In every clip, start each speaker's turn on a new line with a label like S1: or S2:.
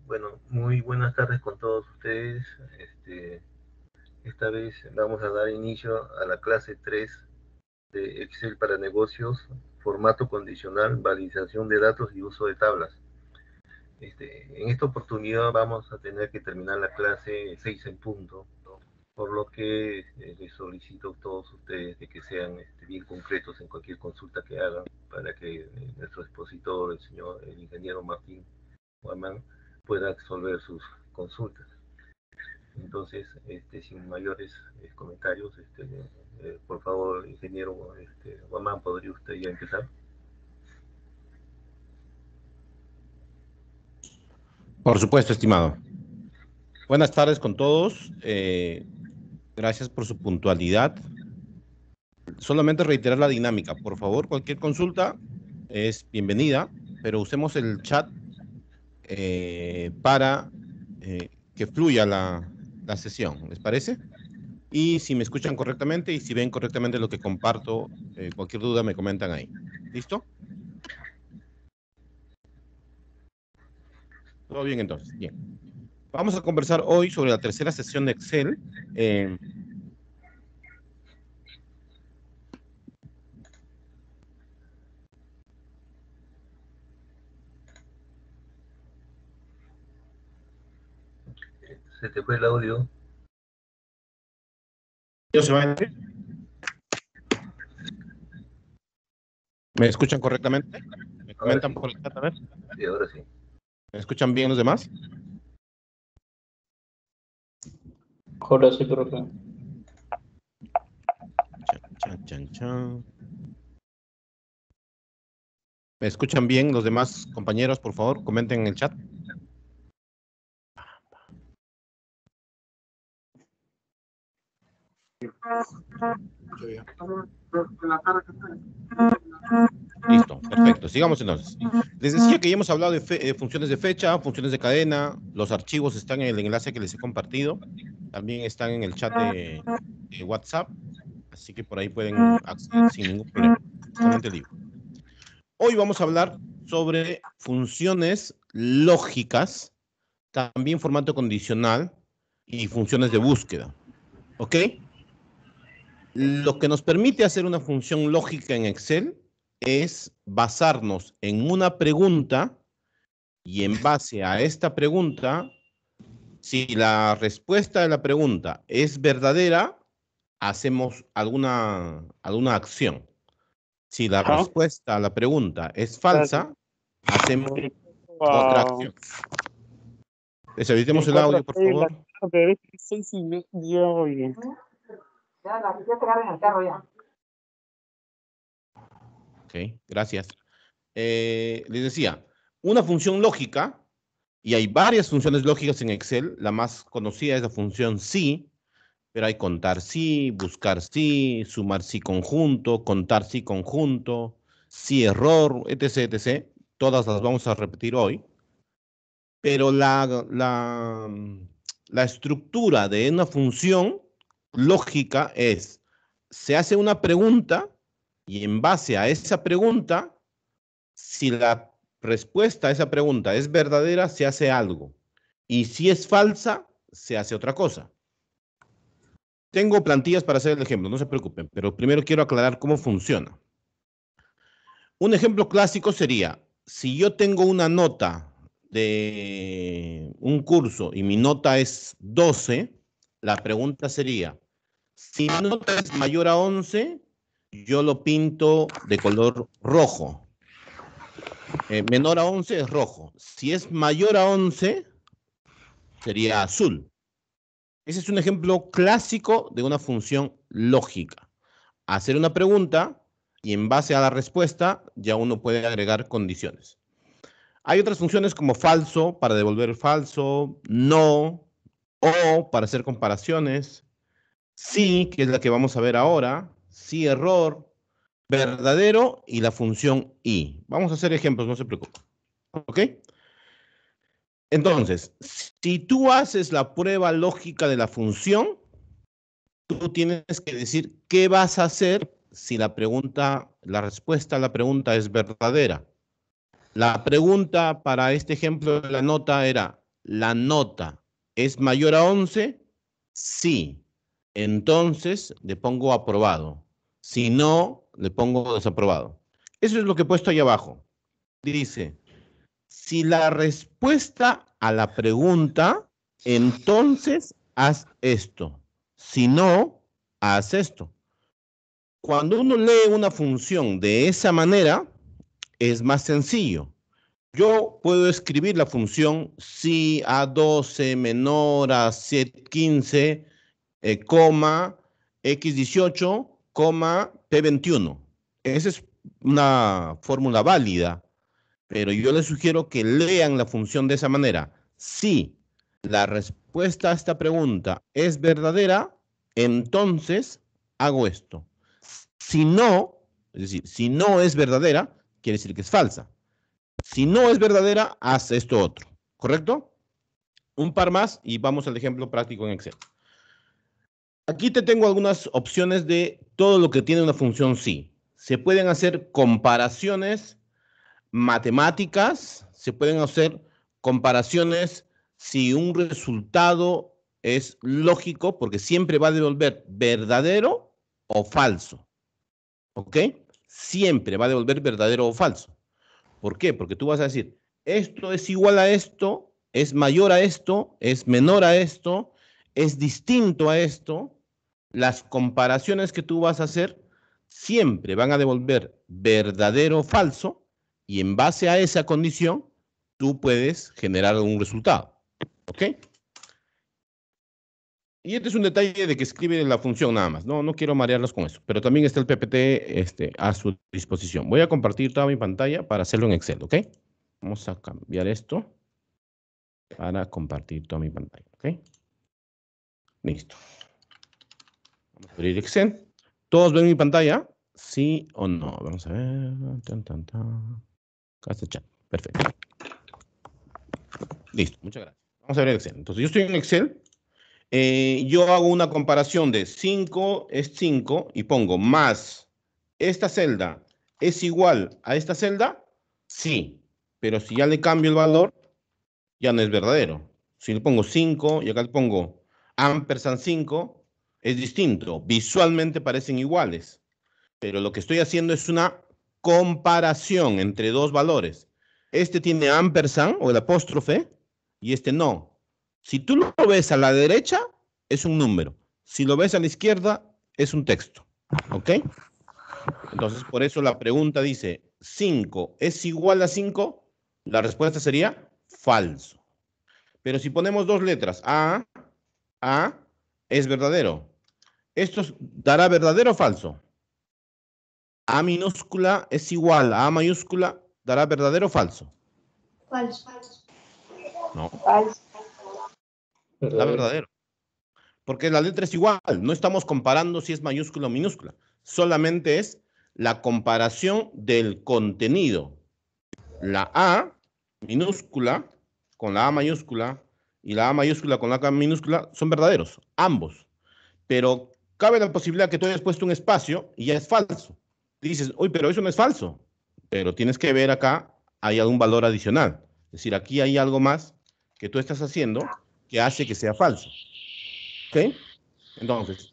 S1: Bueno, muy buenas tardes con todos ustedes. Esta vez vamos a dar inicio a la clase 3 de Excel para negocios, formato condicional, validación de datos y uso de tablas. En esta oportunidad vamos a tener que terminar la clase 6 en punto, por lo que les solicito a todos ustedes de que sean bien concretos en cualquier consulta que hagan para que nuestro expositor, el ingeniero Martín Guamán, pueda resolver sus consultas. Entonces, sin mayores comentarios, por favor, ingeniero Guamán, ¿podría usted ya empezar?
S2: Por supuesto, estimado. Buenas tardes con todos. Gracias por su puntualidad. Solamente reiterar la dinámica. Por favor, cualquier consulta es bienvenida, pero usemos el chat para que fluya la sesión. ¿Les parece? Y si me escuchan correctamente y si ven correctamente lo que comparto, cualquier duda me comentan ahí. ¿Listo? Todo bien entonces. Bien. Vamos a conversar hoy sobre la tercera sesión de Excel.
S1: Se te fue el audio.
S2: ¿Me escuchan correctamente? ¿Me comentan por el chat, a ver?
S1: Sí, ahora sí.
S2: ¿Me escuchan bien los demás?
S3: Ahora sí, profe.
S2: ¿Me escuchan bien los demás compañeros? Por favor, comenten en el chat. Listo, perfecto. Sigamos entonces. Les decía que ya hemos hablado de funciones de fecha, funciones de cadena. Los archivos están en el enlace que les he compartido. También están en el chat de WhatsApp. Así que por ahí pueden acceder sin ningún problema. Totalmente libre. Hoy vamos a hablar sobre funciones lógicas, también formato condicional y funciones de búsqueda. ¿Ok? Lo que nos permite hacer una función lógica en Excel es basarnos en una pregunta y en base a esta pregunta, si la respuesta de la pregunta es verdadera, hacemos alguna acción. Si la respuesta a la pregunta es falsa, hacemos otra acción. Deshabilitemos el audio, por favor. Ok, gracias. Les decía, una función lógica, y hay varias funciones lógicas en Excel. La más conocida es la función sí, pero hay contar sí, buscar sí, sumar sí conjunto, contar sí conjunto, sí error, etc., etc. Todas las vamos a repetir hoy. Pero la estructura de una función lógica es, se hace una pregunta y en base a esa pregunta, si la respuesta a esa pregunta es verdadera, se hace algo. Y si es falsa, se hace otra cosa. Tengo plantillas para hacer el ejemplo, no se preocupen, pero primero quiero aclarar cómo funciona. Un ejemplo clásico sería, si yo tengo una nota de un curso y mi nota es 12, la pregunta sería, si mi nota es mayor a 11, yo lo pinto de color rojo. Menor a 11 es rojo. Si es mayor a 11, sería azul. Ese es un ejemplo clásico de una función lógica. Hacer una pregunta y en base a la respuesta ya uno puede agregar condiciones. Hay otras funciones como falso para devolver falso, no, o para hacer comparaciones, sí, que es la que vamos a ver ahora, sí error, verdadero y la función y. Vamos a hacer ejemplos, no se preocupen. ¿Ok? Entonces, si tú haces la prueba lógica de la función, tú tienes que decir qué vas a hacer si la respuesta a la pregunta es verdadera. La pregunta para este ejemplo de la nota era, la nota es mayor a 11, sí. Entonces le pongo aprobado. Si no, le pongo desaprobado. Eso es lo que he puesto ahí abajo. Dice, si la respuesta a la pregunta, entonces haz esto. Si no, haz esto. Cuando uno lee una función de esa manera, es más sencillo. Yo puedo escribir la función si A12 menor a 15, coma, X18, coma, P21. Esa es una fórmula válida, pero yo les sugiero que lean la función de esa manera. Si la respuesta a esta pregunta es verdadera, entonces hago esto. Si no, es decir, si no es verdadera, quiere decir que es falsa. Si no es verdadera, haz esto otro. ¿Correcto? Un par más y vamos al ejemplo práctico en Excel. Aquí te tengo algunas opciones de todo lo que tiene una función sí. Se pueden hacer comparaciones matemáticas, se pueden hacer comparaciones si un resultado es lógico, porque siempre va a devolver verdadero o falso. ¿Ok? Siempre va a devolver verdadero o falso. ¿Por qué? Porque tú vas a decir, esto es igual a esto, es mayor a esto, es menor a esto, es distinto a esto. Las comparaciones que tú vas a hacer siempre van a devolver verdadero o falso y en base a esa condición tú puedes generar un resultado. ¿Ok? Y este es un detalle de que escribe la función nada más. No quiero marearlos con eso. Pero también está el PPT a su disposición. Voy a compartir toda mi pantalla para hacerlo en Excel, ¿ok? Vamos a cambiar esto para compartir toda mi pantalla, ¿ok? Listo. Vamos a abrir Excel. ¿Todos ven mi pantalla? ¿Sí o no? Vamos a ver. Acá está el chat. Perfecto. Listo, muchas gracias. Vamos a abrir Excel. Entonces, yo estoy en Excel. Yo hago una comparación de 5 es 5 y pongo más esta celda es igual a esta celda, sí, pero si ya le cambio el valor, ya no es verdadero. Si le pongo 5 y acá le pongo ampersand 5, es distinto. Visualmente parecen iguales, pero lo que estoy haciendo es una comparación entre dos valores. Este tiene ampersand o el apóstrofe y este no. Si tú lo ves a la derecha, es un número. Si lo ves a la izquierda, es un texto. ¿Ok? Entonces, por eso la pregunta dice, ¿5 es igual a 5? La respuesta sería falso. Pero si ponemos dos letras, A, es verdadero. ¿Esto dará verdadero o falso? A minúscula es igual a mayúscula, ¿dará verdadero o falso?
S4: Falso.
S2: No,
S4: Falso.
S2: da verdadero. Porque la letra es igual, no estamos comparando si es mayúscula o minúscula. Solamente es la comparación del contenido. La A minúscula con la A mayúscula y la A mayúscula con la A minúscula son verdaderos, ambos. Pero cabe la posibilidad que tú hayas puesto un espacio y ya es falso. Dices, uy, pero eso no es falso. Pero tienes que ver acá, hay algún valor adicional. Es decir, aquí hay algo más que tú estás haciendo que hace que sea falso. ¿Ok? Entonces,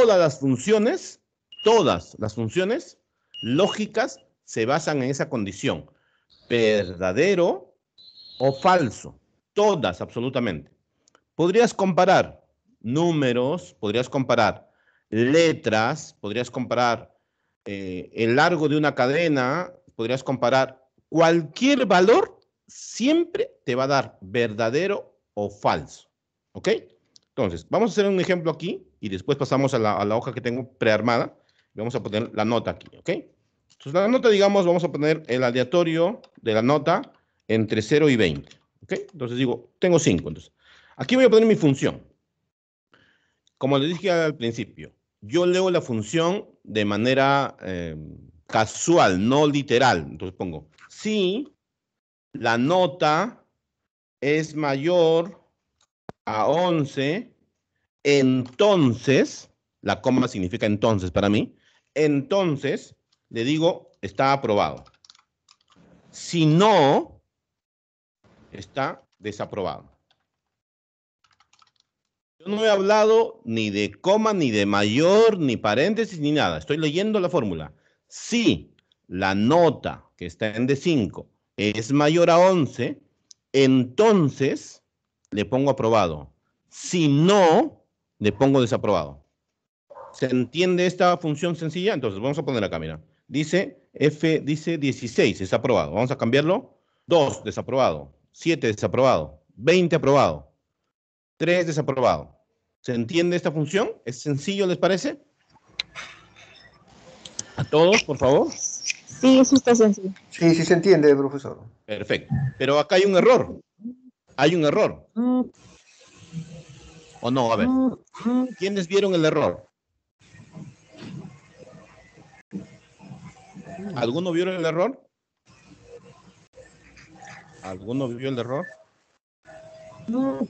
S2: todas las funciones lógicas se basan en esa condición. Verdadero o falso. Todas, absolutamente. Podrías comparar números, podrías comparar letras, podrías comparar el largo de una cadena, podrías comparar cualquier valor, siempre te va a dar verdadero o falso. ¿Ok? Entonces, vamos a hacer un ejemplo aquí y después pasamos a la hoja que tengo prearmada. Vamos a poner la nota aquí, ¿ok? Entonces, la nota, digamos, vamos a poner el aleatorio de la nota entre 0 y 20. ¿Ok? Entonces digo, tengo 5. Entonces, aquí voy a poner mi función. Como les dije al principio, yo leo la función de manera casual, no literal. Entonces pongo, si la nota es mayor a 11, entonces, la coma significa entonces para mí, entonces le digo, está aprobado. Si no, está desaprobado. Yo no he hablado ni de coma, ni de mayor, ni paréntesis, ni nada. Estoy leyendo la fórmula. Si la nota que está en D5 es mayor a 11, entonces le pongo aprobado. Si no, le pongo desaprobado. ¿Se entiende esta función sencilla? Entonces vamos a poner acá, mira. Dice F, dice 16, es aprobado. Vamos a cambiarlo. 2, desaprobado. 7, desaprobado. 20, aprobado. 3, desaprobado. ¿Se entiende esta función? ¿Es sencillo, les parece? A todos, por favor.
S4: Sí, eso está sencillo.
S5: Sí, sí se entiende, profesor.
S2: Perfecto. Pero acá hay un error. Hay un error. ¿O no? A ver. ¿Quiénes vieron el error? ¿Alguno vio el error? ¿Alguno vio el error? ¿No?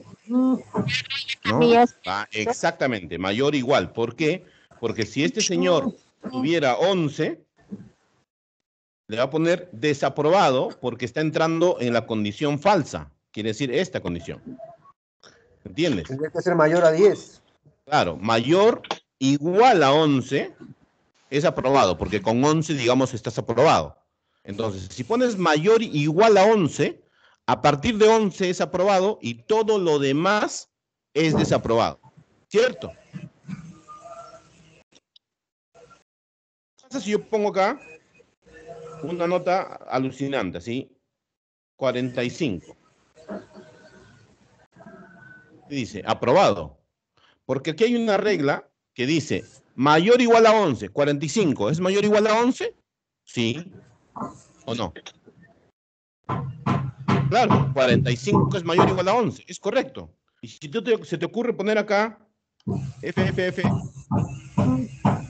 S2: Ah, exactamente, mayor o igual. ¿Por qué? Porque si este señor tuviera 11, le va a poner desaprobado porque está entrando en la condición falsa. Quiere decir esta condición. ¿Entiendes?
S5: Tendría que ser mayor a 10.
S2: Claro, mayor igual a 11 es aprobado, porque con 11, digamos, estás aprobado. Entonces, si pones mayor igual a 11, a partir de 11 es aprobado y todo lo demás es desaprobado. ¿Cierto? Entonces, si yo pongo acá una nota alucinante, ¿sí? 45. Y dice, aprobado. Porque aquí hay una regla que dice, mayor o igual a 11, 45, ¿es mayor o igual a 11? Sí. ¿O no? Claro, 45 es mayor o igual a 11, es correcto. Y si se te ocurre poner acá, F. En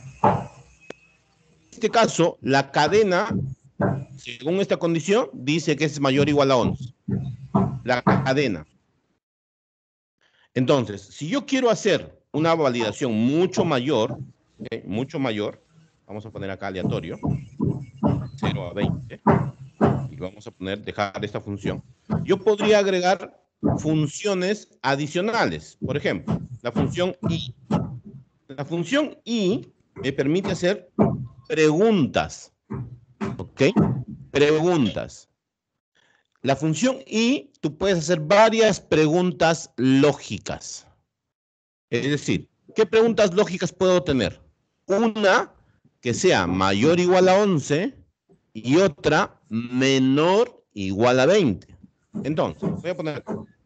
S2: este caso, la cadena, según esta condición, dice que es mayor o igual a 11. La cadena. Entonces, si yo quiero hacer una validación mucho mayor, vamos a poner acá aleatorio, 0 a 20, y vamos a dejar esta función. Yo podría agregar funciones adicionales. Por ejemplo, la función i. La función i me permite hacer preguntas. ¿Ok? Preguntas. La función i, tú puedes hacer varias preguntas lógicas. Es decir, ¿qué preguntas lógicas puedo tener? Una que sea mayor o igual a 11 y otra menor o igual a 20. Entonces, voy a poner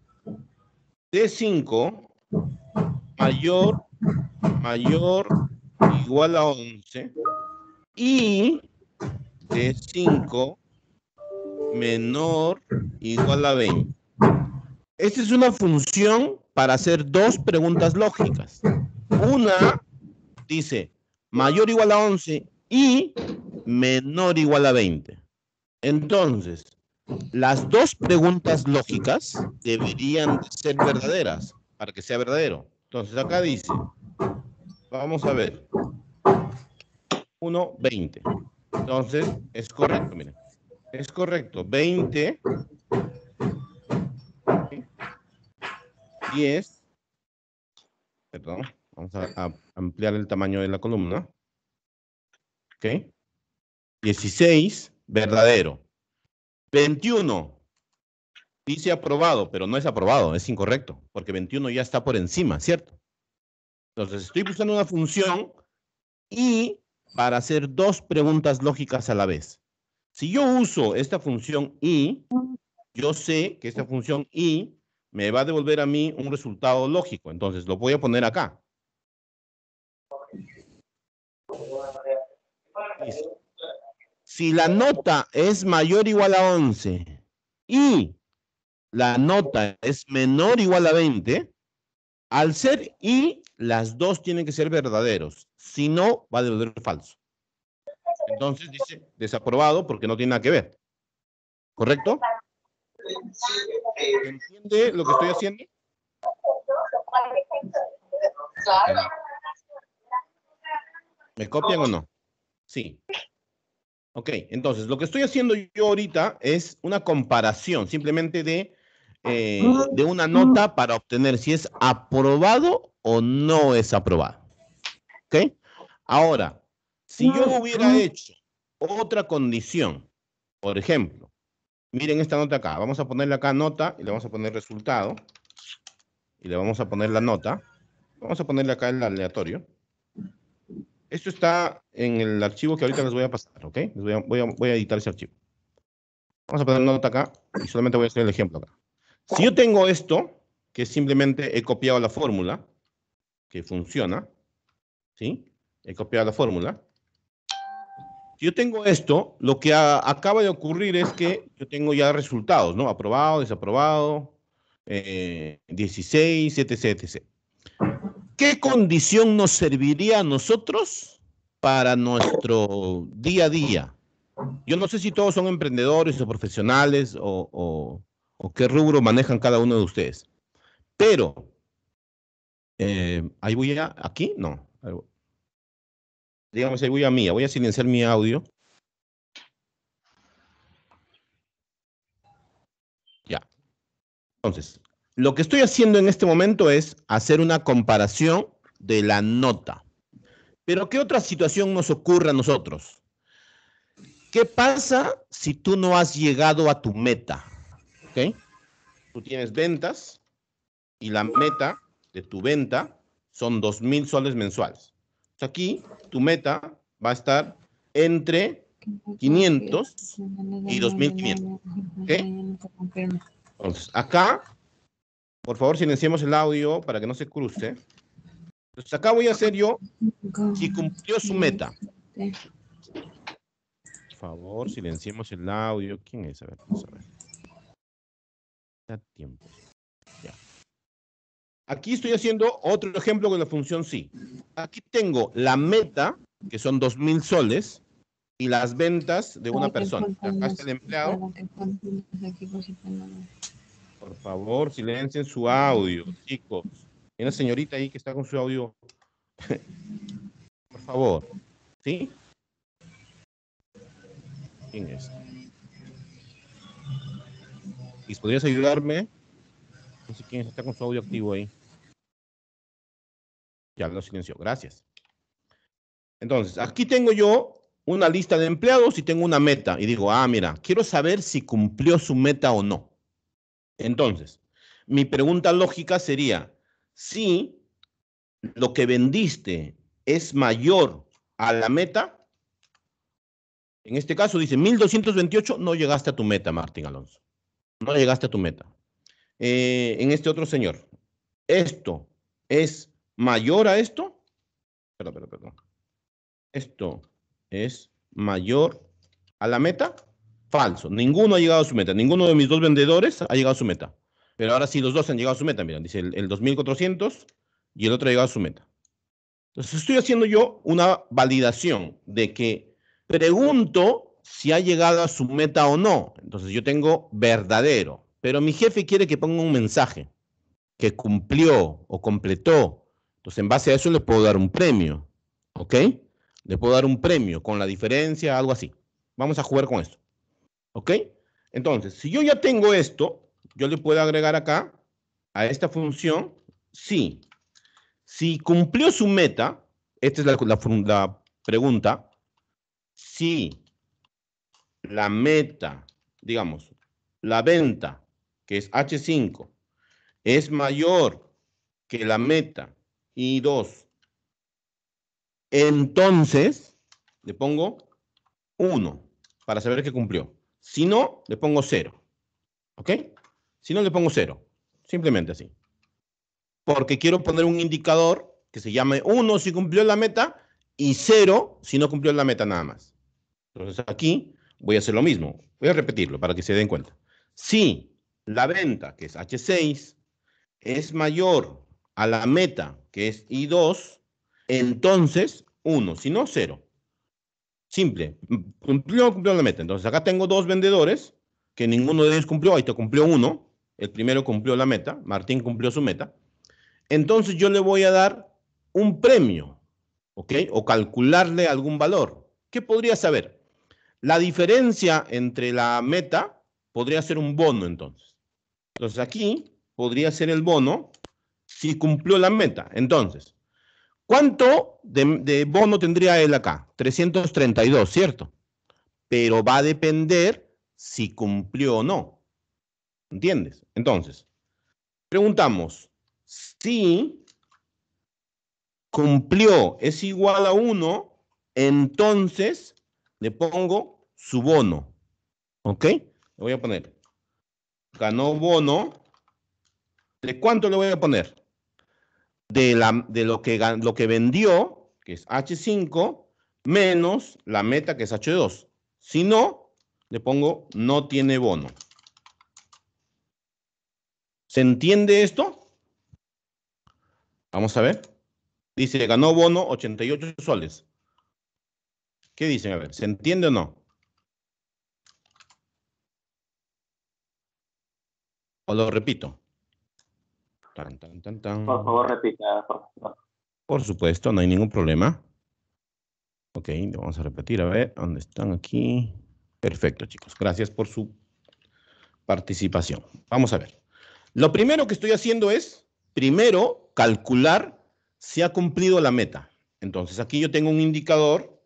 S2: D5 mayor igual a 11 y D5 menor igual a 20. Esta es una función para hacer dos preguntas lógicas. Una dice mayor o igual a 11 y menor o igual a 20. Entonces, las dos preguntas lógicas deberían ser verdaderas para que sea verdadero. Entonces, acá dice, vamos a ver, 1, 20. Entonces, es correcto, miren. Es correcto, 20, 10, perdón, vamos a ampliar el tamaño de la columna. ¿Ok? 16, verdadero. 21, dice aprobado, pero no es aprobado, es incorrecto, porque 21 ya está por encima, ¿cierto? Entonces, estoy buscando una función y para hacer dos preguntas lógicas a la vez. Si yo uso esta función y, yo sé que esta función y me va a devolver a mí un resultado lógico. Entonces, lo voy a poner acá. Listo. Si la nota es mayor o igual a 11 y la nota es menor o igual a 20, al ser y, las dos tienen que ser verdaderos. Si no, va a devolver falso. Entonces dice desaprobado porque no tiene nada que ver. ¿Correcto? ¿Se entiende lo que estoy haciendo? ¿Me copian o no? Sí. Ok, entonces lo que estoy haciendo yo ahorita es una comparación simplemente de de una nota para obtener si es aprobado o no es aprobado. ¿Ok? Ahora, si yo hubiera hecho otra condición, por ejemplo, miren esta nota acá, vamos a ponerle acá nota y le vamos a poner resultado y le vamos a poner la nota, vamos a ponerle acá el aleatorio. Esto está en el archivo que ahorita les voy a pasar, ¿ok? Voy a editar ese archivo. Vamos a poner nota acá y solamente voy a hacer el ejemplo acá. Si yo tengo esto, que simplemente he copiado la fórmula, que funciona, ¿sí? He copiado la fórmula. Si yo tengo esto, lo que acaba de ocurrir es que yo tengo ya resultados, ¿no? Aprobado, desaprobado, 16, etc, etc. ¿Qué condición nos serviría a nosotros para nuestro día a día? Yo no sé si todos son emprendedores o profesionales o qué rubro manejan cada uno de ustedes. Pero, ahí voy a, aquí, no. Digamos, ahí voy a mía, voy a silenciar mi audio. Ya. Entonces, lo que estoy haciendo en este momento es hacer una comparación de la nota. Pero, ¿qué otra situación nos ocurre a nosotros? ¿Qué pasa si tú no has llegado a tu meta? ¿Ok? Tú tienes ventas y la meta de tu venta son 2.000 soles mensuales. Aquí tu meta va a estar entre 500 y 2.500. ¿Ok? Entonces, acá, por favor, silenciemos el audio para que no se cruce. Entonces, acá voy a hacer yo si cumplió su meta. Por favor, silenciemos el audio. ¿Quién es? A ver, vamos a ver. Da tiempo. Ya. Aquí estoy haciendo otro ejemplo con la función sí. Aquí tengo la meta, que son 2.000 soles, y las ventas de una persona. Acá está el empleado. Por favor, silencien su audio, chicos. Hay una señorita ahí que está con su audio. Por favor. ¿Sí? ¿Quién es? ¿Y podrías ayudarme? No sé quién está con su audio activo ahí. Ya lo silenció. Gracias. Entonces, aquí tengo yo una lista de empleados y tengo una meta. Y digo, mira, quiero saber si cumplió su meta o no. Entonces, mi pregunta lógica sería, si lo que vendiste es mayor a la meta, en este caso dice 1.228, no llegaste a tu meta, Martín Alonso. No llegaste a tu meta. En este otro señor, ¿esto es mayor a esto? Perdón. ¿Esto es mayor a la meta? Falso. Ninguno ha llegado a su meta. Ninguno de mis dos vendedores ha llegado a su meta. Pero ahora sí, los dos han llegado a su meta. Miren, dice el 2.400 y el otro ha llegado a su meta. Entonces, estoy haciendo yo una validación de que pregunto si ha llegado a su meta o no. Entonces, yo tengo verdadero. Pero mi jefe quiere que ponga un mensaje que cumplió o completó. Entonces, en base a eso le puedo dar un premio. ¿Ok? Le puedo dar un premio con la diferencia, algo así. Vamos a jugar con esto. ¿Ok? Entonces, si yo ya tengo esto, yo le puedo agregar acá a esta función, sí. Si cumplió su meta, esta es la pregunta, si la meta, digamos, la venta, que es H5, es mayor que la meta I2, entonces le pongo 1 para saber que cumplió. Si no, le pongo 0. ¿Ok? Si no, le pongo 0. Simplemente así. Porque quiero poner un indicador que se llame 1 si cumplió la meta y 0 si no cumplió la meta nada más. Entonces aquí voy a hacer lo mismo. Voy a repetirlo para que se den cuenta. Si la venta, que es H6, es mayor a la meta, que es I2, entonces 1. Si no, 0. Simple. Cumplió la meta. Entonces acá tengo dos vendedores que ninguno de ellos cumplió. Ahí te cumplió uno. El primero cumplió la meta. Martín cumplió su meta. Entonces yo le voy a dar un premio, ¿ok? O calcularle algún valor. ¿Qué podría saber? La diferencia entre la meta podría ser un bono entonces. Entonces aquí podría ser el bono si cumplió la meta. Entonces, ¿cuánto de bono tendría él acá? 332, ¿cierto? Pero va a depender si cumplió o no. ¿Entiendes? Entonces, preguntamos, si cumplió es igual a 1, entonces le pongo su bono. ¿Ok? Le voy a poner, ganó bono. ¿De cuánto le voy a poner? De lo que vendió, que es H5, menos la meta, que es H2. Si no, le pongo no tiene bono. ¿Se entiende esto? Vamos a ver. Dice, ganó bono 88 soles. ¿Qué dicen? A ver, ¿se entiende o no? O lo repito. Tan, tan, tan, tan.
S3: Por favor, repita, profesor.
S2: Por supuesto, no hay ningún problema. Ok, lo vamos a repetir. A ver, ¿dónde están aquí? Perfecto, chicos. Gracias por su participación. Vamos a ver. Lo primero que estoy haciendo es, primero, calcular si ha cumplido la meta. Entonces, aquí yo tengo un indicador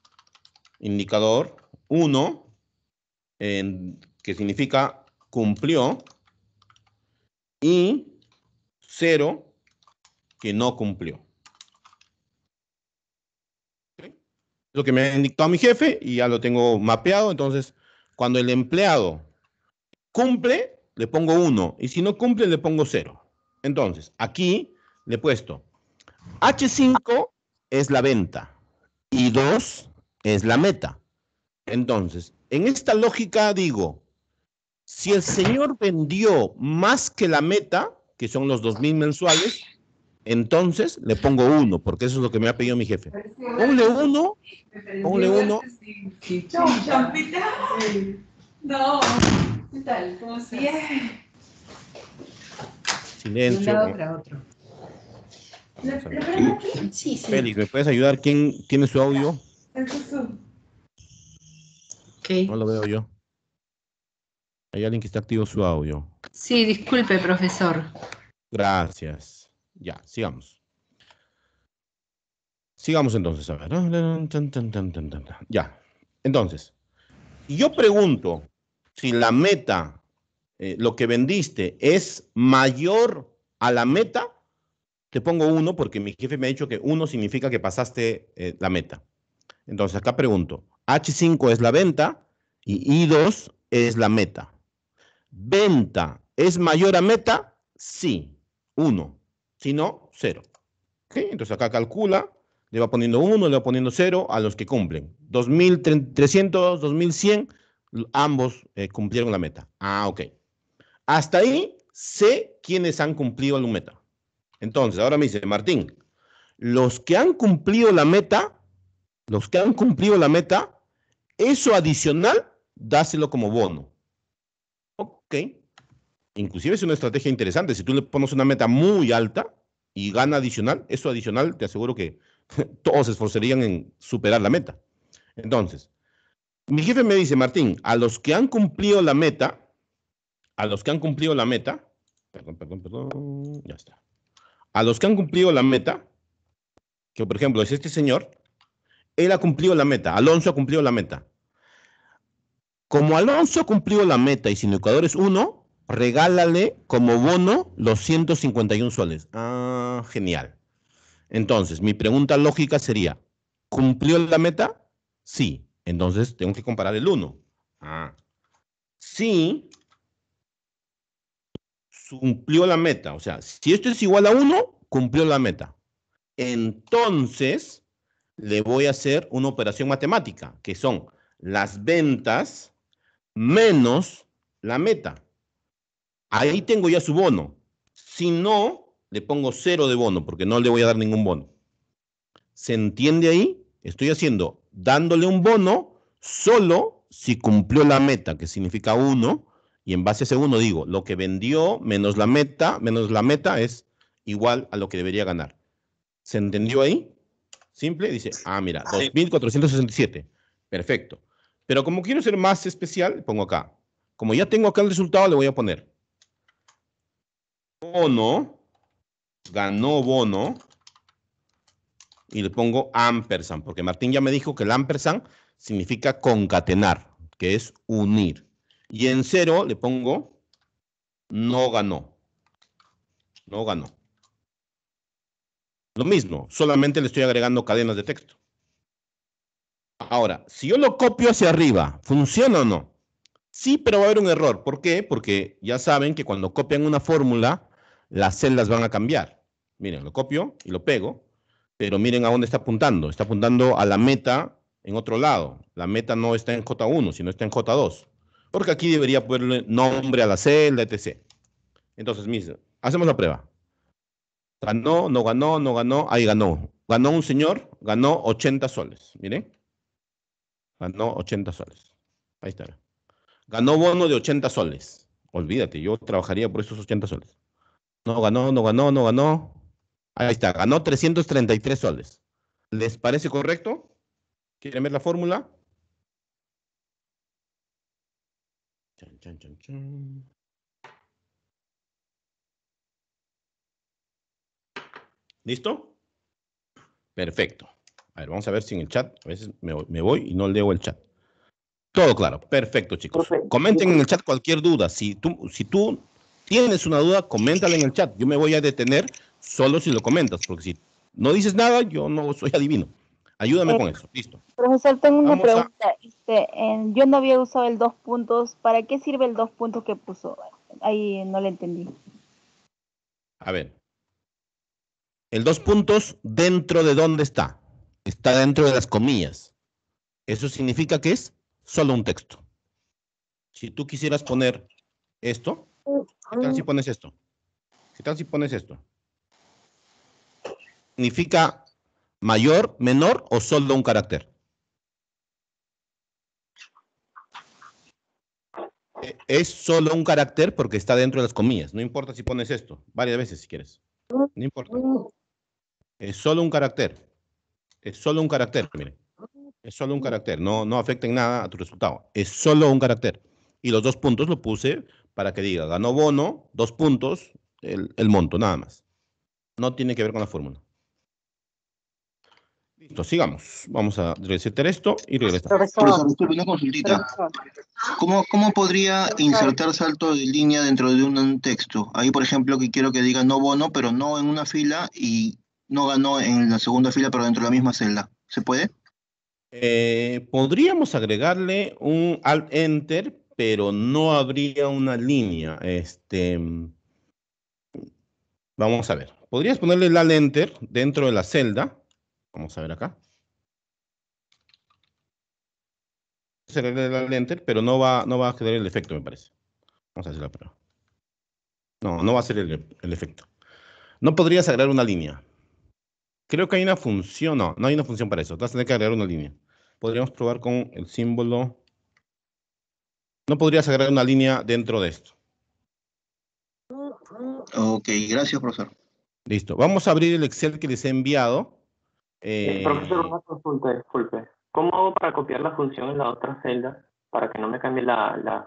S2: 1, que significa cumplió, y 0, que no cumplió. ¿Okay? Lo que me ha indicado mi jefe y ya lo tengo mapeado. Entonces, cuando el empleado cumple, le pongo 1. Y si no cumple, le pongo 0. Entonces, aquí le he puesto H5 es la venta y 2 es la meta. Entonces, en esta lógica digo, si el señor vendió más que la meta, que son los 2.000 mensuales, entonces le pongo 1, porque eso es lo que me ha pedido mi jefe. Ponle 1, ponle 1.
S6: No, ¿qué tal? ¿Cómo estás? Bien.
S2: Silencio.
S6: De un lado para otro. Sí, sí.
S2: Félix, ¿me puedes ayudar? ¿Quién tiene su audio?
S6: Okay.
S2: No lo veo yo. Hay alguien que está activo su audio.
S6: Sí, disculpe, profesor.
S2: Gracias. Ya, sigamos. Sigamos entonces, a ver. Ya. Entonces, yo pregunto si la meta, lo que vendiste, es mayor a la meta, te pongo 1 porque mi jefe me ha dicho que 1 significa que pasaste la meta. Entonces, acá pregunto, H5 es la venta y I2 es la meta. ¿Venta es mayor a meta? Sí, 1. Si no, 0. ¿Okay? Entonces acá calcula, le va poniendo 1, le va poniendo 0 a los que cumplen. 2.300, 2.100, ambos cumplieron la meta. Ah, ok. Hasta ahí sé quiénes han cumplido la meta. Entonces, ahora me dice, Martín, los que han cumplido la meta, eso adicional, dáselo como bono. Ok. Inclusive es una estrategia interesante. Si tú le pones una meta muy alta y gana adicional, eso adicional te aseguro que todos se esforzarían en superar la meta. Entonces, mi jefe me dice, Martín, a los que han cumplido la meta, perdón, ya está. A los que han cumplido la meta, que por ejemplo es este señor, él ha cumplido la meta, Alonso ha cumplido la meta. Como Alonso ha cumplido la meta y si el indicador es 1, regálale como bono los 151 soles. Ah, genial. Entonces, mi pregunta lógica sería, ¿cumplió la meta? Sí. Entonces, tengo que comparar el 1. Ah. Sí, cumplió la meta. O sea, si esto es igual a 1, cumplió la meta. Entonces, le voy a hacer una operación matemática, que son las ventas menos la meta. Ahí tengo ya su bono. Si no, le pongo 0 de bono, porque no le voy a dar ningún bono. ¿Se entiende ahí? Estoy dándole un bono solo si cumplió la meta, que significa 1, y en base a ese 1 digo, lo que vendió menos la meta es igual a lo que debería ganar. ¿Se entendió ahí? Simple, dice, mira, 2.467. Perfecto. Pero como quiero ser más especial, pongo acá. Como ya tengo acá el resultado, le voy a poner Bono, ganó Bono, y le pongo ampersand, porque Martín ya me dijo que el ampersand significa concatenar, que es unir. Y en 0 le pongo no ganó. No ganó. Lo mismo, solamente le estoy agregando cadenas de texto. Ahora, si yo lo copio hacia arriba, ¿funciona o no? Sí, pero va a haber un error. ¿Por qué? Porque ya saben que cuando copian una fórmula, las celdas van a cambiar. Miren, lo copio y lo pego, pero miren a dónde está apuntando. Está apuntando a la meta en otro lado. La meta no está en J1, sino está en J2. Porque aquí debería ponerle nombre a la celda, etc. Entonces, hacemos la prueba. Ganó, no ganó, no ganó. Ahí ganó. Ganó un señor, ganó 80 soles. Miren. Ganó 80 soles. Ahí está. Ganó bono de 80 soles. Olvídate, yo trabajaría por esos 80 soles. No ganó, no ganó, no ganó. Ahí está, ganó 333 soles. ¿Les parece correcto? ¿Quieren ver la fórmula? Chan, chan, chan, chan. ¿Listo? Perfecto. A ver, vamos a ver si en el chat, a veces me voy y no leo el chat. Todo claro, perfecto, chicos.
S3: Profe,
S2: Comenten en el chat cualquier duda. Si tú tienes una duda, coméntala en el chat. Yo me voy a detener solo si lo comentas, porque si no dices nada, yo no soy adivino. Ayúdame con eso. Listo.
S4: Profesor, tengo una
S2: Vamos a...
S4: pregunta. Yo no había usado el 2 puntos. ¿Para qué sirve el 2 puntos que puso? Ahí no le entendí.
S2: A ver. El 2 puntos, ¿dentro de dónde está? Está dentro de las comillas. Eso significa que es solo un texto. Si tú quisieras poner esto, ¿qué tal si pones esto? ¿Qué tal si pones esto? ¿Significa mayor, menor o solo un carácter? Es solo un carácter porque está dentro de las comillas. No importa si pones esto, varias veces si quieres. No importa. Es solo un carácter. Es solo un carácter, miren. Es solo un carácter. No afecta en nada a tu resultado. Es solo un carácter. Y los 2 puntos lo puse para que diga, ganó bono, 2 puntos, el monto, nada más. No tiene que ver con la fórmula. Listo, sigamos. Vamos a resetear esto y regresamos.
S7: Profesor, disculpe, una consultita. ¿Cómo podría insertar salto de línea dentro de un texto? Ahí, por ejemplo, que quiero que diga no bono, pero no en una fila y no ganó en la segunda fila, pero dentro de la misma celda. ¿Se puede?
S2: Podríamos agregarle un Alt-Enter, pero no habría una línea. Vamos a ver. Podrías ponerle el Alt-Enter dentro de la celda. Vamos a ver acá. Hacer el Alt-Enter, pero no va a generar el efecto, me parece. Vamos a hacer la prueba. No va a hacer el efecto. No podrías agregar una línea. Creo que hay una función. No hay una función para eso. Vas a tener que agregar una línea. Podríamos probar con el símbolo. No podrías agregar una línea dentro de esto.
S7: Ok, gracias, profesor.
S2: Listo. Vamos a abrir el Excel que les he enviado.
S3: profesor, una consulta, disculpe. ¿Cómo hago para copiar la función en la otra celda para que no me cambie las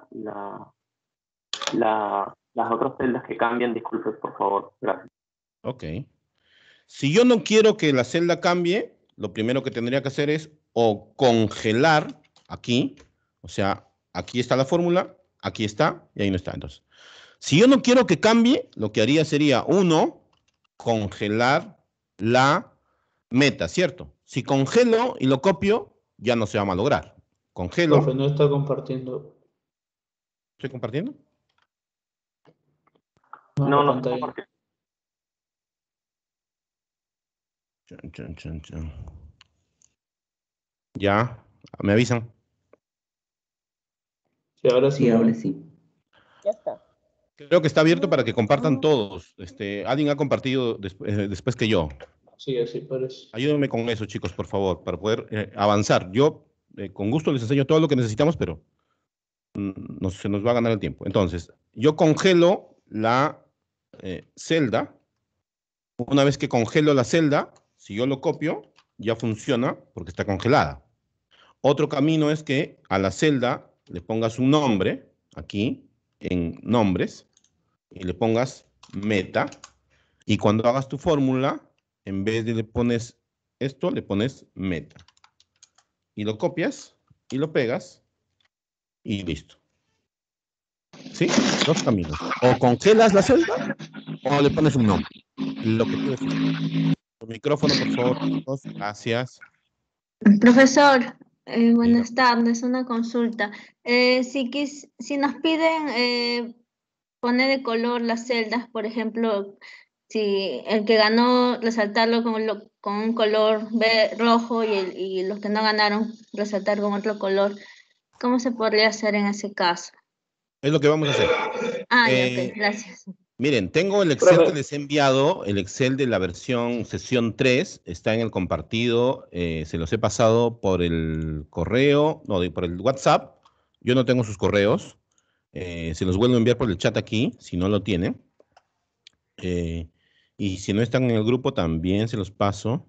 S3: otras celdas que cambian? Disculpe, por favor. Gracias.
S2: Ok. Si yo no quiero que la celda cambie, lo primero que tendría que hacer es o congelar aquí, o sea, aquí está la fórmula, aquí está y ahí no está. Entonces, si yo no quiero que cambie, lo que haría sería, 1, congelar la meta, ¿cierto? Si congelo y lo copio, ya no se va a malograr. Congelo.
S8: Profe, no está compartiendo.
S2: ¿Estoy compartiendo?
S3: No,
S8: la pantalla.
S3: ¿por qué?
S2: Chan. Ya, me avisan.
S8: Sí, ahora sí.
S4: Ya está.
S2: Creo que está abierto para que compartan todos. Alguien ha compartido después que yo.
S8: Sí, así parece.
S2: Ayúdenme con eso, chicos, por favor, para poder avanzar. Yo con gusto les enseño todo lo que necesitamos, pero se nos va a ganar el tiempo. Entonces, yo congelo la celda. Una vez que congelo la celda, si yo lo copio, ya funciona porque está congelada. Otro camino es que a la celda le pongas un nombre, aquí, en nombres, y le pongas meta, y cuando hagas tu fórmula, en vez de le pones esto, le pones meta. Y lo copias, y lo pegas, y listo. ¿Sí? Dos caminos. O congelas la celda, o le pones un nombre. Lo que tú decidas. Tu micrófono, por favor, chicos. Gracias.
S9: Profesor,
S2: Diga.
S9: buenas tardes, una consulta. Si nos piden poner de color las celdas, por ejemplo, si el que ganó resaltarlo con un color rojo y los que no ganaron resaltar con otro color, ¿cómo se podría hacer en ese caso?
S2: Es lo que vamos a hacer.
S9: Ya, ok, gracias.
S2: Miren, tengo el Excel
S3: Profe.
S2: que les he enviado, el Excel de la versión sesión 3, está en el compartido, se los he pasado por el correo, no, por el WhatsApp. Yo no tengo sus correos, se los vuelvo a enviar por el chat aquí, si no lo tienen. Y si no están en el grupo, también se los paso.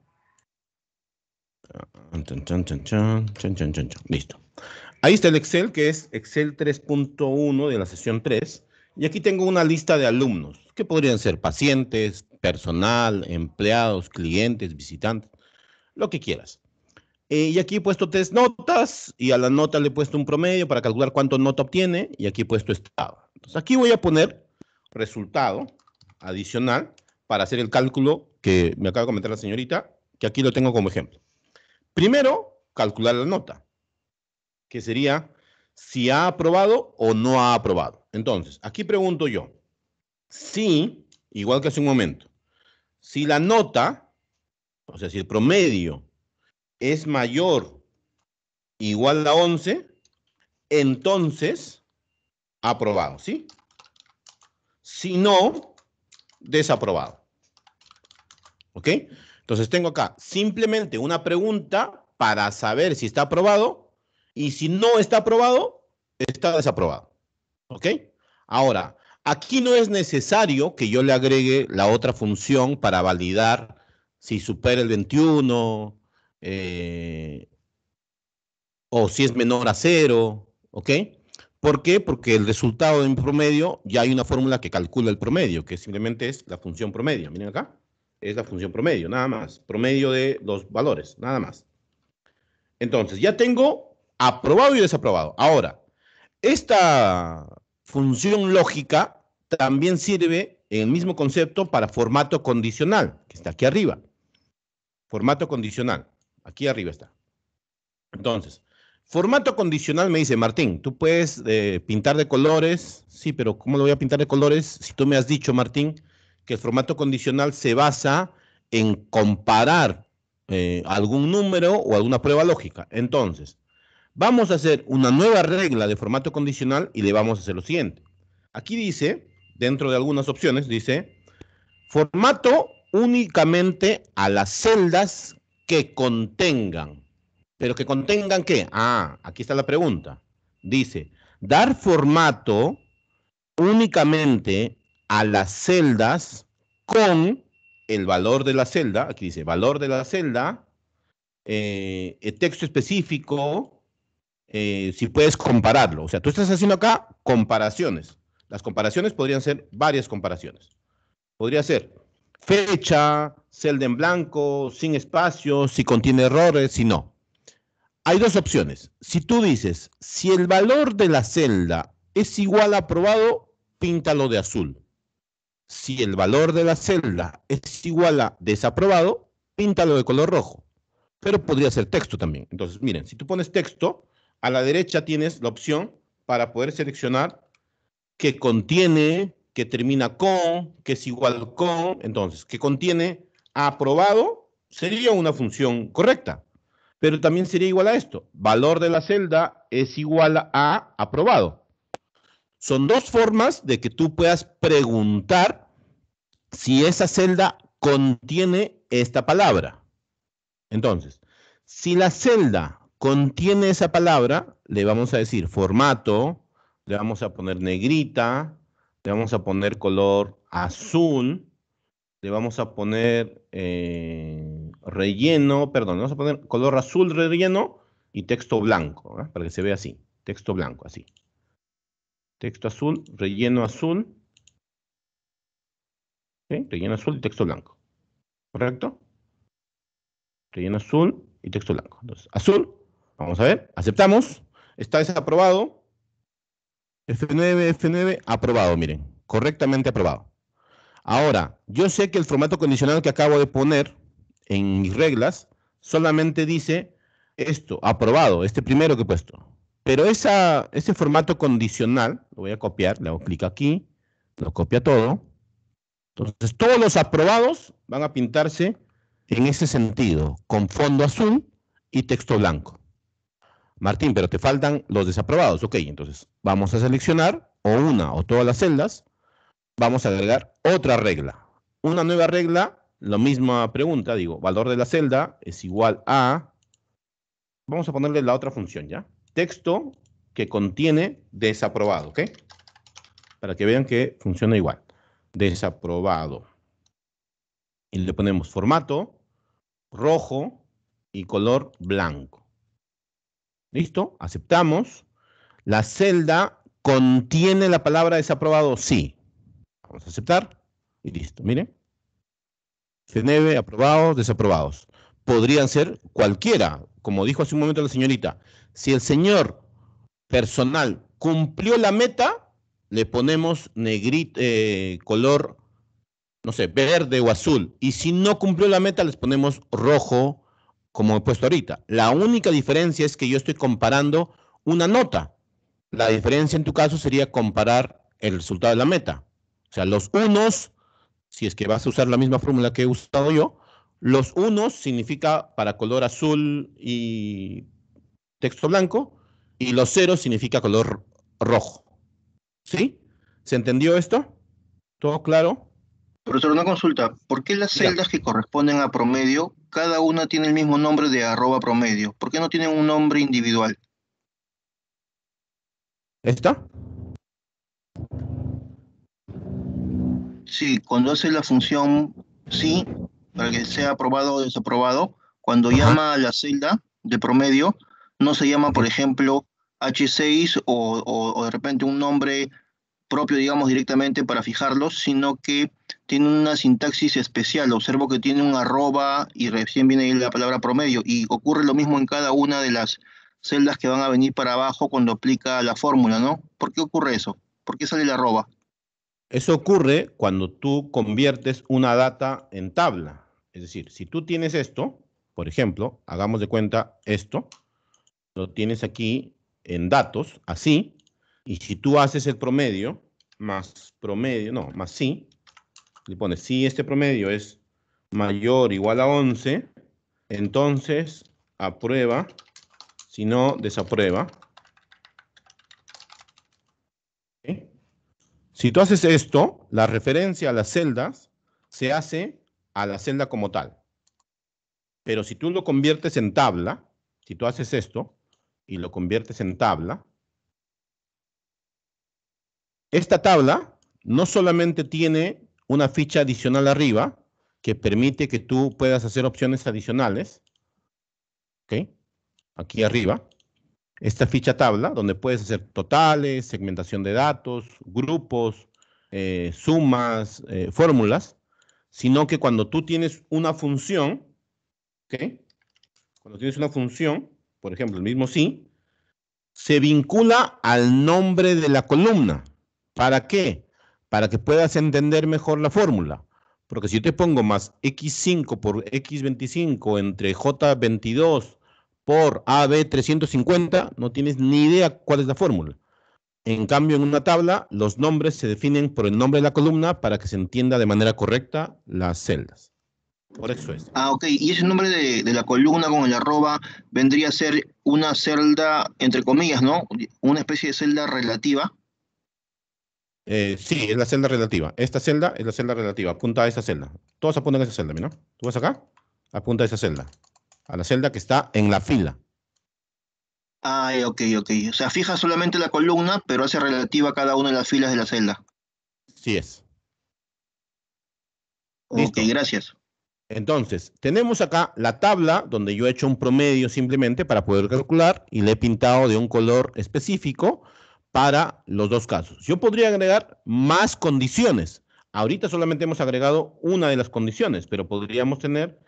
S2: Listo. Ahí está el Excel, que es Excel 3.1 de la sesión 3. Y aquí tengo una lista de alumnos, que podrían ser pacientes, personal, empleados, clientes, visitantes, lo que quieras. Y aquí he puesto 3 notas, y a la nota le he puesto un promedio para calcular cuánto nota obtiene, y aquí he puesto estado. Entonces aquí voy a poner resultado adicional para hacer el cálculo que me acaba de comentar la señorita, que aquí lo tengo como ejemplo. Primero, calcular la nota, que sería si ha aprobado o no ha aprobado. Entonces, aquí pregunto yo, si, igual que hace un momento, si la nota, o sea, si el promedio es mayor o igual a 11, entonces, aprobado, ¿sí? Si no, desaprobado. ¿Ok? Entonces tengo acá simplemente una pregunta para saber si está aprobado, y si no está aprobado, está desaprobado. ¿Ok? Ahora, aquí no es necesario que yo le agregue la otra función para validar si supera el 21 o si es menor a 0. ¿Ok? ¿Por qué? Porque el resultado de mi promedio, ya hay una fórmula que calcula el promedio, que simplemente es la función promedio. Miren acá. Es la función promedio, nada más. Promedio de los valores, nada más. Entonces, ya tengo aprobado y desaprobado. Ahora, esta función lógica también sirve en el mismo concepto para formato condicional, que está aquí arriba. Formato condicional, aquí arriba está. Entonces, formato condicional me dice, Martín, tú puedes pintar de colores. Sí, pero ¿cómo lo voy a pintar de colores si tú me has dicho, Martín, que el formato condicional se basa en comparar algún número o alguna prueba lógica? Entonces, vamos a hacer una nueva regla de formato condicional y le vamos a hacer lo siguiente. Aquí dice, dentro de algunas opciones, dice, formato únicamente a las celdas que contengan. ¿Pero que contengan qué? Aquí está la pregunta. Dice, dar formato únicamente a las celdas con el valor de la celda. Aquí dice, valor de la celda, el texto específico, si puedes compararlo. O sea, tú estás haciendo acá comparaciones. Las comparaciones podrían ser varias comparaciones. Podría ser fecha, celda en blanco, sin espacios, si contiene errores, si no. Hay dos opciones. Si tú dices, si el valor de la celda es igual a aprobado, píntalo de azul. Si el valor de la celda es igual a desaprobado, píntalo de color rojo. Pero podría ser texto también. Entonces, miren, si tú pones texto, a la derecha tienes la opción para poder seleccionar que contiene, que termina con, que es igual con. Entonces, que contiene aprobado sería una función correcta. Pero también sería igual a esto. Valor de la celda es igual a aprobado. Son dos formas de que tú puedas preguntar si esa celda contiene esta palabra. Entonces, si la celda contiene esa palabra, le vamos a decir formato, le vamos a poner negrita, le vamos a poner color azul, le vamos a poner relleno, perdón, le vamos a poner color azul relleno y texto blanco, ¿eh? Para que se vea así, texto blanco, así. Texto azul, relleno azul, ¿Ok? Relleno azul y texto blanco. ¿Correcto? Relleno azul y texto blanco. Entonces, azul, vamos a ver, aceptamos, está desaprobado. F9, F9, aprobado, miren, correctamente aprobado. Ahora, yo sé que el formato condicional que acabo de poner en mis reglas solamente dice esto, aprobado, este primero que he puesto. Pero ese formato condicional, lo voy a copiar, le hago clic aquí, lo copia todo. Entonces, todos los aprobados van a pintarse en ese sentido, con fondo azul y texto blanco. Martín, pero te faltan los desaprobados. Ok, entonces vamos a seleccionar o una o todas las celdas. Vamos a agregar otra regla. Una nueva regla, la misma pregunta, digo, valor de la celda es igual a... Vamos a ponerle la otra función, ¿ya? Texto que contiene desaprobado, ¿ok? Para que vean que funciona igual. Desaprobado. Y le ponemos formato, rojo y color blanco. ¿Listo? Aceptamos. La celda contiene la palabra desaprobado, sí. Vamos a aceptar. Y listo, miren. F9, aprobados, desaprobados. Podrían ser cualquiera, como dijo hace un momento la señorita. Si el señor personal cumplió la meta, le ponemos negrito, color, no sé, verde o azul. Y si no cumplió la meta, les ponemos rojo, como he puesto ahorita. La única diferencia es que yo estoy comparando una nota. La diferencia en tu caso sería comparar el resultado de la meta. O sea, los unos, si es que vas a usar la misma fórmula que he usado yo, los unos significa para color azul y texto blanco, y los ceros significa color rojo. ¿Sí? ¿Se entendió esto? ¿Todo claro?
S7: Profesor, una consulta. ¿Por qué las
S2: Diga.
S7: celdas que corresponden a promedio, cada una tiene el mismo nombre de @promedio? ¿Por qué no tienen un nombre individual?
S2: ¿Está?
S7: Sí, cuando hace la función sí, para que sea aprobado o desaprobado, cuando
S2: Ajá.
S7: llama a la celda de promedio, no se llama, por ejemplo, H6 o de repente un nombre propio, digamos, directamente para fijarlos, sino que tiene una sintaxis especial. Observo que tiene un arroba y recién viene ahí la palabra promedio, y ocurre lo mismo en cada una de las celdas que van a venir para abajo cuando aplica la fórmula, ¿no? ¿Por qué ocurre eso? ¿Por qué sale el arroba?
S2: Eso ocurre cuando tú conviertes una data en tabla. Es decir, si tú tienes esto, por ejemplo, hagamos de cuenta esto, lo tienes aquí en datos, así, y si tú haces el promedio, más promedio, no, más sí, le pones si este promedio es mayor o igual a 11, entonces aprueba, si no, desaprueba. ¿Sí? Si tú haces esto, la referencia a las celdas se hace a la celda como tal. Pero si tú lo conviertes en tabla, si tú haces esto y lo conviertes en tabla, esta tabla no solamente tiene una ficha adicional arriba que permite que tú puedas hacer opciones adicionales, ¿ok? Aquí arriba, esta ficha tabla donde puedes hacer totales, segmentación de datos, grupos, sumas, fórmulas, sino que cuando tú tienes una función, ¿ok? Cuando tienes una función, por ejemplo, el mismo sí, se vincula al nombre de la columna. ¿Para qué? Para que puedas entender mejor la fórmula. Porque si yo te pongo más x5 por x25 entre j22 por ab350, no tienes ni idea cuál es la fórmula. En cambio, en una tabla, los nombres se definen por el nombre de la columna para que se entienda de manera correcta las celdas. Por eso es.
S7: Ah, ok. Y ese nombre de la columna con el arroba vendría a ser una celda, entre comillas, ¿no? Una especie de celda relativa.
S2: Sí, es la celda relativa. Esta celda es la celda relativa. Apunta a esa celda. Todos apuntan a esa celda, ¿no? Tú vas acá, apunta a esa celda. A la celda que está en la fila.
S7: Ah, ok, ok. O sea, fija solamente la columna, pero hace relativa a cada una de las filas de la celda.
S2: Sí es.
S7: Ok,
S2: Listo.
S7: gracias.
S2: Entonces, tenemos acá la tabla donde yo he hecho un promedio simplemente para poder calcular y le he pintado de un color específico para los dos casos. Yo podría agregar más condiciones. Ahorita solamente hemos agregado una de las condiciones, pero podríamos tener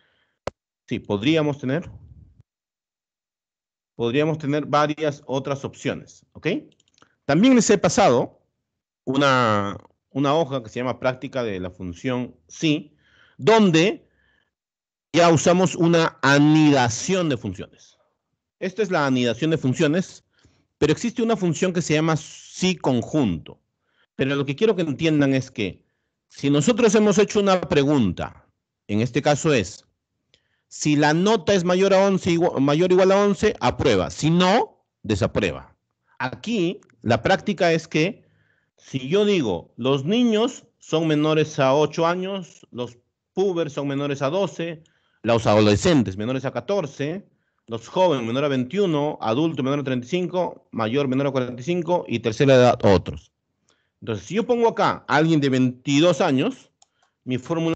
S2: varias otras opciones, ¿ok? También les he pasado una hoja que se llama práctica de la función sí, donde ya usamos una anidación de funciones. Esta es la anidación de funciones, pero existe una función que se llama sí conjunto. Pero lo que quiero que entiendan es que si nosotros hemos hecho una pregunta, en este caso es, si la nota es mayor a 11, mayor o igual a 11, aprueba. Si no, desaprueba. Aquí la práctica es que si yo digo, los niños son menores a 8 años, los púberes son menores a 12, los adolescentes menores a 14, los jóvenes menores a 21, adultos menores a 35, mayor menor a 45 y tercera edad otros. Entonces, si yo pongo acá a alguien de 22 años, mi fórmula...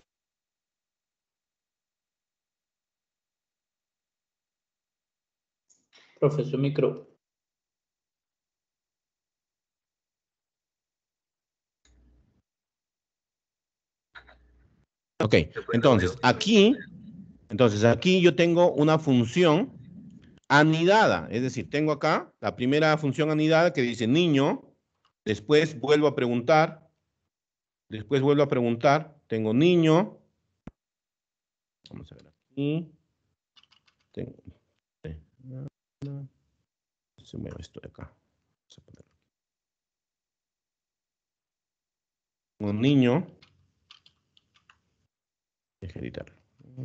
S8: Profesor micro.
S2: Ok, entonces aquí yo tengo una función anidada, es decir, tengo acá la primera función anidada que dice niño, después vuelvo a preguntar, tengo niño, vamos a ver aquí, tengo, se mueve esto de acá, un niño, deja editarlo.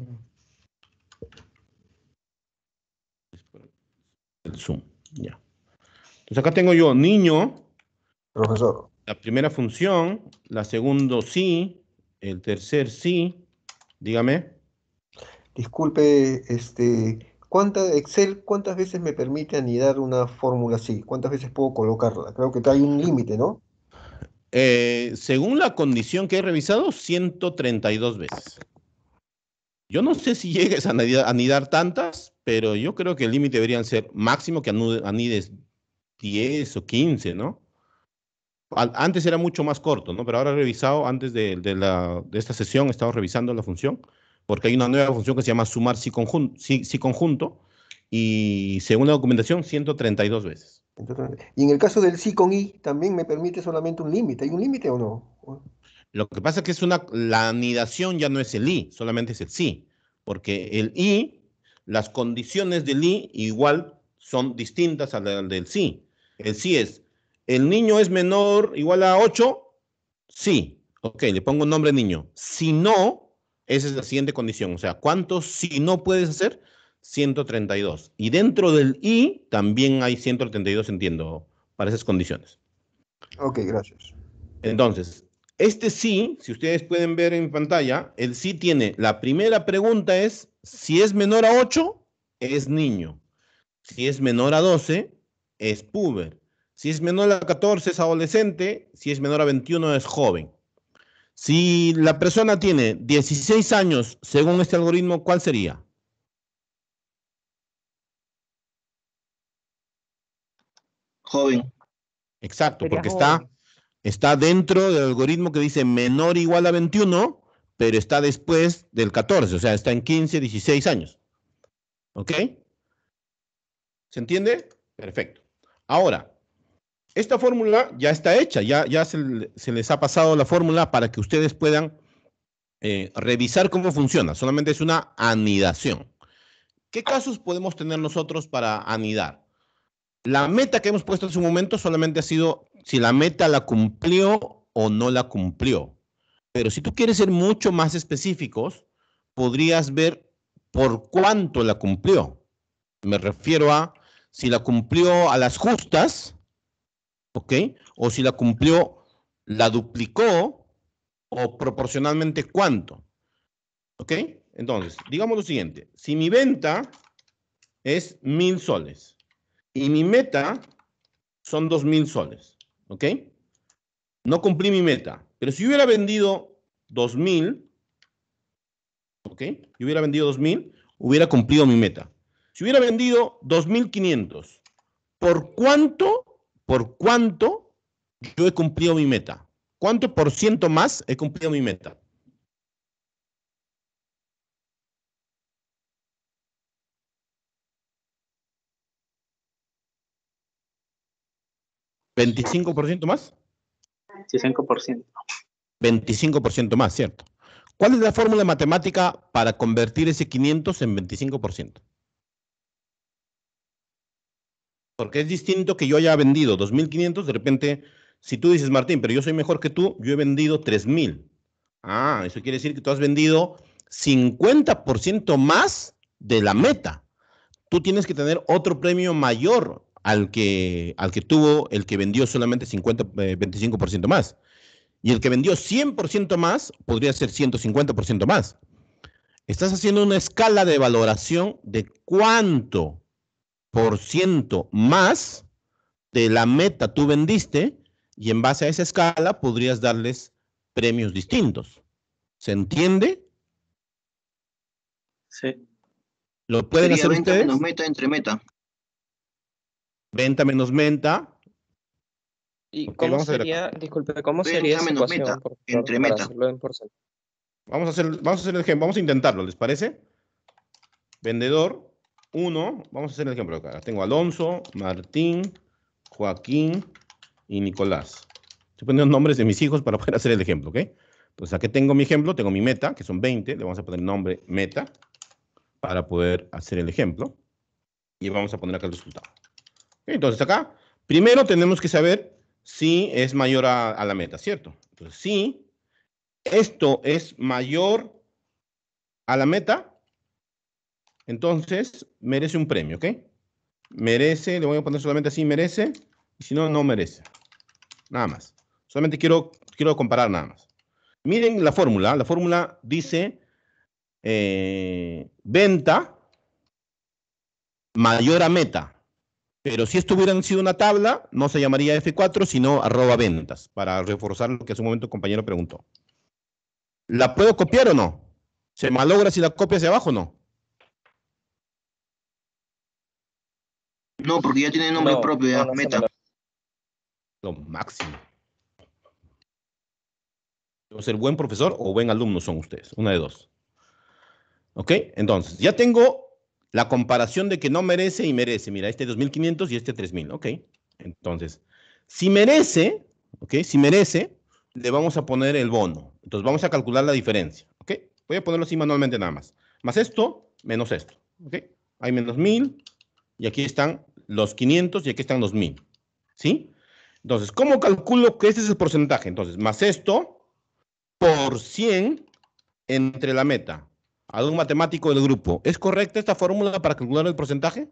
S2: El zoom, ya. Entonces acá tengo yo niño,
S5: Profesor.
S2: la primera función, la segunda sí, el tercer sí, dígame.
S5: Disculpe, Excel, ¿cuántas veces me permite anidar una fórmula así? ¿Cuántas veces puedo colocarla? Creo que hay un límite, ¿no?
S2: Según la condición que he revisado, 132 veces. Yo no sé si llegues a anidar tantas, pero yo creo que el límite deberían ser máximo que anides 10 o 15, ¿no? Antes era mucho más corto, ¿no? Pero ahora he revisado, antes de esta sesión, he estado revisando la función, porque hay una nueva función que se llama sumar sí conjunto, y según la documentación, 132 veces.
S5: Y en el caso del sí con i, también me permite solamente un límite. ¿Hay un límite o no?
S2: Lo que pasa es que la anidación ya no es el i, solamente es el sí, porque el i, las condiciones del i igual son distintas a las del sí. El sí es, ¿el niño es menor igual a 8? Sí. Ok, le pongo un nombre niño. Si no, esa es la siguiente condición. O sea, ¿cuántos si no puedes hacer? 132. Y dentro del i también hay 132, entiendo, para esas condiciones.
S5: Ok, gracias.
S2: Entonces, este sí, si ustedes pueden ver en pantalla, el sí tiene, la primera pregunta es, si es menor a 8, es niño. Si es menor a 12, es puber. Si es menor a 14, es adolescente. Si es menor a 21, es joven. Si la persona tiene 16 años, según este algoritmo, ¿cuál sería?
S7: Joven.
S2: Exacto, porque está dentro del algoritmo que dice menor o igual a 21, pero está después del 14, o sea, está en 15, 16 años. ¿Ok? ¿Se entiende? Perfecto. Ahora, esta fórmula ya está hecha, ya se les ha pasado la fórmula para que ustedes puedan revisar cómo funciona. Solamente es una anidación. ¿Qué casos podemos tener nosotros para anidar? La meta que hemos puesto en su momento solamente ha sido si la meta la cumplió o no la cumplió. Pero si tú quieres ser mucho más específicos, podrías ver por cuánto la cumplió. Me refiero a si la cumplió a las justas, ¿ok? O si la cumplió, la duplicó, o proporcionalmente cuánto. ¿Ok? Entonces, digamos lo siguiente. Si mi venta es 1.000 soles y mi meta son 2.000 soles, ¿ok? No cumplí mi meta, pero si yo hubiera vendido 2.000, ¿ok? Yo hubiera vendido 2.000, hubiera cumplido mi meta. Si hubiera vendido 2.500, ¿por cuánto yo he cumplido mi meta? ¿Cuánto por ciento más he cumplido mi meta? ¿25% más?
S3: Sí, 5%.
S2: 25% más, ¿cierto? ¿Cuál es la fórmula matemática para convertir ese 500 en 25%? Porque es distinto que yo haya vendido 2.500, de repente, si tú dices, Martín, pero yo soy mejor que tú, yo he vendido 3.000. Ah, eso quiere decir que tú has vendido 50% más de la meta. Tú tienes que tener otro premio mayor al que tuvo el que vendió solamente 25% más. Y el que vendió 100% más podría ser 150% más. Estás haciendo una escala de valoración de cuánto por ciento más de la meta tú vendiste y en base a esa escala podrías darles premios distintos. ¿Se entiende?
S3: Sí.
S2: ¿Lo pueden
S7: Sería
S2: hacer
S7: venta
S2: ustedes?
S7: menos meta entre meta.
S2: Venta menos menta.
S10: ¿Y
S2: Ok,
S10: cómo
S2: vamos a ver acá.
S10: sería, disculpe, cómo sería
S7: Venta
S10: esa
S7: menos meta
S10: ecuación, por favor,
S7: entre
S10: para
S7: meta.
S10: hacerlo en porcentaje?
S2: Vamos a hacer el ejemplo, vamos a intentarlo, ¿les parece? Vendedor 1, vamos a hacer el ejemplo acá. Tengo Alonso, Martín, Joaquín y Nicolás. Estoy poniendo nombres de mis hijos para poder hacer el ejemplo, ¿ok? Entonces aquí tengo mi ejemplo, tengo mi meta, que son 20, le vamos a poner nombre meta para poder hacer el ejemplo. Y vamos a poner acá el resultado. ¿Ok? Entonces acá, primero tenemos que saber si es mayor a la meta, ¿cierto? Entonces, si esto es mayor a la meta, entonces merece un premio, ¿ok? Merece, le voy a poner solamente así, merece, y si no, no merece. Nada más. Solamente quiero comparar nada más. Miren la fórmula dice venta mayor a meta. Pero si esto hubiera sido una tabla, no se llamaría F4, sino @ventas, para reforzar lo que hace un momento el compañero preguntó. ¿La puedo copiar o no? ¿Se malogra si la copio hacia abajo o no?
S7: No, porque ya tiene nombre propio, ya,
S10: no se
S7: meta.
S10: malogra.
S2: Lo máximo. ¿Debo ser buen profesor o buen alumno son ustedes? Una de dos. ¿Ok? Entonces, ya tengo la comparación de que no merece y merece. Mira, este 2.500 y este 3.000. ¿Ok? Entonces, si merece, ¿ok? Si merece, le vamos a poner el bono. Entonces, vamos a calcular la diferencia. ¿Ok? Voy a ponerlo así manualmente nada más. Más esto, menos esto. ¿Ok? Hay menos 1.000 y aquí están los 500 y aquí están los 1.000. ¿Sí? Entonces, ¿cómo calculo que este es el porcentaje? Entonces, más esto por 100 entre la meta. ¿Algún matemático del grupo? ¿Es correcta esta fórmula para calcular el porcentaje?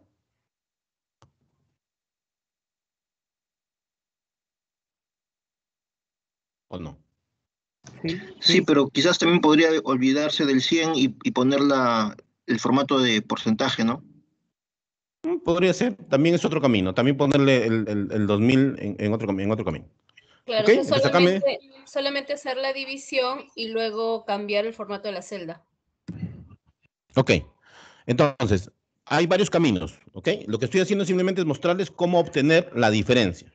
S2: ¿O no?
S7: Sí, pero quizás también podría olvidarse del 100 y poner el formato de porcentaje, ¿no?
S2: Podría ser. También es otro camino. También ponerle el 2.000 en otro camino.
S6: Claro,
S2: ¿Ok?
S6: o sea,
S2: Entonces acá me...
S6: solamente hacer la división y luego cambiar el formato de la celda.
S2: Ok. Entonces, hay varios caminos. ¿Ok? Lo que estoy haciendo simplemente es mostrarles cómo obtener la diferencia.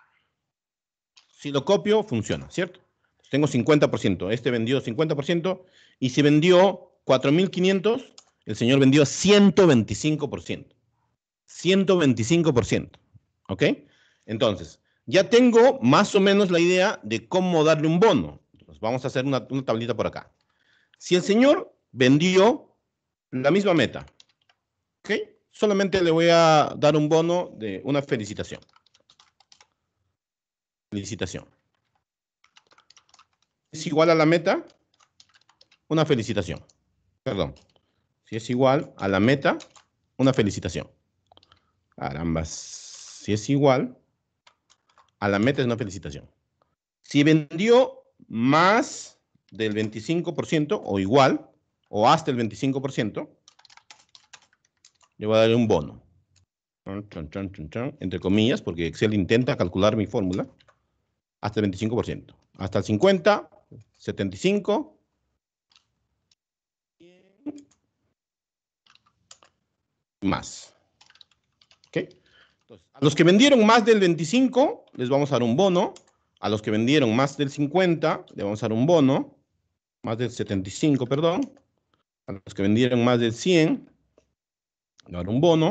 S2: Si lo copio, funciona, ¿cierto? Tengo 50%. Este vendió 50%. Y si vendió 4.500, el señor vendió 125%. 125%. ¿Ok? Entonces, ya tengo más o menos la idea de cómo darle un bono. Entonces, vamos a hacer una tablita por acá. Si el señor vendió la misma meta, ¿ok? Solamente le voy a dar un bono de una felicitación. Felicitación. ¿Es igual a la meta? Una felicitación. Perdón. Si es igual a la meta, una felicitación. Carambas. Si es igual a la meta, es una felicitación. Si vendió más del 25% o igual, o hasta el 25%, le voy a dar un bono. Entre comillas, porque Excel intenta calcular mi fórmula. Hasta el 25%. Hasta el 50%, 75%. Más. ¿Ok? Entonces, a los que vendieron más del 25, les vamos a dar un bono. A los que vendieron más del 50, le vamos a dar un bono. Más del 75, perdón. A los que vendieron más del 100, le voy a dar un bono.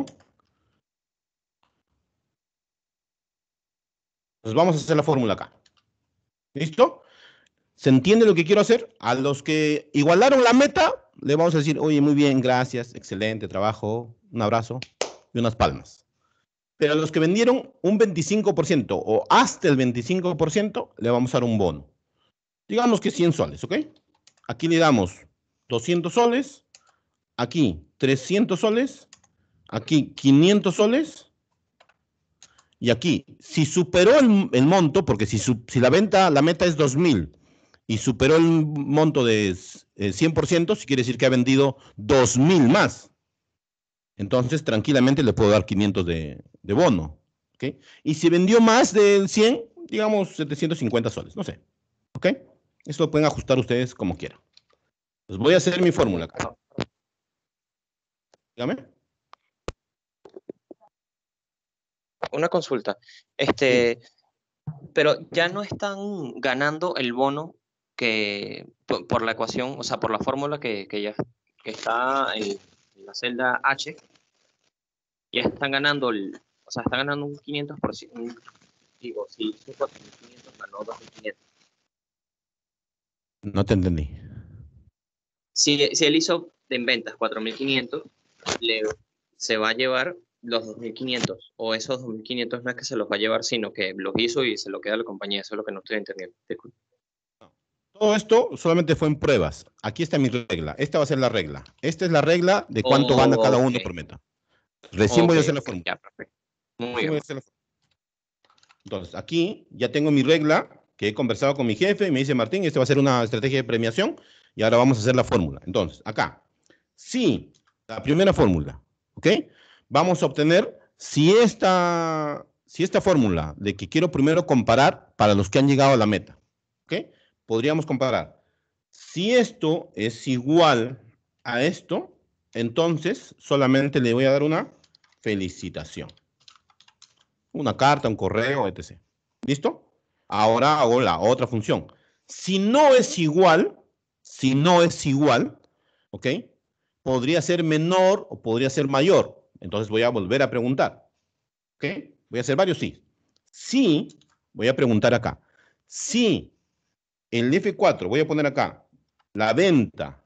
S2: Entonces vamos a hacer la fórmula acá. ¿Listo? ¿Se entiende lo que quiero hacer? A los que igualaron la meta, le vamos a decir, oye, muy bien, gracias, excelente trabajo, un abrazo y unas palmas. Pero a los que vendieron un 25% o hasta el 25%, le vamos a dar un bono. Digamos que 100 soles, ¿ok? Aquí le damos 200 soles, aquí 300 soles, aquí 500 soles, y aquí, si superó el monto, porque si la meta es 2.000 y superó el monto de 100%, sí quiere decir que ha vendido 2.000 más. Entonces, tranquilamente le puedo dar 500 de bono. ¿Ok? Y si vendió más del 100, digamos 750 soles, no sé. ¿Ok? Esto lo pueden ajustar ustedes como quieran. Pues voy a hacer mi fórmula acá. Dígame.
S10: Una consulta. Pero ya no están ganando el bono que por la ecuación, o sea, por la fórmula que está en la celda H, ya están ganando están ganando un 500%. Digo, si hizo 4.500, ganó 2.500.
S2: No te entendí.
S10: Si él hizo en ventas 4.500, se va a llevar los 2.500, o esos 2.500 no es que se los va a llevar, sino que los hizo y se lo queda a la compañía. Eso es lo que no estoy entendiendo. Disculpe.
S2: Todo esto solamente fue en pruebas. Aquí está mi regla. Esta va a ser la regla. Esta es la regla de cuánto gana cada uno por meta. Recién voy a hacer la fórmula.
S10: Ya, perfecto. Muy bien.
S2: Entonces, aquí ya tengo mi regla que he conversado con mi jefe y me dice, Martín, esta va a ser una estrategia de premiación y ahora vamos a hacer la fórmula. Entonces, acá, si la primera fórmula, ¿ok? Vamos a obtener si esta fórmula de que quiero primero comparar para los que han llegado a la meta, ¿ok? Podríamos comparar. Si esto es igual a esto, entonces solamente le voy a dar una felicitación. Una carta, un correo, etc. ¿Listo? Ahora hago la otra función. Si no es igual, ¿ok? Podría ser menor o podría ser mayor. Entonces voy a volver a preguntar. ¿Ok? Voy a hacer varios sí. Sí, voy a preguntar acá. Si el F4, voy a poner acá, la venta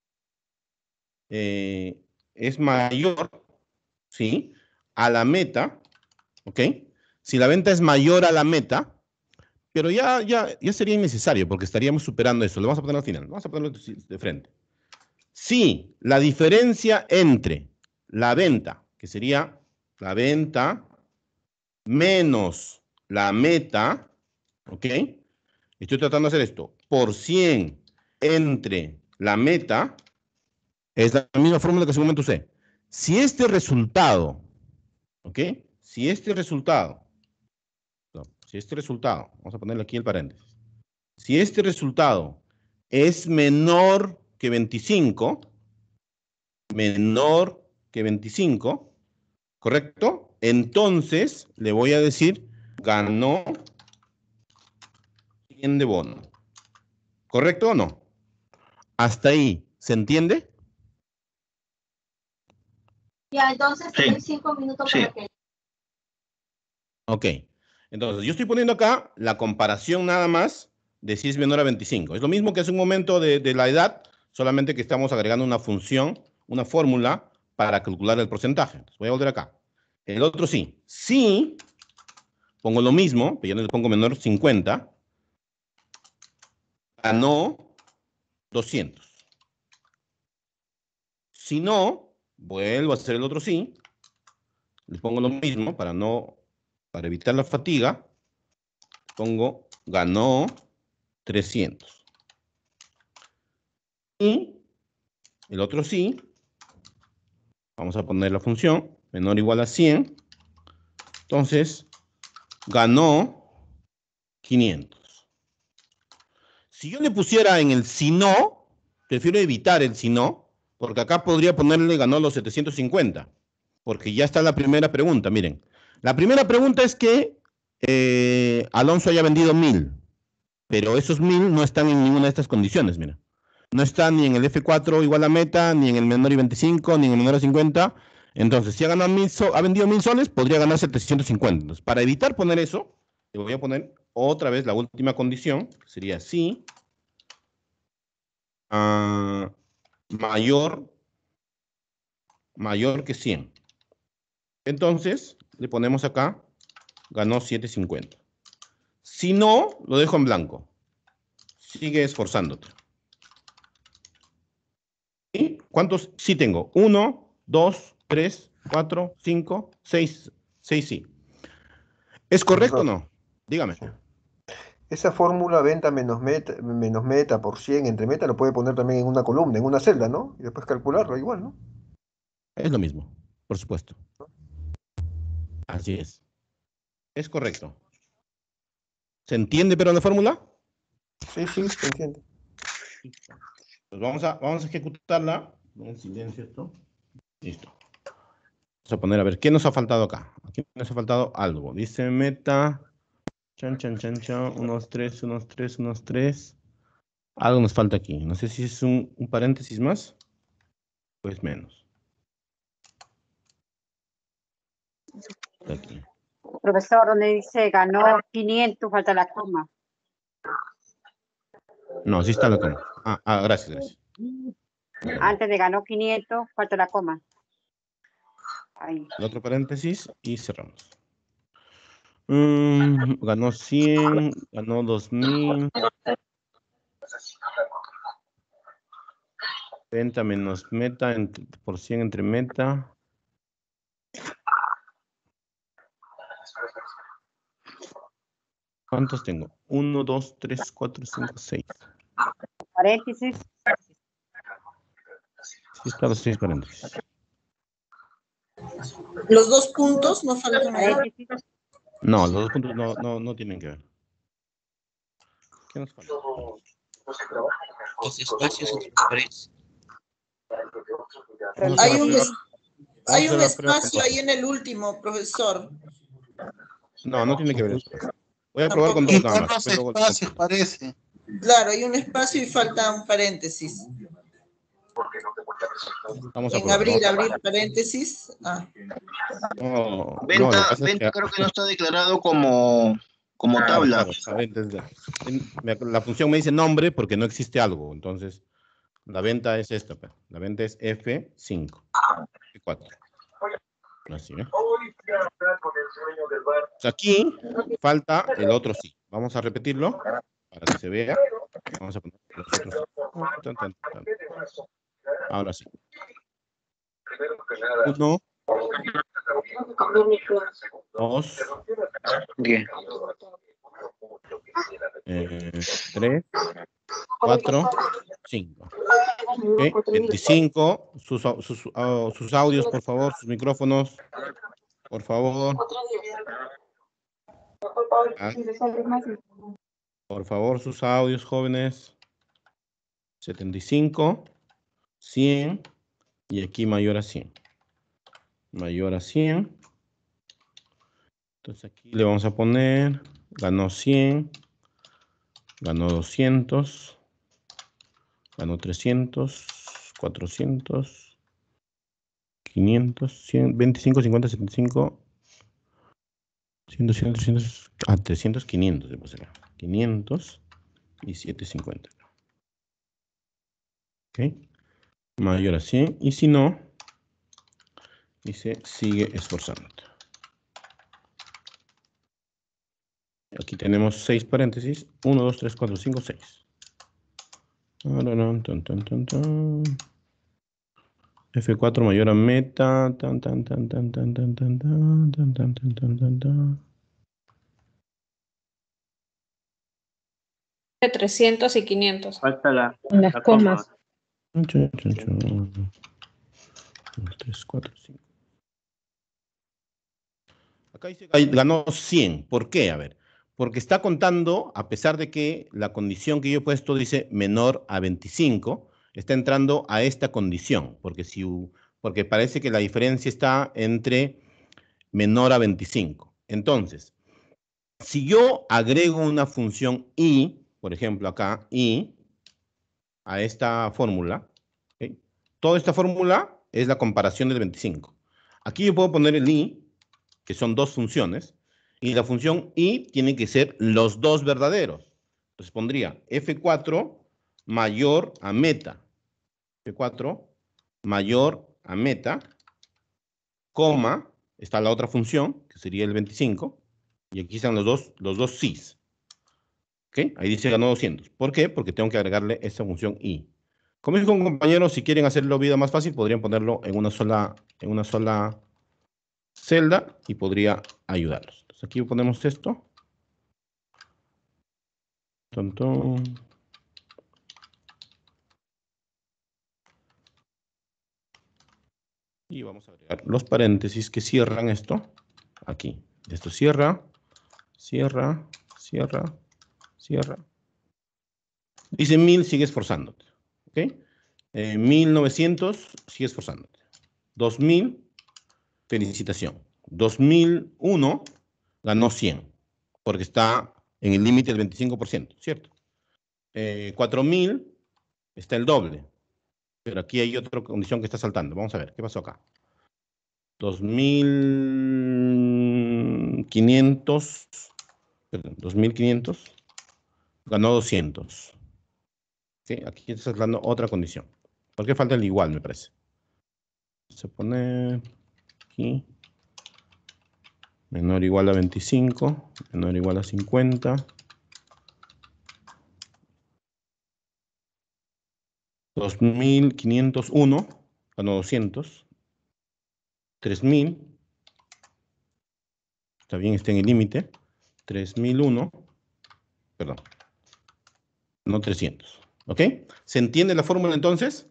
S2: es mayor, ¿sí? A la meta, ¿ok? Si la venta es mayor a la meta, pero ya sería innecesario porque estaríamos superando eso. Lo vamos a poner al final. Vamos a ponerlo de frente. Si la diferencia entre la venta, que sería la venta menos la meta, ¿ok? Estoy tratando de hacer esto, por 100 entre la meta, es la misma fórmula que en su momento usé. Si este resultado, ¿ok? Si este resultado, vamos a ponerle aquí el paréntesis. Si este resultado es menor que 25, ¿correcto? Entonces le voy a decir, ganó 100 de bono. ¿Correcto o no? Hasta ahí, ¿se entiende?
S6: Ya, entonces
S7: Sí.
S6: hay 5 minutos para que...
S2: Ok. Entonces, yo estoy poniendo acá la comparación nada más de si es menor a 25. Es lo mismo que hace un momento de la edad, solamente que estamos agregando una función, una fórmula para calcular el porcentaje. Entonces, voy a volver acá. El otro sí. Si pongo lo mismo, pero ya no le pongo menor 50, ganó 200. Si no, vuelvo a hacer el otro sí. Le pongo lo mismo para evitar la fatiga. Pongo ganó 300. Y el otro sí. Vamos a poner la función menor o igual a 100. Entonces, ganó 500. Si yo le pusiera en el si no, prefiero evitar el si no, porque acá podría ponerle ganó los 750. Porque ya está la primera pregunta, miren. La primera pregunta es que Alonso haya vendido 1000, pero esos 1000 no están en ninguna de estas condiciones, mira. No está ni en el F4 igual a meta, ni en el menor y 25, ni en el menor a 50. Entonces, si ha ganado ha vendido 1000 soles, podría ganar 750. Entonces, para evitar poner eso, le voy a poner otra vez la última condición, que sería si mayor que 100. Entonces, le ponemos acá, ganó 750. Si no, lo dejo en blanco. Sigue esforzándote. ¿Y cuántos sí tengo? 1, 2, 3, 4, 5, 6. 6 sí. ¿Es correcto o no? Dígame.
S5: Esa fórmula venta menos meta por 100 entre meta lo puede poner también en una columna, en una celda, ¿no? Y después calcularlo igual, ¿no?
S2: Es lo mismo, por supuesto. Así es. Es correcto. ¿Se entiende, pero la fórmula?
S5: Sí, se entiende.
S2: Pues vamos a ejecutarla. En silencio esto. Listo. Vamos a poner, a ver, ¿qué nos ha faltado acá? Aquí nos ha faltado algo. Dice meta. Chan, chan, chan, chan. Unos 3. Algo nos falta aquí. No sé si es un paréntesis más. Pues menos. Aquí.
S11: Profesor, donde dice ganó 500, falta la coma.
S2: No, sí está la coma. Gracias.
S11: Antes de ganó 500, falta la coma. Ahí.
S2: El otro paréntesis y cerramos. Ganó 100, ganó 2000. Venta menos meta por 100 entre meta. ¿Cuántos tengo? 1, 2, 3, 4, 5, 6.
S11: Paréntesis.
S2: Sí, están los 6 paréntesis.
S12: Los 2 puntos no faltan ahí.
S2: No, los 2 puntos no tienen que ver. ¿Qué nos falta?
S13: Los espacios entre paredes.
S12: Hay un espacio ahí en el último, profesor.
S2: No tiene que ver eso. Voy a probar con dos nada más.
S13: Espacios parece.
S12: Claro, hay un espacio y falta un paréntesis.
S2: Vamos a
S12: en
S2: probar,
S12: abrir paréntesis.
S7: Venta creo que no está declarado como tabla.
S2: Claro, la función me dice nombre porque no existe algo. Entonces, la venta es esta. La venta es F5. F4. Así, ¿eh? Aquí falta el otro sí. Vamos a repetirlo para que se vea. Vamos a poner los otros sí. Ahora sí. 1, 2, 3, 4, 5. Okay. 25. Sus audios, por favor, sus micrófonos. Por favor. Por favor, sus audios, jóvenes. 75, 100 y aquí mayor a 100. Mayor a 100. Entonces aquí le vamos a poner, ganó 100, ganó 200, ganó 300, 400, 500, 100, 25, 50, 75, 100, 200, 300, 300, 500. 500 y 750. Ok. Mayor a 100. Y si no, dice sigue esforzándote. Aquí tenemos 6 paréntesis. 1, 2, 3, 4, 5, 6. F4 mayor a meta.
S6: 300 y 500.
S3: Falta las
S6: comas.
S2: 3, 4, 5. Acá dice que ganó 100. ¿Por qué? A ver. Porque está contando, a pesar de que la condición que yo he puesto dice menor a 25, está entrando a esta condición. Porque parece que la diferencia está entre menor a 25. Entonces, Si yo agrego una función i, por ejemplo acá, i, a esta fórmula, ¿ok? Toda esta fórmula es la comparación del 25. Aquí yo puedo poner el i, que son dos funciones, y la función i tiene que ser los dos verdaderos. Entonces pondría f4 mayor a meta. f4 mayor a meta, coma, está la otra función, que sería el 25, y aquí están los dos sis. ¿Ok? Ahí dice ganó 200. ¿Por qué? Porque tengo que agregarle esta función i. Como dijo un compañero, si quieren hacerlo vida más fácil, podrían ponerlo en una sola celda y podría ayudarlos. Entonces aquí ponemos esto. Tontón. Y vamos a agregar los paréntesis que cierran esto. Aquí. Esto cierra, cierra, cierra, cierra. Dice 1000, sigue esforzándote. ¿Ok? 1900, sigue esforzándote. 2000, felicitación. 2001, ganó 100. Porque está en el límite del 25%, ¿cierto? 4000, está el doble. Pero aquí hay otra condición que está saltando. Vamos a ver, ¿qué pasó acá? 2500, perdón, 2500, ganó 200. ¿Sí? Aquí está saltando otra condición. ¿Por qué falta el igual, me parece? Se pone aquí. Menor o igual a 25, menor o igual a 50. 2501, ganó 200. 3000, está bien, está en el límite. 3001, perdón, no 300. ¿Ok? ¿Se entiende la fórmula entonces?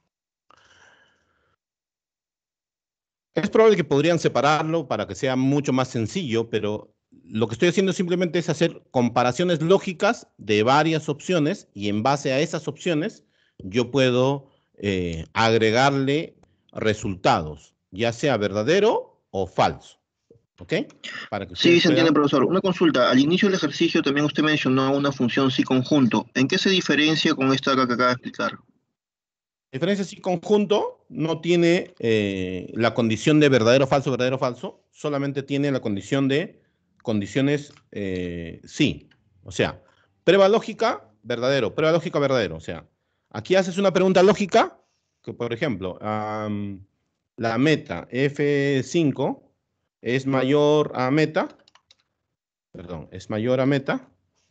S2: Es probable que podrían separarlo para que sea mucho más sencillo, pero lo que estoy haciendo simplemente es hacer comparaciones lógicas de varias opciones y en base a esas opciones yo puedo agregarle resultados, ya sea verdadero o falso. ¿Ok? Para que
S7: Sí,
S2: ustedes
S7: se entiende,
S2: puedan...
S7: profesor. Una consulta. Al inicio del ejercicio también usted mencionó una función sí conjunto. ¿En qué se diferencia con esta que acaba de explicar?
S2: Diferencia sí conjunto no tiene la condición de verdadero, falso, solamente tiene la condición de condiciones sí. O sea, prueba lógica, verdadero, prueba lógica, verdadero. O sea, aquí haces una pregunta lógica, que por ejemplo, la meta F5 es mayor a meta, perdón, es mayor a meta,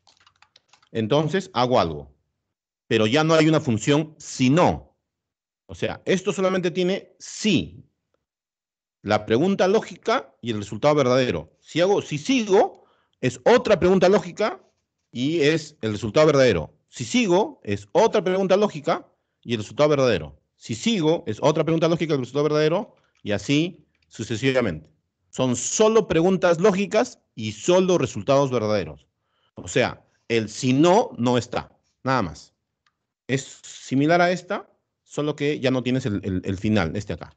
S2: entonces hago algo. Pero ya no hay una función si no. O sea, esto solamente tiene sí. La pregunta lógica y el resultado verdadero. Si sigo, es otra pregunta lógica y es el resultado verdadero. Si sigo, es otra pregunta lógica y el resultado verdadero. Si sigo, es otra pregunta lógica y el resultado verdadero y así sucesivamente. Son solo preguntas lógicas y solo resultados verdaderos. O sea, el si no, no está. Nada más. Es similar a esta, solo que ya no tienes el final, este acá.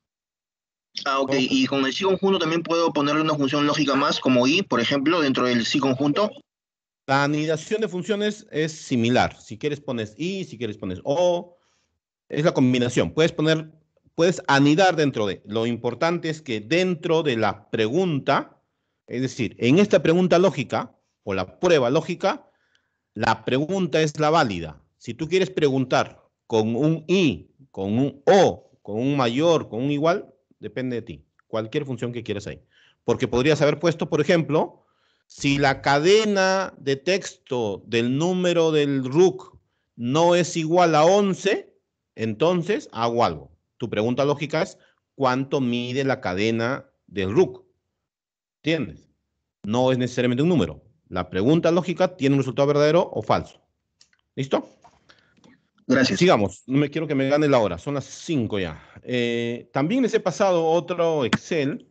S7: Ah, ok. Y con el sí conjunto también puedo ponerle una función lógica más, como i, por ejemplo, dentro del sí conjunto.
S2: La anidación de funciones es similar. Si quieres pones i, si quieres pones o. Es la combinación. Puedes anidar dentro de. Lo importante es que dentro de la pregunta, es decir, en esta pregunta lógica o la prueba lógica, la pregunta es la válida. Si tú quieres preguntar con un i, con un o, con un mayor, con un igual, depende de ti. Cualquier función que quieras ahí. Porque podrías haber puesto, por ejemplo, si la cadena de texto del número del RUC no es igual a 11, entonces hago algo. Tu pregunta lógica es, ¿cuánto mide la cadena del RUC? ¿Entiendes? No es necesariamente un número. La pregunta lógica tiene un resultado verdadero o falso. ¿Listo?
S7: Gracias.
S2: Sigamos. No me quiero que me gane la hora. Son las 5 ya. También les he pasado otro Excel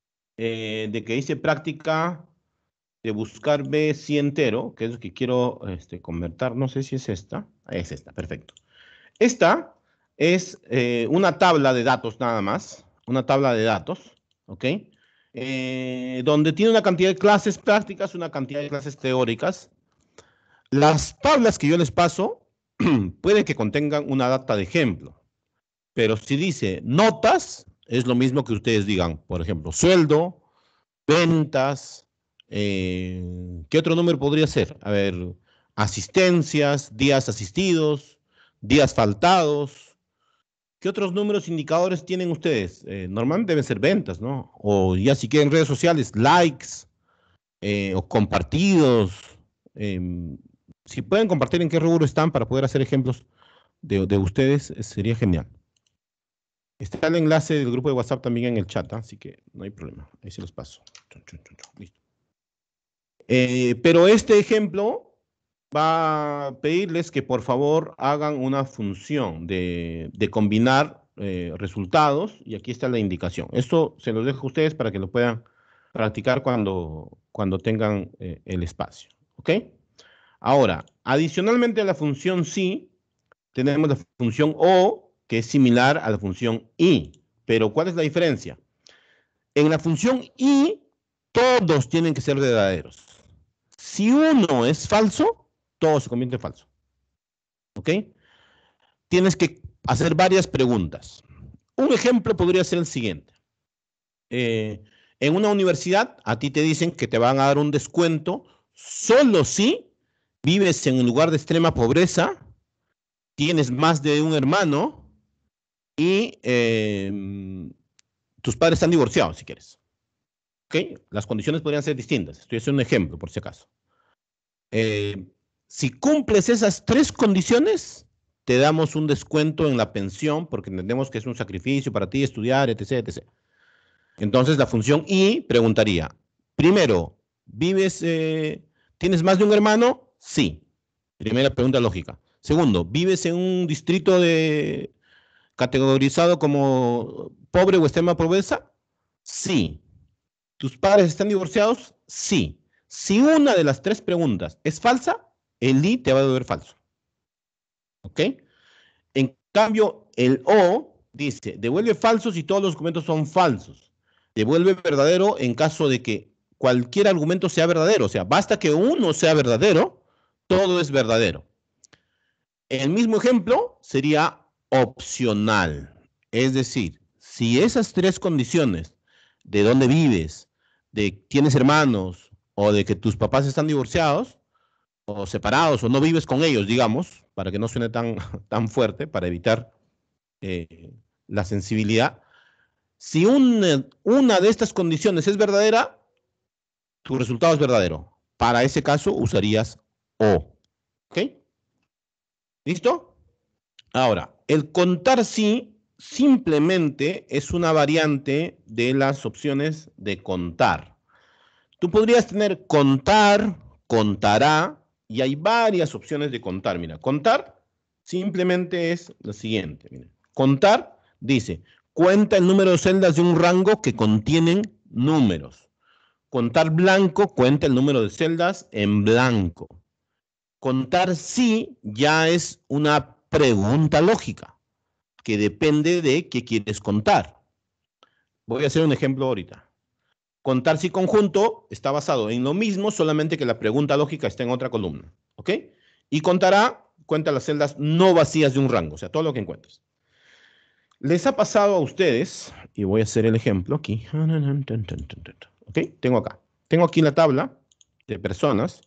S2: de que hice práctica de buscar B sí entero, que es lo que quiero convertir. No sé si es esta. Es esta, perfecto. Esta es una tabla de datos nada más. Una tabla de datos, ¿ok? donde tiene una cantidad de clases prácticas, una cantidad de clases teóricas. Las tablas que yo les paso puede que contengan una data de ejemplo, pero si dice notas, es lo mismo que ustedes digan, por ejemplo, sueldo, ventas, ¿qué otro número podría ser? A ver, asistencias, días asistidos, días faltados. ¿Qué otros números indicadores tienen ustedes? Normalmente deben ser ventas, ¿no? O ya si quieren redes sociales, likes, o compartidos. Si pueden compartir en qué rubro están para poder hacer ejemplos de ustedes, sería genial. Está el enlace del grupo de WhatsApp también en el chat, así que no hay problema. Ahí se los paso. Listo. Pero este ejemplo va a pedirles que por favor hagan una función de combinar resultados, y aquí está la indicación. Esto se los dejo a ustedes para que lo puedan practicar cuando tengan el espacio. ¿Ok? Ahora, adicionalmente a la función sí, tenemos la función o, que es similar a la función y. Pero ¿cuál es la diferencia? En la función y, todos tienen que ser verdaderos. Si uno es falso, todo se convierte en falso. ¿Ok? Tienes que hacer varias preguntas. Un ejemplo podría ser el siguiente. En una universidad, a ti te dicen que te van a dar un descuento solo si vives en un lugar de extrema pobreza, tienes más de un hermano y tus padres están divorciados, si quieres. ¿Ok? Las condiciones podrían ser distintas. Estoy haciendo un ejemplo, por si acaso. Si cumples esas 3 condiciones, te damos un descuento en la pensión, porque entendemos que es un sacrificio para ti estudiar, etc., etc. Entonces, la función y preguntaría, primero, ¿tienes más de un hermano? Sí. Primera pregunta lógica. Segundo, ¿vives en un distrito categorizado como pobre o extrema pobreza? Sí. ¿Tus padres están divorciados? Sí. Si una de las 3 preguntas es falsa, el i te va a devolver falso. ¿Ok? En cambio, el o dice, devuelve falso si todos los documentos son falsos. Devuelve verdadero en caso de que cualquier argumento sea verdadero. O sea, basta que uno sea verdadero, todo es verdadero. El mismo ejemplo sería opcional. Es decir, si esas 3 condiciones, de dónde vives, de tienes hermanos, o de que tus papás están divorciados, o separados, o no vives con ellos, digamos, para que no suene tan fuerte, para evitar la sensibilidad. Si una de estas condiciones es verdadera, tu resultado es verdadero. Para ese caso usarías o. ¿Ok? ¿Listo? Ahora, el contar sí simplemente es una variante de las opciones de contar. Tú podrías tener contar, contará, y hay varias opciones de contar. Mira, contar simplemente es lo siguiente. Mira. Contar dice, cuenta el número de celdas de un rango que contienen números. Contar blanco cuenta el número de celdas en blanco. Contar sí ya es una pregunta lógica que depende de qué quieres contar. Voy a hacer un ejemplo ahorita. Contar sí conjunto está basado en lo mismo, solamente que la pregunta lógica está en otra columna. ¿Ok? Y contará cuenta las celdas no vacías de un rango, o sea, todo lo que encuentres. Les ha pasado a ustedes, y voy a hacer el ejemplo aquí. ¿Ok? Tengo aquí la tabla de personas.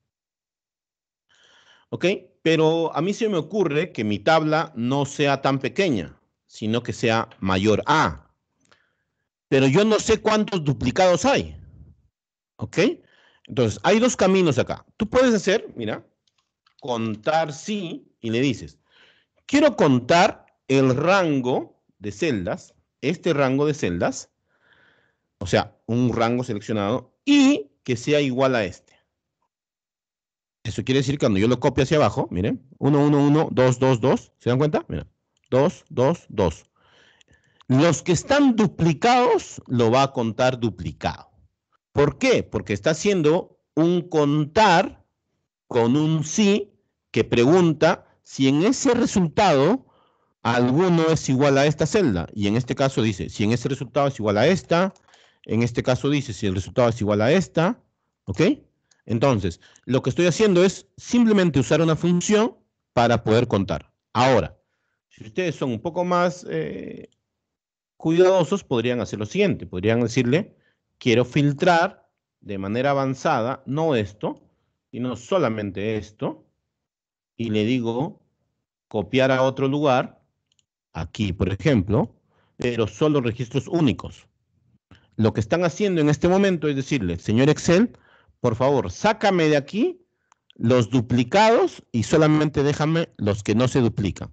S2: ¿Ok? Pero a mí se me ocurre que mi tabla no sea tan pequeña, sino que sea mayor a. Pero yo no sé cuántos duplicados hay. ¿Ok? Entonces, hay 2 caminos acá. Tú puedes hacer, mira, contar sí, y le dices, quiero contar el rango de celdas, este rango de celdas, o sea, un rango seleccionado, y que sea igual a este. Eso quiere decir que cuando yo lo copio hacia abajo, miren, 1, 1, 1, 2, 2, 2, ¿se dan cuenta? Mira, 2, 2, 2. Los que están duplicados lo va a contar duplicado. ¿Por qué? Porque está haciendo un contar con un sí que pregunta si en ese resultado alguno es igual a esta celda. Y en este caso dice, si en ese resultado es igual a esta, En este caso dice si el resultado es igual a esta, ¿ok? Entonces, lo que estoy haciendo es simplemente usar una función para poder contar. Ahora, si ustedes son un poco más cuidadosos, podrían hacer lo siguiente. Podrían decirle, quiero filtrar de manera avanzada, no esto, sino solamente esto, y le digo copiar a otro lugar, aquí por ejemplo, pero solo registros únicos. Lo que están haciendo en este momento es decirle, señor Excel, por favor, sácame de aquí los duplicados y solamente déjame los que no se duplican.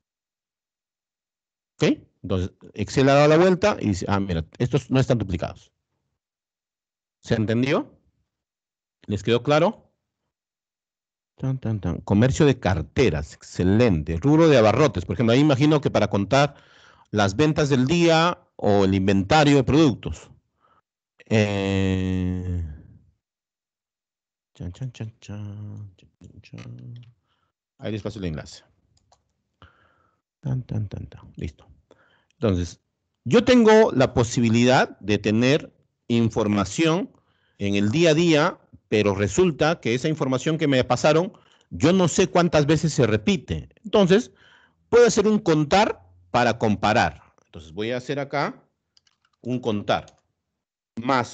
S2: ¿Ok? Entonces, Excel ha dado la vuelta y dice, ah, mira, estos no están duplicados. ¿Se entendió? ¿Les quedó claro? Tan, tan, tan. Comercio de carteras, excelente. Rubro de abarrotes, por ejemplo, ahí imagino que para contar las ventas del día o el inventario de productos. Chan, chan, chan, chan, chan, chan. Ahí les paso el enlace. Tan, tan, tan, tan. Listo. Entonces, yo tengo la posibilidad de tener información en el día a día, pero resulta que esa información que me pasaron, yo no sé cuántas veces se repite. Entonces, puedo hacer un contar para comparar. Entonces, voy a hacer acá un contar. Más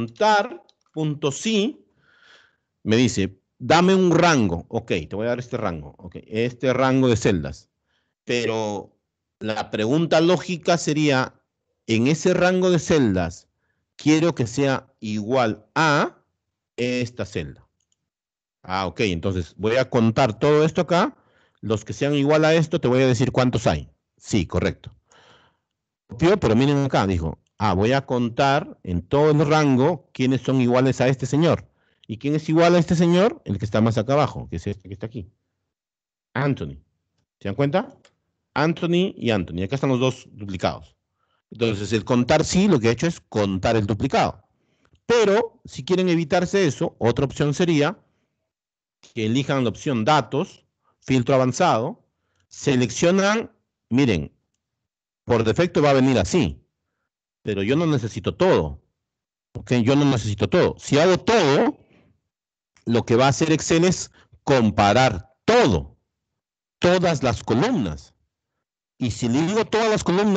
S2: contar.si me dice, dame un rango. Ok, te voy a dar este rango. Ok, este rango de celdas. Pero la pregunta lógica sería, en ese rango de celdas, quiero que sea igual a esta celda. Ah, ok, entonces voy a contar todo esto acá. Los que sean igual a esto, te voy a decir cuántos hay. Sí, correcto. Pero miren acá, dijo, voy a contar en todo el rango quiénes son iguales a este señor. ¿Y quién es igual a este señor? El que está más acá abajo, que es este que está aquí. Anthony. ¿Se dan cuenta? Anthony y Anthony. Acá están los dos duplicados. Entonces, el contar sí, lo que he hecho es contar el duplicado. Pero, si quieren evitarse eso, otra opción sería que elijan la opción datos, filtro avanzado, seleccionan, miren, por defecto va a venir así, pero yo no necesito todo. ¿Ok? Yo no necesito todo. Si hago todo, lo que va a hacer Excel es comparar todo, todas las columnas. Y si le digo todas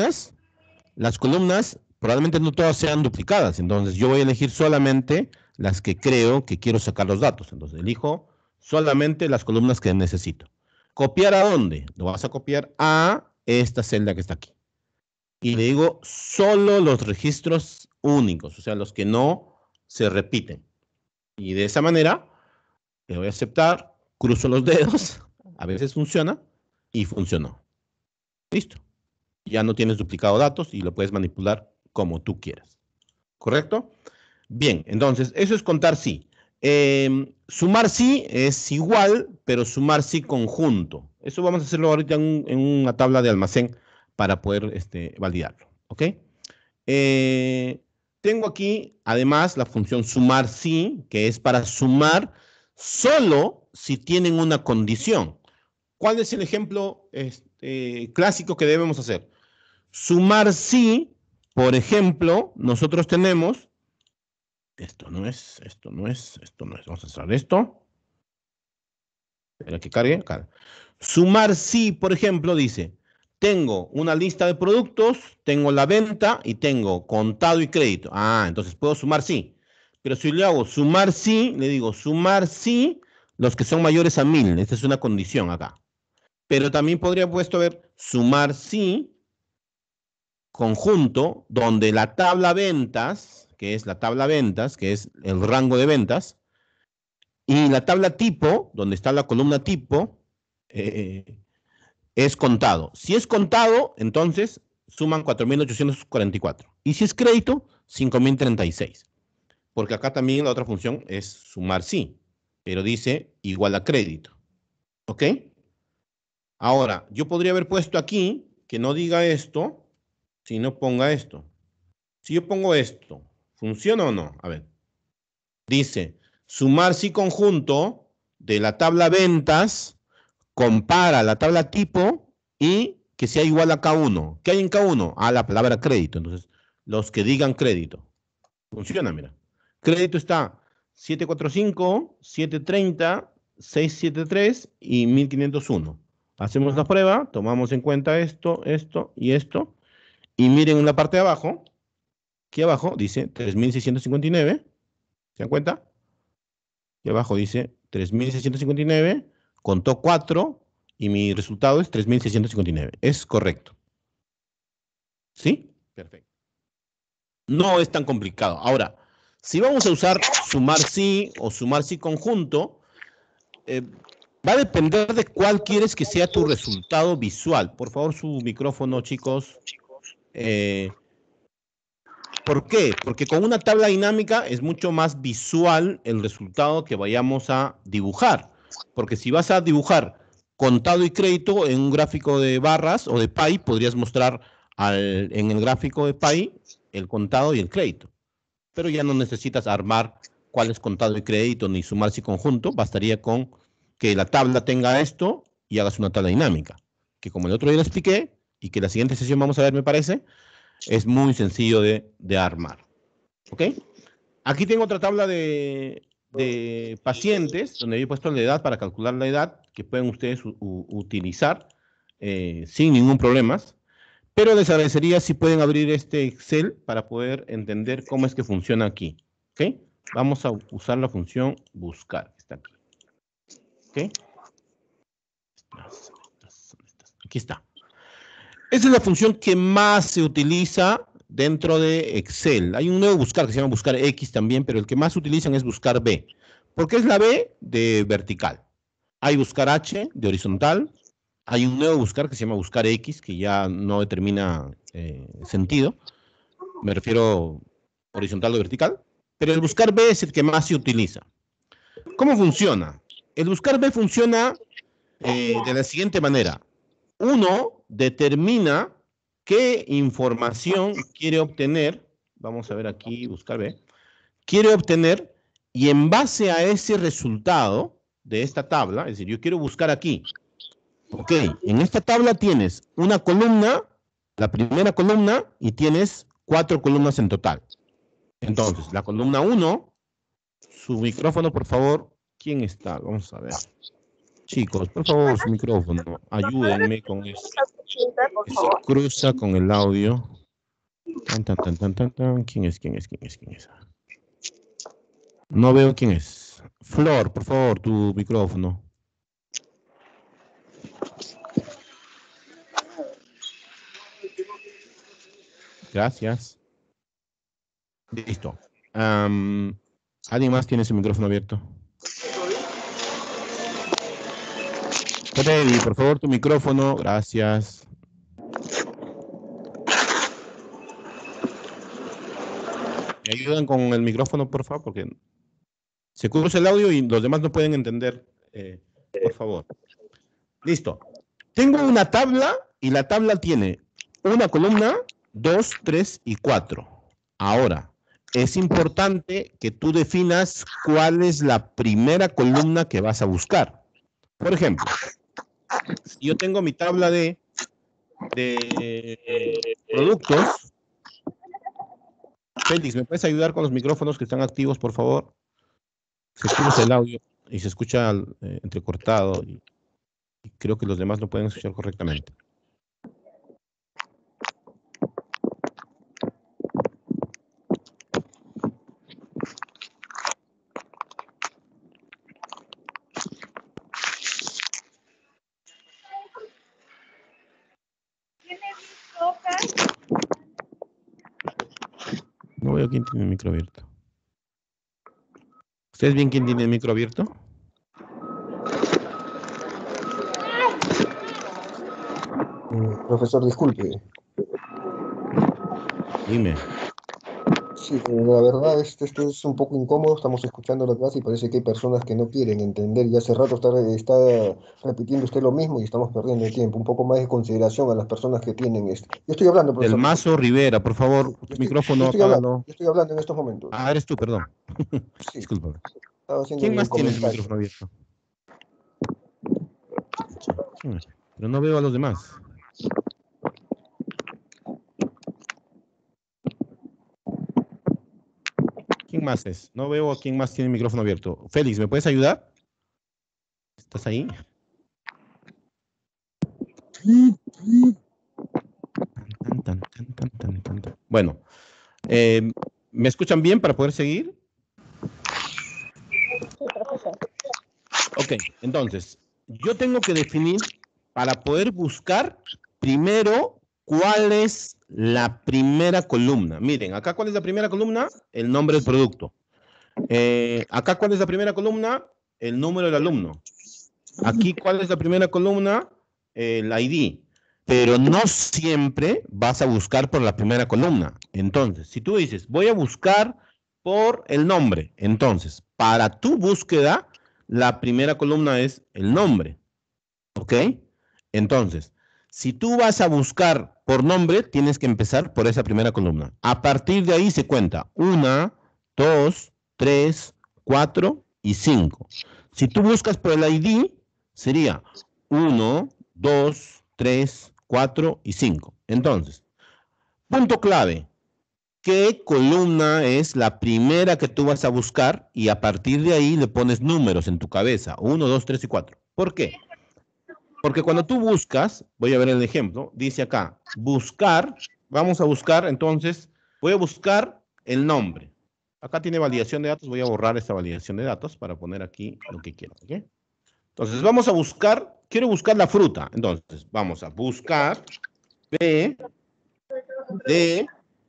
S2: las columnas probablemente no todas sean duplicadas. Entonces yo voy a elegir solamente las que creo que quiero sacar los datos. Entonces elijo solamente las columnas que necesito. ¿Copiar a dónde? Lo vas a copiar a esta celda que está aquí. Y le digo solo los registros únicos, o sea, los que no se repiten. Y de esa manera le voy a aceptar, cruzo los dedos, a veces funciona y funcionó. Listo. Ya no tienes duplicado datos y lo puedes manipular como tú quieras. ¿Correcto? Bien, entonces, eso es contar sí. Sumar sí es igual, pero sumar sí conjunto. Eso vamos a hacerlo ahorita en una tabla de almacén para poder validarlo. ¿Ok? Tengo aquí, además, la función sumar sí, que es para sumar solo si tienen una condición. ¿Cuál es el ejemplo clásico que debemos hacer? Sumar sí, por ejemplo, nosotros tenemos, esto no es, vamos a cerrar esto. Espera que cargue. Sumar sí, por ejemplo, dice, tengo una lista de productos, tengo la venta y tengo contado y crédito. Entonces puedo sumar sí. Pero si le hago sumar sí, le digo sumar sí los que son mayores a 1000. Esta es una condición acá. Pero también podría puesto ver sumar sí conjunto donde la tabla ventas, que es el rango de ventas, y la tabla tipo, donde está la columna tipo, es contado. Si es contado, entonces suman 4.844. Y si es crédito, 5.036. Porque acá también la otra función es sumar sí, pero dice igual a crédito. ¿Ok? Ahora, yo podría haber puesto aquí, que no diga esto, sino ponga esto. Si yo pongo esto, ¿funciona o no? A ver. Dice, sumar sí conjunto de la tabla ventas, compara la tabla tipo y que sea igual a K1. ¿Qué hay en K1? La palabra crédito. Entonces, los que digan crédito. Funciona, mira. Crédito está 745, 730, 673 y 1501. Hacemos la prueba, tomamos en cuenta esto, esto y esto. Y miren en la parte de abajo, aquí abajo dice 3659. ¿Se dan cuenta? Aquí abajo dice 3659, contó 4 y mi resultado es 3659. Es correcto. ¿Sí? Perfecto. No es tan complicado. Ahora, si vamos a usar sumar sí o sumar sí conjunto, va a depender de cuál quieres que sea tu resultado visual. Por favor, su micrófono, chicos. ¿Por qué? Porque con una tabla dinámica es mucho más visual el resultado que vayamos a dibujar. Porque si vas a dibujar contado y crédito en un gráfico de barras o de pie, podrías mostrar en el gráfico de pie el contado y el crédito. Pero ya no necesitas armar cuál es contado y crédito ni sumarse y conjunto. Bastaría con que la tabla tenga esto y hagas una tabla dinámica. Que como el otro día lo expliqué y que la siguiente sesión vamos a ver, me parece, es muy sencillo de armar. ¿Ok? Aquí tengo otra tabla de pacientes, donde he puesto la edad para calcular la edad, que pueden ustedes utilizar sin ningún problema. Pero les agradecería si pueden abrir este Excel para poder entender cómo es que funciona aquí. ¿Ok? Vamos a usar la función buscar. Está aquí. ¿Ok? Aquí está. Esa es la función que más se utiliza dentro de Excel. Hay un nuevo buscar que se llama buscar X también, pero el que más utilizan es buscar B. Porque es la B de vertical. Hay buscar H de horizontal. Hay un nuevo buscar que se llama buscar X, que ya no determina sentido. Me refiero horizontal o vertical. Pero el buscar B es el que más se utiliza. ¿Cómo funciona? El buscar B funciona de la siguiente manera. Uno determina qué información quiere obtener. Vamos a ver aquí, buscar B. Quiere obtener y en base a ese resultado de esta tabla, es decir, yo quiero buscar aquí. Ok, en esta tabla tienes una columna, la primera columna, y tienes 4 columnas en total. Entonces, la columna 1, su micrófono, por favor. ¿Quién está? Vamos a ver. Chicos, por favor, su micrófono. Ayúdenme con esto. Que se cruza con el audio. Tan, tan, tan, tan, tan, tan. ¿Quién es? ¿Quién es? ¿Quién es? ¿Quién es? No veo quién es. Flor, por favor, tu micrófono. Gracias. Listo. ¿Alguien más tiene su micrófono abierto? Freddy, por favor, tu micrófono. Gracias. ¿Me ayudan con el micrófono, por favor? Porque se cruza el audio y los demás no pueden entender. Por favor. Listo. Tengo una tabla y la tabla tiene una columna, 2, 3 y 4. Ahora, es importante que tú definas cuál es la primera columna que vas a buscar. Por ejemplo, si yo tengo mi tabla de productos. Félix, ¿me puedes ayudar con los micrófonos que están activos, por favor? Se cruza el audio y se escucha entrecortado y creo que los demás no pueden escuchar correctamente. No veo quién tiene el micro abierto. ¿Ustedes ven quién tiene el micro abierto?
S5: Profesor, disculpe.
S2: Dime.
S5: Sí, la verdad, esto es un poco incómodo. Estamos escuchando la clase y parece que hay personas que no quieren entender. Y hace rato está repitiendo usted lo mismo y estamos perdiendo el tiempo. Un poco más de consideración a las personas que tienen esto. Yo estoy hablando, profesor.
S2: Del Mazo Rivera, por favor, tu micrófono, apágalo.
S5: Yo estoy hablando en estos momentos.
S2: Ah, eres tú, perdón.
S5: Sí.
S2: Discúlpame.
S5: ¿Quién
S2: más tiene su micrófono abierto? Pero no veo a los demás. ¿Quién más es? No veo a quién más tiene el micrófono abierto. Félix, ¿me puedes ayudar? ¿Estás ahí? Bueno, ¿me escuchan bien para poder seguir?
S4: Sí, profesor.
S2: Ok, entonces, yo tengo que definir, para poder buscar, primero, cuál es la primera columna. Miren, acá, ¿cuál es la primera columna? El nombre del producto. Acá, ¿cuál es la primera columna? El número del alumno. Aquí, ¿cuál es la primera columna? El ID. Pero no siempre vas a buscar por la primera columna. Entonces, si tú dices, voy a buscar por el nombre, entonces, para tu búsqueda, la primera columna es el nombre. ¿Ok? Entonces, si tú vas a buscar por nombre, tienes que empezar por esa primera columna. A partir de ahí se cuenta 1, 2, 3, 4 y 5. Si tú buscas por el ID, sería 1, 2, 3, 4 y 5. Entonces, punto clave. ¿Qué columna es la primera que tú vas a buscar? Y a partir de ahí le pones números en tu cabeza. 1, 2, 3 y 4. ¿Por qué? Porque cuando tú buscas, voy a ver el ejemplo, dice acá, buscar, vamos a buscar, entonces, voy a buscar el nombre. Acá tiene validación de datos, voy a borrar esta validación de datos para poner aquí lo que quiero, ¿ok? Entonces, vamos a buscar, quiero buscar la fruta. Entonces, vamos a buscar B, D,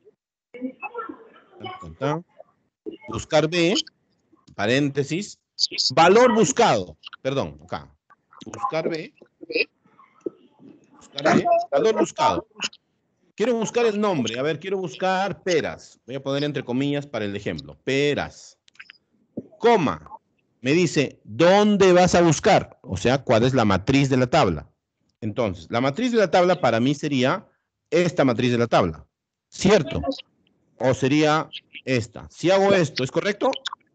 S2: buscar B, paréntesis, valor buscado, perdón, acá, buscar B, valor buscado. Quiero buscar el nombre, a ver, quiero buscar peras, voy a poner entre comillas para el ejemplo, peras, coma, me dice, ¿dónde vas a buscar? O sea, ¿cuál es la matriz de la tabla? Entonces, la matriz de la tabla para mí sería esta matriz de la tabla, ¿cierto? O sería esta. Si hago esto, ¿es correcto?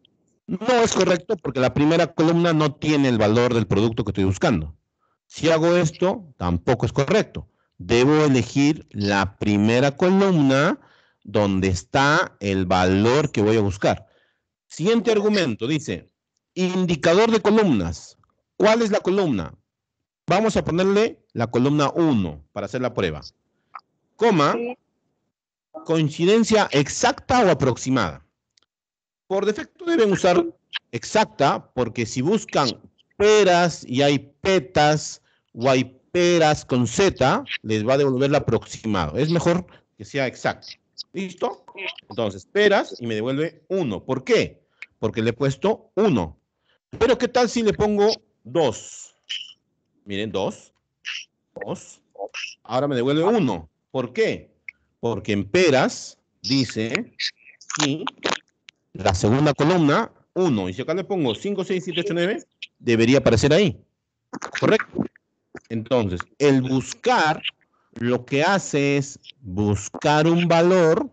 S2: No es correcto porque la primera columna no tiene el valor del producto que estoy buscando. Si hago esto, tampoco es correcto. Debo elegir la primera columna donde está el valor que voy a buscar. Siguiente argumento, dice, indicador de columnas. ¿Cuál es la columna? Vamos a ponerle la columna 1 para hacer la prueba. Coma, coincidencia exacta o aproximada. Por defecto deben usar exacta, porque si buscan peras y hay petas o hay peras con Z, les va a devolver la aproximado. Es mejor que sea exacto. ¿Listo? Entonces, peras y me devuelve 1. ¿Por qué? Porque le he puesto 1. Pero ¿qué tal si le pongo 2? Miren, 2. 2. Ahora me devuelve 1. ¿Por qué? Porque en peras dice aquí la segunda columna 1. Y si acá le pongo 5, 6, 7, 8, 9, debería aparecer ahí. ¿Correcto? Entonces, el buscar lo que hace es buscar un valor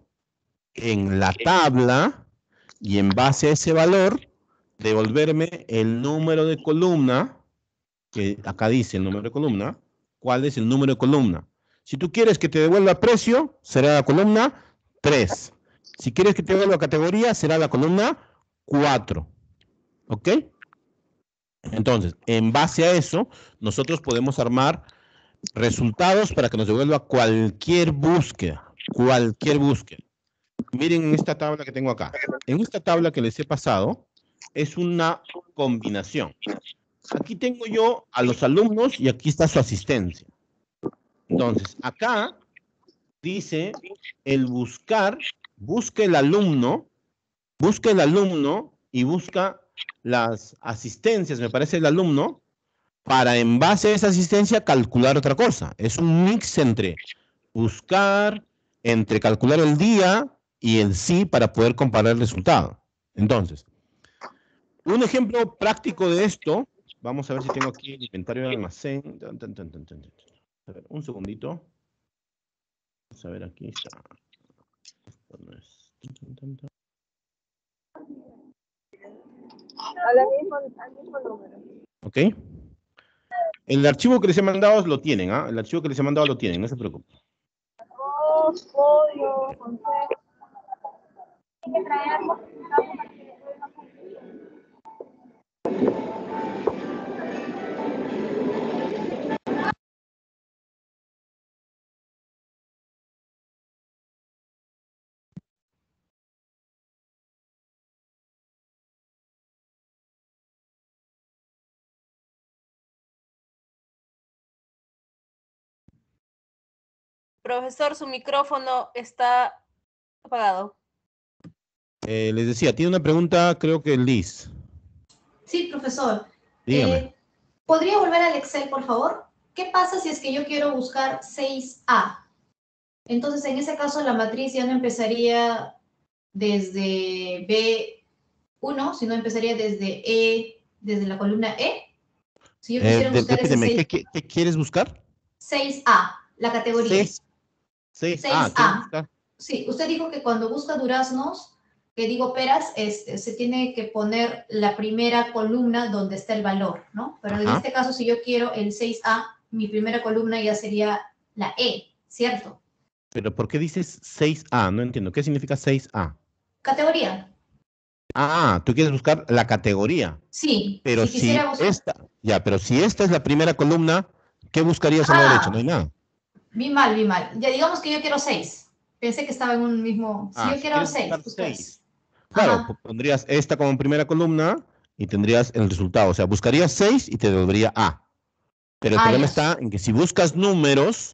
S2: en la tabla y en base a ese valor devolverme el número de columna, que acá dice el número de columna. ¿Cuál es el número de columna? Si tú quieres que te devuelva precio, será la columna 3. Si quieres que te devuelva categoría, será la columna 4. ¿Ok? Entonces, en base a eso, nosotros podemos armar resultados para que nos devuelva cualquier búsqueda. Cualquier búsqueda. Miren en esta tabla que tengo acá. En esta tabla que les he pasado, es una combinación. Aquí tengo yo a los alumnos y aquí está su asistencia. Entonces, acá dice el buscar, busca el alumno y busca las asistencias, me parece, el alumno, para en base a esa asistencia calcular otra cosa. Es un mix entre buscar, entre calcular el día y el sí para poder comparar el resultado. Entonces, un ejemplo práctico de esto, vamos a ver si tengo aquí el inventario de almacén. A ver, un segundito. Vamos a ver, aquí está. Esto no es.
S4: Al mismo número.
S2: Ok. El archivo que les he mandado lo tienen, ¿ah? El archivo que les he mandado lo tienen, no se preocupen.
S4: que traer algo presentable para que le dé una conclusión.
S6: Profesor, su micrófono está apagado.
S2: Les decía, tiene una pregunta, creo que Liz.
S14: Sí, profesor.
S2: Dígame.
S14: ¿Podría volver al Excel, por favor? ¿Qué pasa si es que yo quiero buscar 6A? Entonces, en ese caso, la matriz ya no empezaría desde B1, sino empezaría desde la columna E. Si yo quisiera buscar ese
S2: Repíteme,
S14: 6,
S2: ¿qué quieres buscar?
S14: 6A, la categoría.
S2: 6A.
S14: 6A. Sí, usted dijo que cuando busca duraznos, que digo peras, se tiene que poner la primera columna donde está el valor, ¿no? Pero en este caso, si yo quiero el 6A, mi primera columna ya sería la E, ¿cierto?
S2: Pero ¿por qué dices 6A? No entiendo. ¿Qué significa 6A?
S14: Categoría.
S2: Ah, tú quieres buscar la categoría.
S14: Sí,
S2: Pero
S14: si quisiera buscar...
S2: pero si esta es la primera columna, ¿qué buscarías a la derecha? No hay nada.
S14: Vi mal. Ya digamos que yo quiero 6. Pensé que estaba en un mismo... Si yo quiero 6.
S2: Buscar 6. Claro, pondrías esta como primera columna y tendrías el resultado. O sea, buscarías 6 y te devolvería A. Pero el problema está en que si buscas números,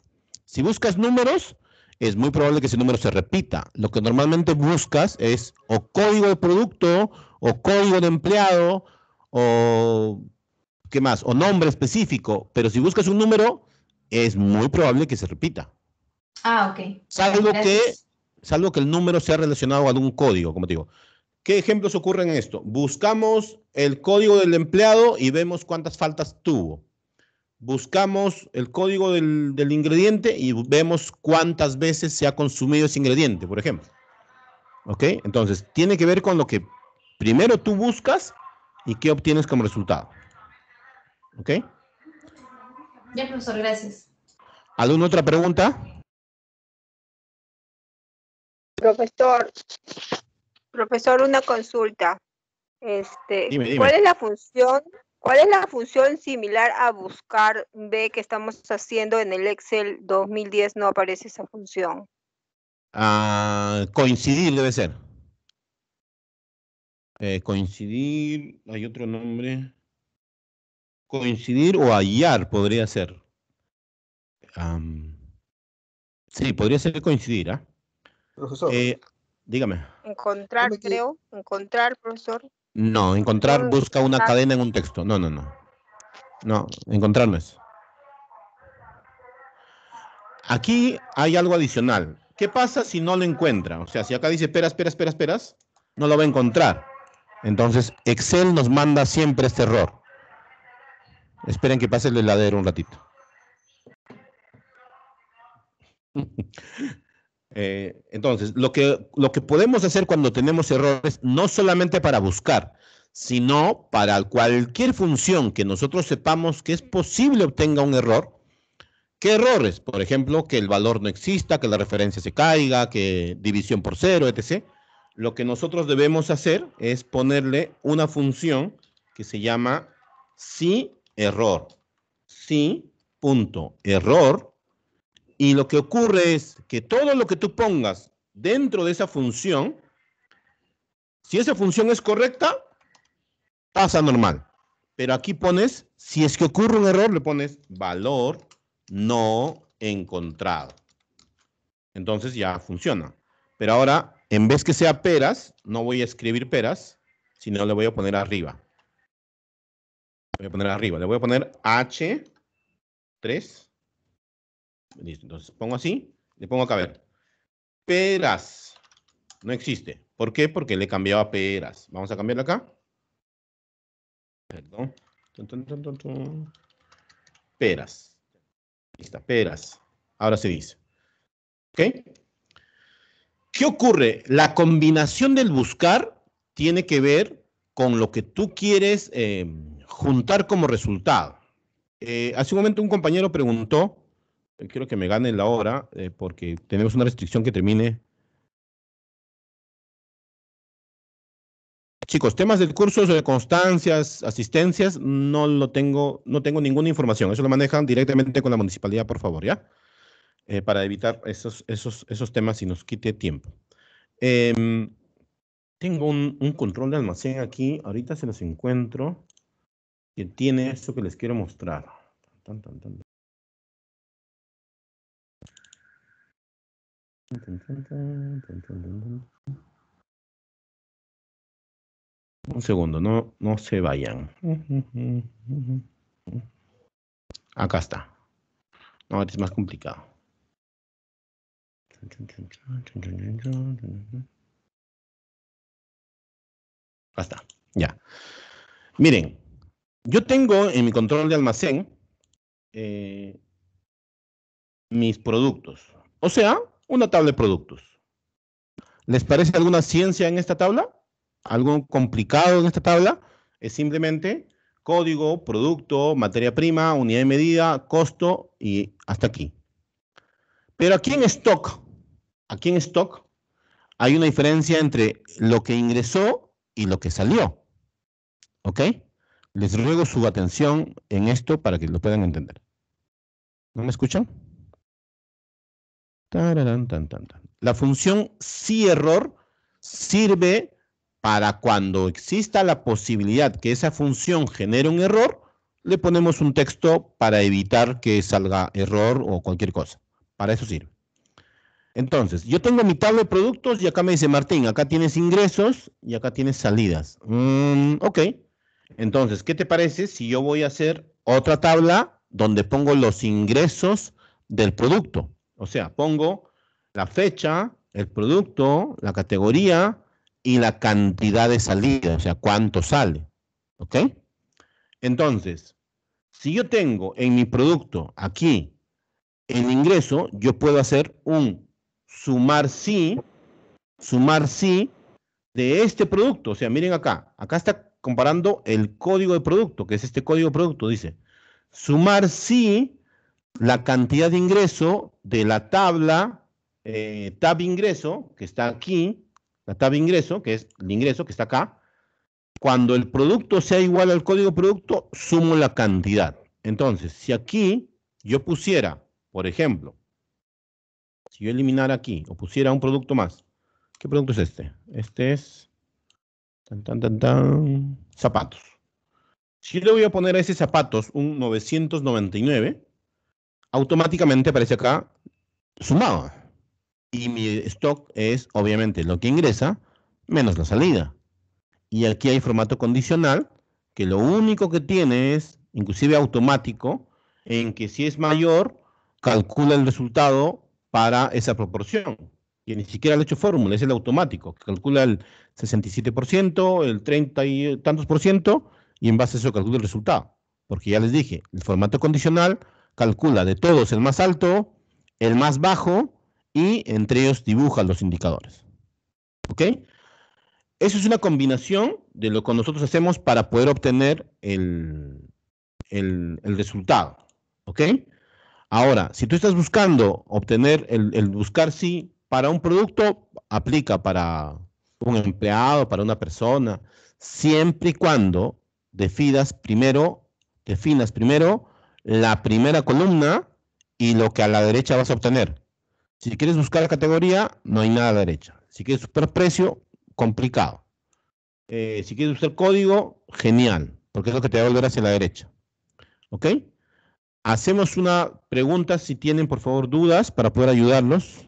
S2: es muy probable que ese número se repita. Lo que normalmente buscas es o código de producto, o código de empleado, o ¿qué más? O nombre específico. Pero si buscas un número, es muy probable que se repita.
S14: Ok.
S2: Salvo que el número sea relacionado a algún código, como te digo. ¿Qué ejemplos ocurren en esto? Buscamos el código del empleado y vemos cuántas faltas tuvo. Buscamos el código del ingrediente y vemos cuántas veces se ha consumido ese ingrediente, por ejemplo. ¿Ok? Entonces, tiene que ver con lo que primero tú buscas y qué obtienes como resultado. ¿Ok?
S14: Ya, profesor, gracias.
S2: ¿Alguna otra pregunta?
S15: Profesor, una consulta.
S2: Dime.
S15: ¿Cuál es la función similar a buscar B que estamos haciendo en el Excel 2010? No aparece esa función.
S2: Coincidir debe ser. Coincidir, hay otro nombre. Coincidir o hallar podría ser. Sí, podría ser coincidir, ¿ah?
S5: Profesor.
S2: Dígame.
S15: Encontrar, creo. Encontrar, profesor.
S2: No, encontrar busca una cadena en un texto. No. No, encontrar no es. Aquí hay algo adicional. ¿Qué pasa si no lo encuentra? O sea, si acá dice esperas, no lo va a encontrar. Entonces, Excel nos manda siempre este error. Esperen que pase el heladero un ratito. Entonces, lo que podemos hacer cuando tenemos errores, no solamente para buscar, sino para cualquier función que nosotros sepamos que es posible obtenga un error. ¿Qué errores? Por ejemplo, que el valor no exista, que la referencia se caiga, que división por 0, etc. Lo que nosotros debemos hacer es ponerle una función que se llama si-error. Si.error. Y lo que ocurre es que todo lo que tú pongas dentro de esa función, si esa función es correcta, pasa normal. Pero aquí pones, si es que ocurre un error, le pones valor no encontrado. Entonces ya funciona. Pero ahora, en vez que sea peras, no voy a escribir peras, sino le voy a poner arriba. Le voy a poner H3. Listo, entonces pongo así, le pongo acá a ver. Peras. No existe. ¿Por qué? Porque le he cambiado a peras. Vamos a cambiarle acá. Perdón. Peras. Listo, peras. Ahora se dice. ¿Ok? ¿Qué ocurre? La combinación del buscar tiene que ver con lo que tú quieres juntar como resultado. Hace un momento un compañero preguntó, quiero que me gane la hora, porque tenemos una restricción que termine Chicos, temas del curso sobre constancias, asistencias, no tengo ninguna información. Eso lo manejan directamente con la municipalidad, por favor, ¿ya? Para evitar esos temas y nos quite tiempo. Tengo un control de almacén aquí, ahorita se los encuentro, que tiene esto que les quiero mostrar. Un segundo, no se vayan. Acá está. No, este es más complicado. Acá está, ya. Miren, yo tengo en mi control de almacén mis productos. O sea, una tabla de productos. ¿Les parece alguna ciencia en esta tabla? ¿Algo complicado en esta tabla? Es simplemente código, producto, materia prima, unidad de medida, costo y hasta aquí. Pero aquí en stock hay una diferencia entre lo que ingresó y lo que salió. ¿Ok? Les ruego su atención en esto para que lo puedan entender. ¿No me escuchan? La función si-error sirve para cuando exista la posibilidad que esa función genere un error, le ponemos un texto para evitar que salga error o cualquier cosa. Para eso sirve. Entonces, yo tengo mi tabla de productos y acá me dice Martín, acá tienes ingresos y acá tienes salidas. Ok. Entonces, ¿qué te parece si yo voy a hacer otra tabla donde pongo los ingresos del producto? O sea, pongo la fecha, el producto, la categoría y la cantidad de salida, o sea, cuánto sale. ¿Ok? Entonces, si yo tengo en mi producto aquí el ingreso, yo puedo hacer un sumar sí de este producto. O sea, miren acá está comparando el código de producto, que es este código de producto, dice, sumar sí la cantidad de ingreso de la tabla, tab ingreso, que está aquí, la tab ingreso, que es el ingreso que está acá. Cuando el producto sea igual al código de producto, sumo la cantidad. Entonces, si aquí yo pusiera, por ejemplo, si yo eliminara aquí, o pusiera un producto más, ¿qué producto es este? Este es zapatos. Si yo le voy a poner a ese zapatos un 999, automáticamente aparece acá sumado. Y mi stock es, obviamente, lo que ingresa menos la salida. Y aquí hay formato condicional, que lo único que tiene es, inclusive automático, en que si es mayor, calcula el resultado para esa proporción. Y ni siquiera le he hecho fórmula, es el automático, que calcula el 67%, el 30 y tantos por ciento, y en base a eso calcula el resultado. Porque ya les dije, el formato condicional calcula de todos el más alto, el más bajo, y entre ellos dibuja los indicadores. ¿Ok? Eso es una combinación de lo que nosotros hacemos para poder obtener el resultado. ¿Ok? Ahora, si tú estás buscando obtener el buscar sí para un producto, aplica para un empleado, para una persona, siempre y cuando definas primero la primera columna y lo que a la derecha vas a obtener. Si quieres buscar la categoría, no hay nada a la derecha. Si quieres buscar precio, complicado. Si quieres buscar código, genial, porque es lo que te va a volver hacia la derecha. ¿Ok? Hacemos una pregunta, si tienen, por favor, dudas para poder ayudarlos.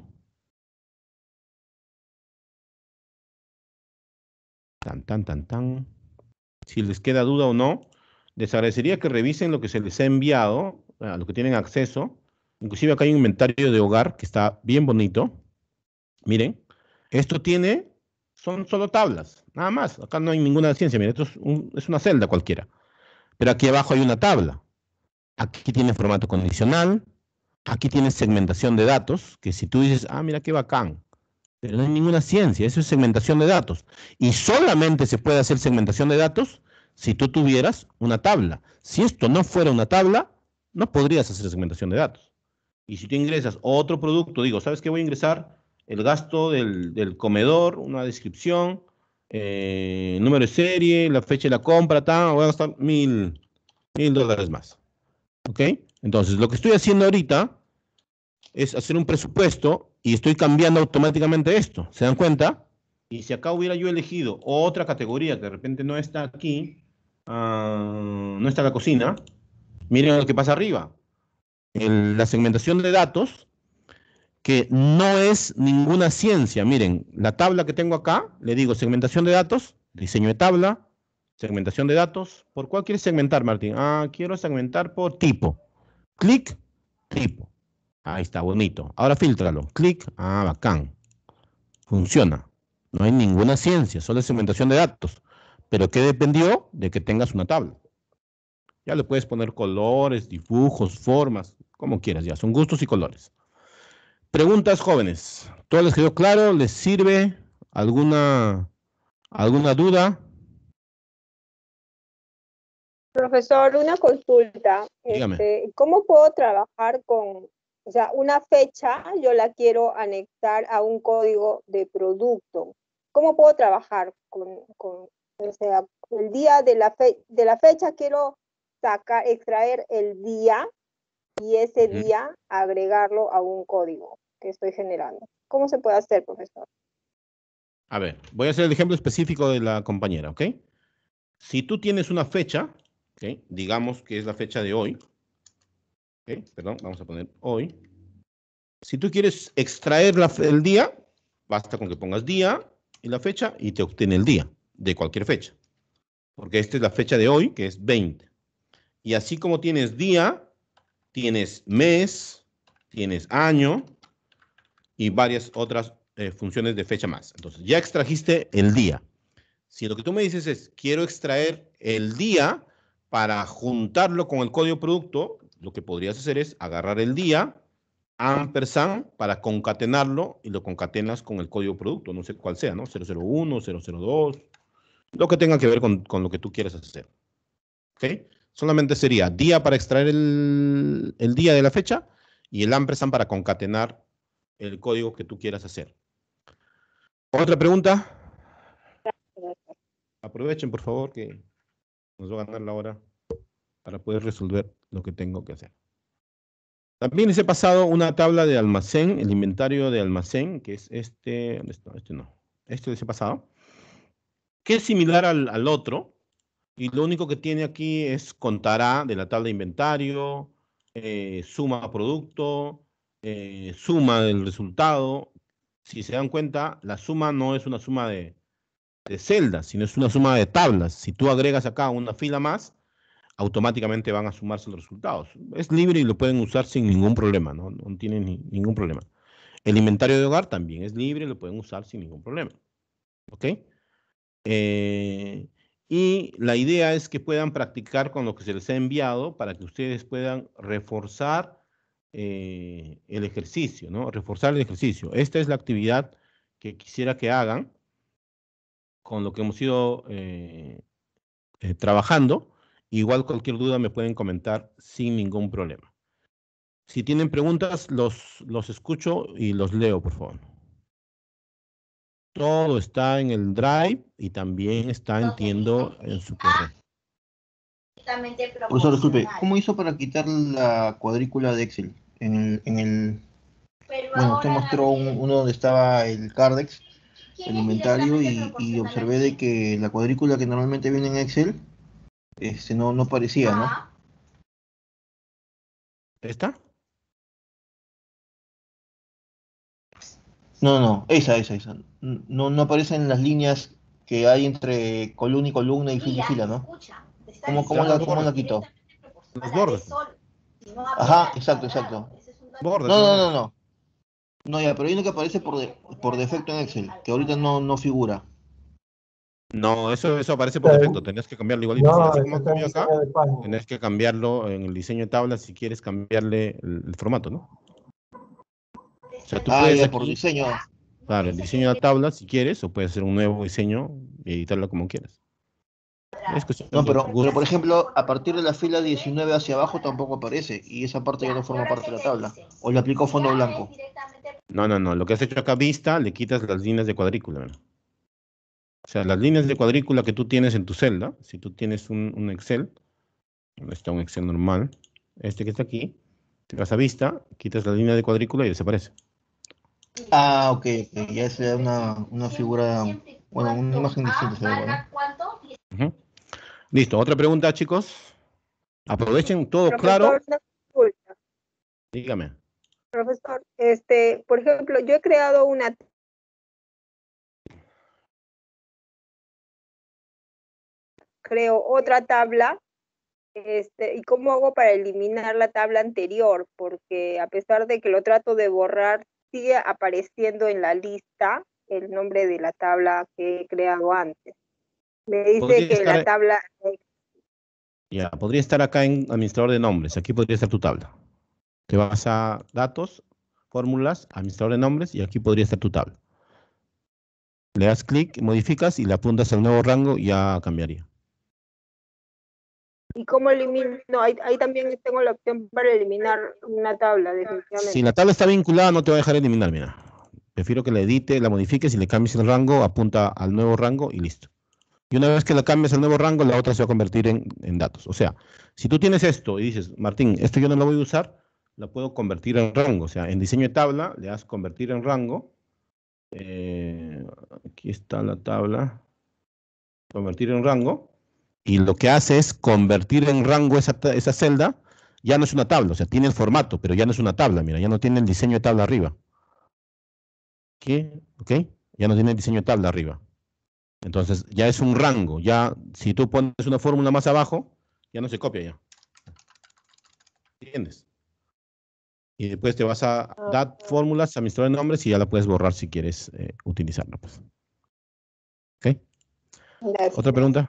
S2: Si les queda duda o no, les agradecería que revisen lo que se les ha enviado, a lo que tienen acceso. Inclusive acá hay un inventario de hogar que está bien bonito. Miren, esto son solo tablas, nada más. Acá no hay ninguna ciencia, miren, esto es una celda cualquiera. Pero aquí abajo hay una tabla. Aquí tiene formato condicional, aquí tiene segmentación de datos, que si tú dices, mira qué bacán, pero no hay ninguna ciencia, eso es segmentación de datos. Y solamente se puede hacer segmentación de datos si tú tuvieras una tabla. Si esto no fuera una tabla, no podrías hacer segmentación de datos. Y si tú ingresas otro producto, digo, ¿sabes qué? Voy a ingresar el gasto del comedor, una descripción, número de serie, la fecha de la compra, voy a gastar $1,000 más. ¿Ok? Entonces, lo que estoy haciendo ahorita es hacer un presupuesto y estoy cambiando automáticamente esto. ¿Se dan cuenta? Y si acá hubiera yo elegido otra categoría que de repente no está aquí, no está la cocina, miren lo que pasa arriba. La segmentación de datos, que no es ninguna ciencia. Miren, la tabla que tengo acá, le digo segmentación de datos, diseño de tabla, segmentación de datos. ¿Por cuál quieres segmentar, Martín? Quiero segmentar por tipo. Clic, tipo. Ahí está, bonito. Ahora filtralo. Clic, bacán. Funciona. No hay ninguna ciencia, solo es segmentación de datos. ¿Pero qué dependió? De que tengas una tabla. Ya le puedes poner colores, dibujos, formas, como quieras ya. Son gustos y colores. Preguntas, jóvenes. ¿Todo les quedó claro? ¿Les sirve alguna duda?
S15: Profesor, una consulta.
S2: Dígame.
S15: ¿Cómo puedo trabajar con, o sea, una fecha, yo la quiero anexar a un código de producto? ¿Cómo puedo trabajar con o sea, el día de la fecha quiero extraer el día y ese día agregarlo a un código que estoy generando? ¿Cómo se puede hacer, profesor?
S2: A ver, voy a hacer el ejemplo específico de la compañera, ¿ok? Si tú tienes una fecha, ¿ok? Digamos que es la fecha de hoy, ¿ok? Perdón, vamos a poner hoy. Si tú quieres extraer el día, basta con que pongas día y la fecha y te obtiene el día de cualquier fecha. Porque esta es la fecha de hoy, que es 20. Y así como tienes día, tienes mes, tienes año y varias otras funciones de fecha más. Entonces, ya extrajiste el día. Si lo que tú me dices es, quiero extraer el día para juntarlo con el código producto, lo que podrías hacer es agarrar el día, ampersand, para concatenarlo, y lo concatenas con el código producto, no sé cuál sea, ¿no? 001, 002, lo que tenga que ver con lo que tú quieras hacer. ¿Ok? Solamente sería día para extraer el día de la fecha y el ampersand para concatenar el código que tú quieras hacer. ¿Otra pregunta? Aprovechen, por favor, que nos va a ganar la hora para poder resolver lo que tengo que hacer. También les he pasado una tabla de almacén, el inventario de almacén, que es este. ¿Dónde está? Este no. Este les he pasado. Que es similar al otro. Y lo único que tiene aquí es contará de la tabla de inventario, suma producto, suma del resultado. Si se dan cuenta, la suma no es una suma de celdas, sino es una suma de tablas. Si tú agregas acá una fila más, automáticamente van a sumarse los resultados. Es libre y lo pueden usar sin ningún problema, no tienen ningún problema. El inventario de hogar también es libre, lo pueden usar sin ningún problema. ¿Ok? Y la idea es que puedan practicar con lo que se les ha enviado para que ustedes puedan reforzar el ejercicio, ¿no? Reforzar el ejercicio. Esta es la actividad que quisiera que hagan con lo que hemos ido trabajando. Igual cualquier duda me pueden comentar sin ningún problema. Si tienen preguntas, los escucho y los leo, por favor. Todo está en el Drive y también está, entiendo, en su correo.
S7: Profesor, disculpe, ¿cómo hizo para quitar la cuadrícula de Excel? Bueno, usted mostró uno donde estaba el Cardex, el inventario, y observé de que la cuadrícula que normalmente viene en Excel no aparecía, ¿no?
S2: ¿Esta?
S7: No, esa. No aparecen las líneas que hay entre columna y columna y fila y fila, ¿no? ¿Cómo la quitó?
S2: Los bordes.
S7: Ajá, exacto.
S2: Bordes.
S7: No. No, ya, pero hay uno que aparece por defecto en Excel, que ahorita no figura.
S2: No, eso aparece por defecto, tenés que cambiarlo igualito.
S5: No,
S2: Así como
S5: está en
S2: cambió acá,
S5: diseño de página.
S2: tenés que cambiarlo en el diseño de tabla si quieres cambiarle el formato, ¿no? O sea, tú puedes
S7: ya,
S2: aquí,
S7: por diseño.
S2: claro, el diseño de la tabla si quieres, o puedes hacer un nuevo diseño y editarlo como quieras. Es cuestión
S7: No,
S2: de
S7: pero
S2: gusto.
S7: por ejemplo, a partir de la fila 19 hacia abajo tampoco aparece, y esa parte ya no forma parte de la tabla. O le aplicó fondo blanco.
S2: No. Lo que has hecho acá vista, le quitas las líneas de cuadrícula, ¿no? O sea, las líneas de cuadrícula que tú tienes en tu celda, si tú tienes un Excel, donde está un Excel normal, este que está aquí, te vas a vista, quitas la línea de cuadrícula y desaparece.
S7: Ah, ok, ok. Ya es una figura, bueno, una imagen distinta. Se ve, ¿no?
S2: Ujú. Listo, otra pregunta, chicos. Aprovechen todo claro.
S15: Profesor, una consulta.
S2: Dígame.
S15: Profesor, por ejemplo, yo he creado creo otra tabla, ¿y cómo hago para eliminar la tabla anterior? Porque a pesar de que lo trato de borrar, sigue apareciendo en la lista el nombre de la tabla que he creado antes. Me dice
S2: Podría
S15: que
S2: estar-
S15: la tabla...
S2: Ya, podría estar acá en administrador de nombres. Aquí podría estar tu tabla. Te vas a datos, fórmulas, administrador de nombres y aquí podría estar tu tabla. Le das clic, modificas y le apuntas al nuevo rango y ya cambiaría.
S15: ¿Y cómo elimino? No, ahí también tengo la opción para eliminar una tabla, definitivamente.
S2: Si la tabla está vinculada, no te va a dejar eliminar, mira. Prefiero que la edite, la modifiques y le cambies el rango, apunta al nuevo rango y listo. Y una vez que la cambies al nuevo rango, la otra se va a convertir en datos. O sea, si tú tienes esto y dices, Martín, esto yo no lo voy a usar, la puedo convertir en rango. O sea, en diseño de tabla, le das convertir en rango. Aquí está la tabla. Convertir en rango. Y lo que hace es convertir en rango esa celda. Ya no es una tabla, o sea, tiene el formato, pero ya no es una tabla. Mira, ya no tiene el diseño de tabla arriba. ¿Qué? ¿Ok? Ya no tiene el diseño de tabla arriba. Entonces, ya es un rango. Ya, si tú pones una fórmula más abajo, ya no se copia ya. ¿Entiendes? Y después te vas a dar fórmulas, administrador de nombres y ya la puedes borrar si quieres utilizarla. Pues. ¿Ok?
S15: Gracias.
S2: ¿Otra pregunta?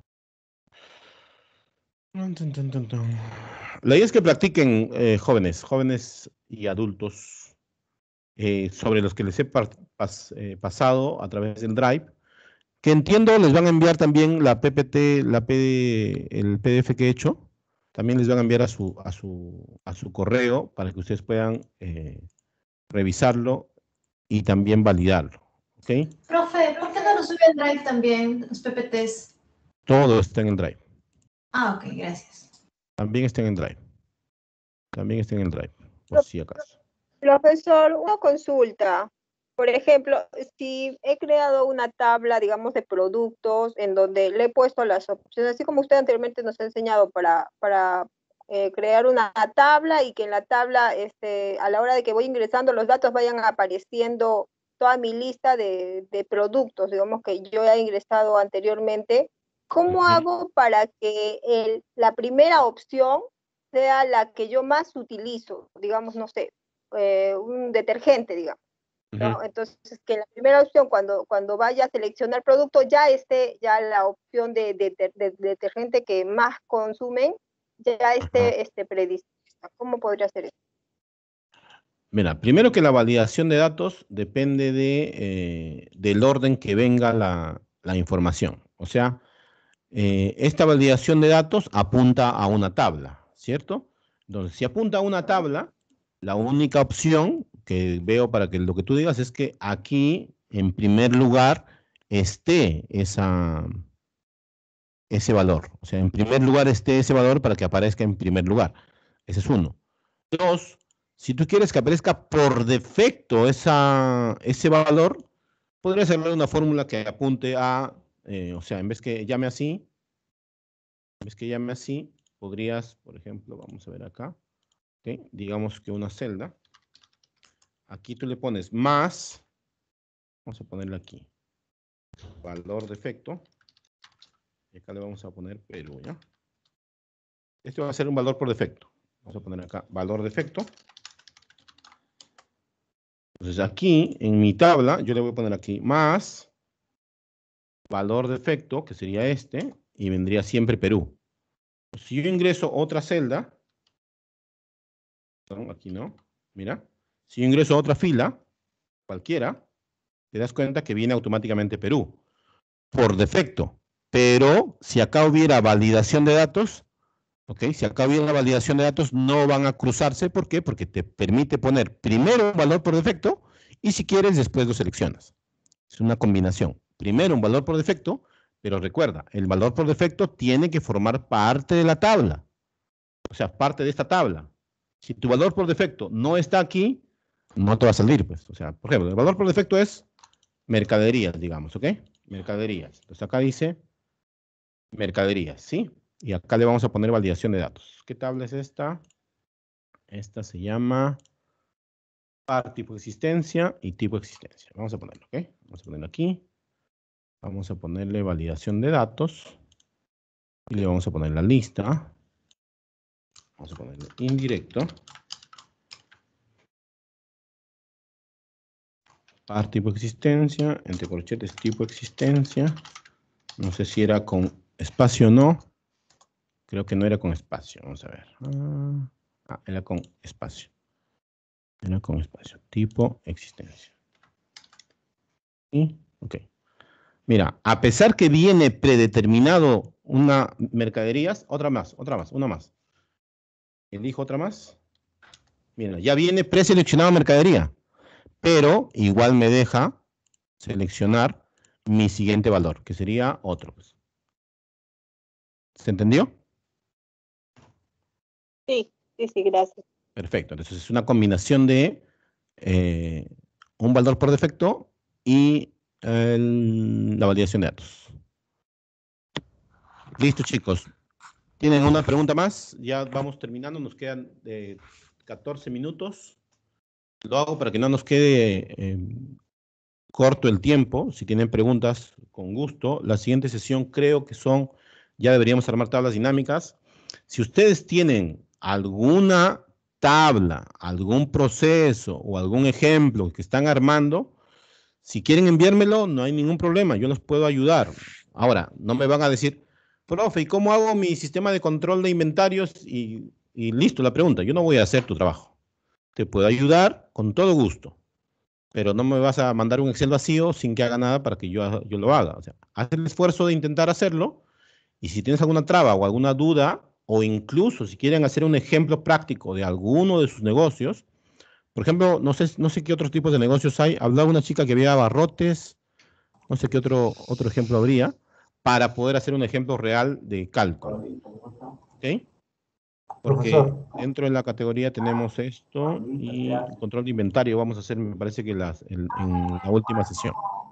S2: La idea es que practiquen jóvenes y adultos sobre los que les he pasado a través del Drive, que entiendo les van a enviar también la PPT, el PDF que he hecho, también les van a enviar a su correo para que ustedes puedan revisarlo y también validarlo. ¿Ok?
S14: Profe, ¿por qué no lo sube al Drive también, los PPTs?
S2: Todo está en el Drive.
S14: Ah, ok, gracias.
S2: También está en el Drive. También está en el Drive, por si acaso.
S15: Profesor, una consulta. Por ejemplo, si he creado una tabla, digamos, de productos en donde le he puesto las opciones, así como usted anteriormente nos ha enseñado para crear una tabla y que en la tabla, a la hora de que voy ingresando los datos vayan apareciendo toda mi lista de productos, digamos, que yo he ingresado anteriormente. ¿Cómo hago para que la primera opción sea la que yo más utilizo? Digamos, no sé, un detergente, digamos. ¿no? Entonces, que la primera opción, cuando vaya a seleccionar producto, ya esté ya la opción de detergente que más consumen, ya esté predispuesta. ¿Cómo podría ser eso?
S2: Mira, primero que la validación de datos depende del orden que venga la información. O sea, esta validación de datos apunta a una tabla, ¿cierto? Entonces, si apunta a una tabla, la única opción que veo para que lo que tú digas es que aquí, en primer lugar, esté ese valor. O sea, en primer lugar esté ese valor para que aparezca en primer lugar. Ese es uno. Dos, si tú quieres que aparezca por defecto ese valor, podrías hacer una fórmula que apunte a, o sea, en vez que llame así, podrías, por ejemplo, vamos a ver acá, ¿okay? Digamos que una celda. Aquí tú le pones más, vamos a ponerle aquí, valor defecto, y acá le vamos a poner Perú, ¿ya? Este va a ser un valor por defecto. Vamos a poner acá, valor defecto. Entonces aquí, en mi tabla, yo le voy a poner aquí, más, valor defecto, que sería este, y vendría siempre Perú. Si yo ingreso otra celda, no, aquí no, mira, si yo ingreso otra fila, cualquiera, te das cuenta que viene automáticamente Perú, por defecto. Pero si acá hubiera validación de datos, ¿ok? Si acá hubiera validación de datos, no van a cruzarse. ¿Por qué? Porque te permite poner primero un valor por defecto y si quieres, después lo seleccionas. Es una combinación. primero un valor por defecto, pero recuerda, el valor por defecto tiene que formar parte de la tabla. O sea, parte de esta tabla. Si tu valor por defecto no está aquí, no te va a salir, pues. O sea, por ejemplo, el valor por defecto es mercaderías, digamos, ¿ok? Mercaderías. Entonces acá dice mercaderías, ¿sí? Y acá le vamos a poner validación de datos. ¿Qué tabla es esta? Esta se llama par tipo existencia y tipo existencia. Vamos a ponerlo, ¿ok? Vamos a ponerlo aquí. Vamos a ponerle validación de datos. Y le vamos a poner la lista. Vamos a ponerle indirecto. Par tipo existencia, entre corchetes tipo existencia. No sé si era con espacio o no. Creo que no era con espacio. Vamos a ver. Era con espacio. Era con espacio. Tipo existencia. Y, ok. Mira, a pesar que viene predeterminado una mercaderías, una más. Elijo otra más. Mira, ya viene preseleccionado mercadería. Pero igual me deja seleccionar mi siguiente valor, que sería otro. ¿Se entendió?
S15: Sí, gracias.
S2: Perfecto. Entonces es una combinación de un valor por defecto y la validación de datos. Listo, chicos. ¿Tienen una pregunta más? Ya vamos terminando. Nos quedan 14 minutos. Lo hago para que no nos quede corto el tiempo. Si tienen preguntas, con gusto. La siguiente sesión creo que ya deberíamos armar tablas dinámicas. Si ustedes tienen alguna tabla, algún proceso o algún ejemplo que están armando, si quieren enviármelo, no hay ningún problema. Yo los puedo ayudar. Ahora, no me van a decir, profe, ¿y cómo hago mi sistema de control de inventarios? Y listo la pregunta. Yo no voy a hacer tu trabajo. Te puedo ayudar con todo gusto, pero no me vas a mandar un Excel vacío sin que haga nada para que yo lo haga. O sea, haz el esfuerzo de intentar hacerlo, y si tienes alguna traba o alguna duda, o incluso si quieren hacer un ejemplo práctico de alguno de sus negocios, por ejemplo, no sé qué otros tipos de negocios hay. Hablaba una chica que había abarrotes, no sé qué otro ejemplo habría, para poder hacer un ejemplo real de cálculo. ¿Ok? Porque
S5: Profesor.
S2: dentro de la categoría tenemos esto y el control de inventario vamos a hacer, me parece que en la última sesión.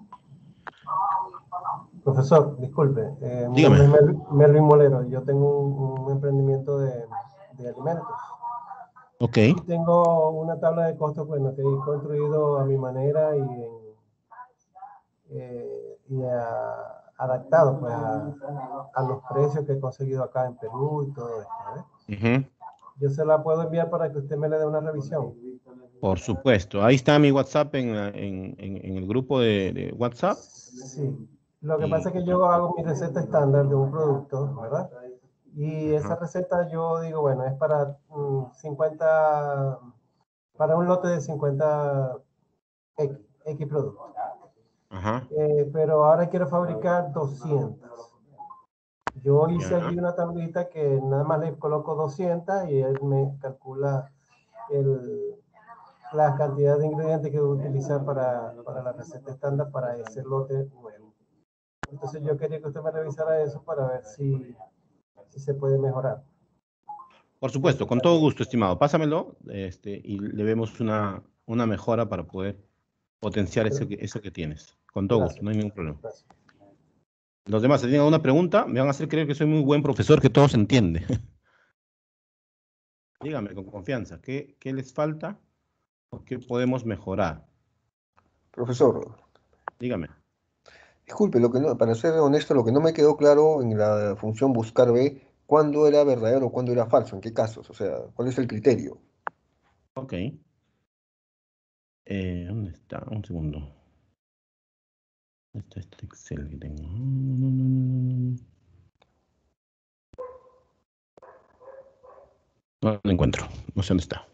S16: Profesor, disculpe. Mi
S2: Dígame.
S16: nombre es Melvin Molero. Yo tengo un emprendimiento de alimentos.
S2: Ok.
S16: Y tengo una tabla de costos, bueno, que he construido a mi manera adaptado pues, a los precios que he conseguido acá en Perú y todo esto. Yo se la puedo enviar para que usted me le dé una revisión.
S2: Por supuesto. Ahí está mi WhatsApp en el grupo de WhatsApp.
S16: Sí. Lo que pasa es que yo hago mi receta estándar de un producto, ¿verdad? Y esa receta yo digo, bueno, es para 50, para un lote de 50 X productos. Pero ahora quiero fabricar 200. Yo hice allí una tablita que nada más le coloco 200 y él me calcula la cantidad de ingredientes que voy a utilizar para la receta estándar para ese lote nuevo. Entonces yo quería que usted me revisara eso para ver si se puede mejorar.
S2: Por supuesto, con todo gusto, estimado. Pásamelo y le vemos una mejora para poder potenciar eso que tienes. Con todo gusto, no hay ningún problema.
S16: Gracias.
S2: Los demás, si tienen alguna pregunta, me van a hacer creer que soy muy buen profesor, que todo se entiende. Dígame con confianza, ¿qué les falta o qué podemos mejorar?
S5: Profesor.
S2: Dígame.
S5: Disculpe, para ser honesto, lo que no me quedó claro en la función buscar B, ¿cuándo era verdadero o cuándo era falso? ¿En qué casos? O sea, ¿cuál es el criterio?
S2: Ok. ¿Dónde está? Un segundo. ¿Dónde está este Excel que tengo? No lo encuentro. No sé dónde está.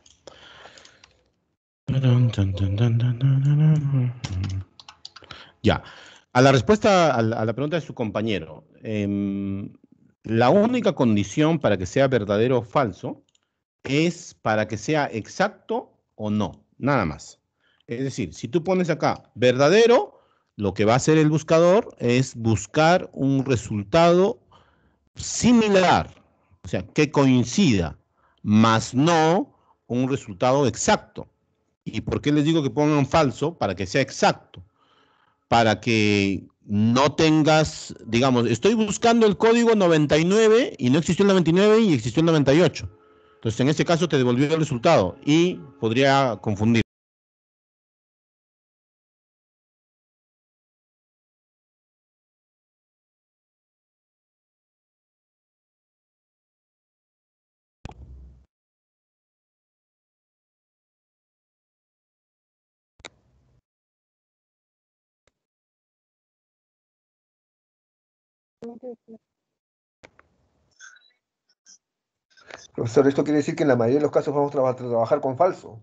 S2: Ya. A la respuesta a la pregunta de su compañero, la única condición para que sea verdadero o falso es para que sea exacto o no, nada más. Es decir, si tú pones acá verdadero, Lo que va a hacer el buscador es buscar un resultado similar, o sea, que coincida, más no un resultado exacto. ¿Y por qué les digo que pongan falso? Para que sea exacto, para que no tengas, digamos, estoy buscando el código 99 y no existió el 99 y existió el 98. Entonces, en este caso te devolvió el resultado y podría confundir.
S5: Profesor, esto quiere decir que en la mayoría de los casos vamos a trabajar con falso.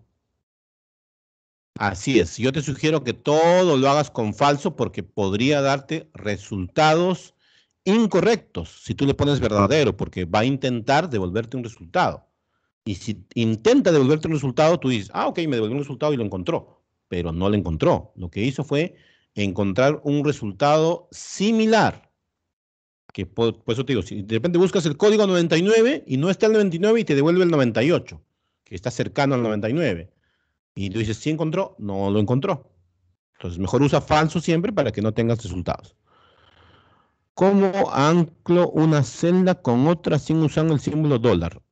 S2: Así es, yo te sugiero que todo lo hagas con falso porque podría darte resultados incorrectos si tú le pones verdadero, porque va a intentar devolverte un resultado. Y si intenta devolverte un resultado, tú dices, ah, ok, me devolvió un resultado y lo encontró, pero no lo encontró. Lo que hizo fue encontrar un resultado similar. Que por eso te digo, si de repente buscas el código 99 y no está el 99 y te devuelve el 98, que está cercano al 99. Y tú dices, ¿sí encontró? No lo encontró. Entonces, mejor usa falso siempre para que no tengas resultados. ¿Cómo anclo una celda con otra sin usar el símbolo dólar?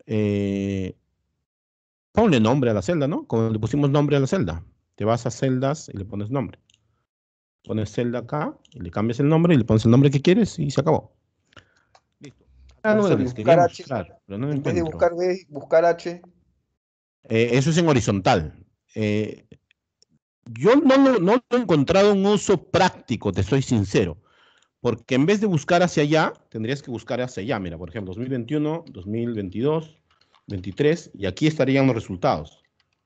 S2: Ponle nombre a la celda, ¿no? Como le pusimos nombre a la celda. Te vas a celdas y le pones nombre. Pones celda acá, y le cambias el nombre y le pones el nombre que quieres y se acabó. Listo.
S5: Profesor,
S2: Les quería
S5: buscar H,
S2: mostrar, pero no lo
S5: en vez de
S2: encuentro.
S5: buscar B, buscar H.
S2: Eso es en horizontal. Yo no he encontrado un uso práctico, te soy sincero. Porque en vez de buscar hacia allá, tendrías que buscar hacia allá. Mira, por ejemplo, 2021, 2022, 23, y aquí estarían los resultados.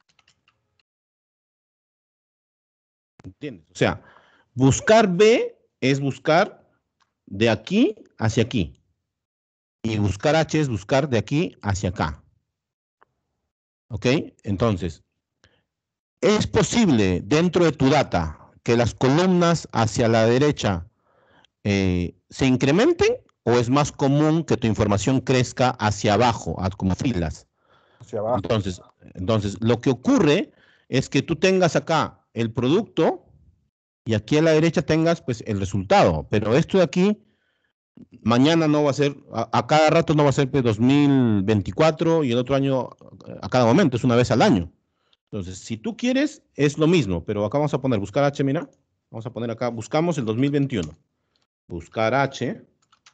S2: ¿Entiendes? O sea, buscar B es buscar de aquí hacia aquí. Y buscar H es buscar de aquí hacia acá. ¿Ok? Entonces, ¿es posible dentro de tu data que las columnas hacia la derecha se incrementen o es más común que tu información crezca hacia abajo, como filas?
S5: Hacia abajo.
S2: Entonces, lo que ocurre es que tú tengas acá el producto y aquí a la derecha tengas pues el resultado, pero esto de aquí mañana no va a ser, a cada rato no va a ser pues, 2024 y el otro año a cada momento, es una vez al año. Entonces, si tú quieres, es lo mismo, pero acá vamos a poner buscar H, mira, vamos a poner acá, buscamos el 2021. Buscar H,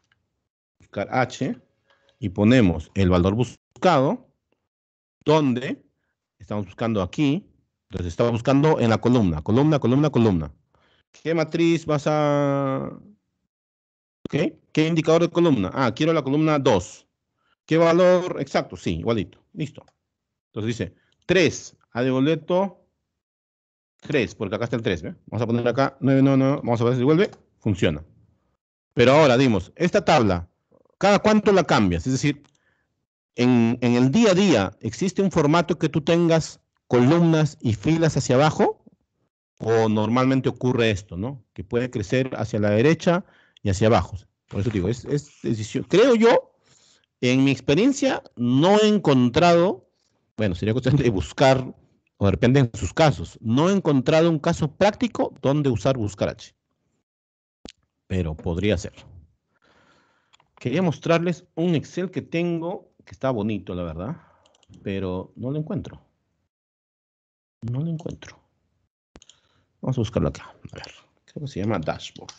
S2: y ponemos el valor buscado, donde estamos buscando aquí, entonces estaba buscando en la columna. ¿Qué matriz vas a...? ¿Ok? ¿Qué indicador de columna? Ah, quiero la columna 2. ¿Qué valor exacto? Sí, igualito. Listo. Entonces dice 3, A de boleto 3, porque acá está el 3, ¿ve? Vamos a poner acá 9, vamos a ver si devuelve. Funciona. Pero ahora, dimos, esta tabla, ¿cada cuánto la cambias? Es decir, en el día a día, ¿existe un formato que tú tengas columnas y filas hacia abajo? ¿O normalmente ocurre esto, ¿no? Que puede crecer hacia la derecha y hacia abajo. Por eso digo, es decisión. Creo yo, en mi experiencia, no he encontrado, bueno, sería cuestión de buscar, o de repente en sus casos, no he encontrado un caso práctico donde usar buscar H. Pero podría ser. Quería mostrarles un Excel que tengo, que está bonito, la verdad, pero no lo encuentro. No lo encuentro. Vamos a buscarlo acá. A ver, creo que se llama Dashboard.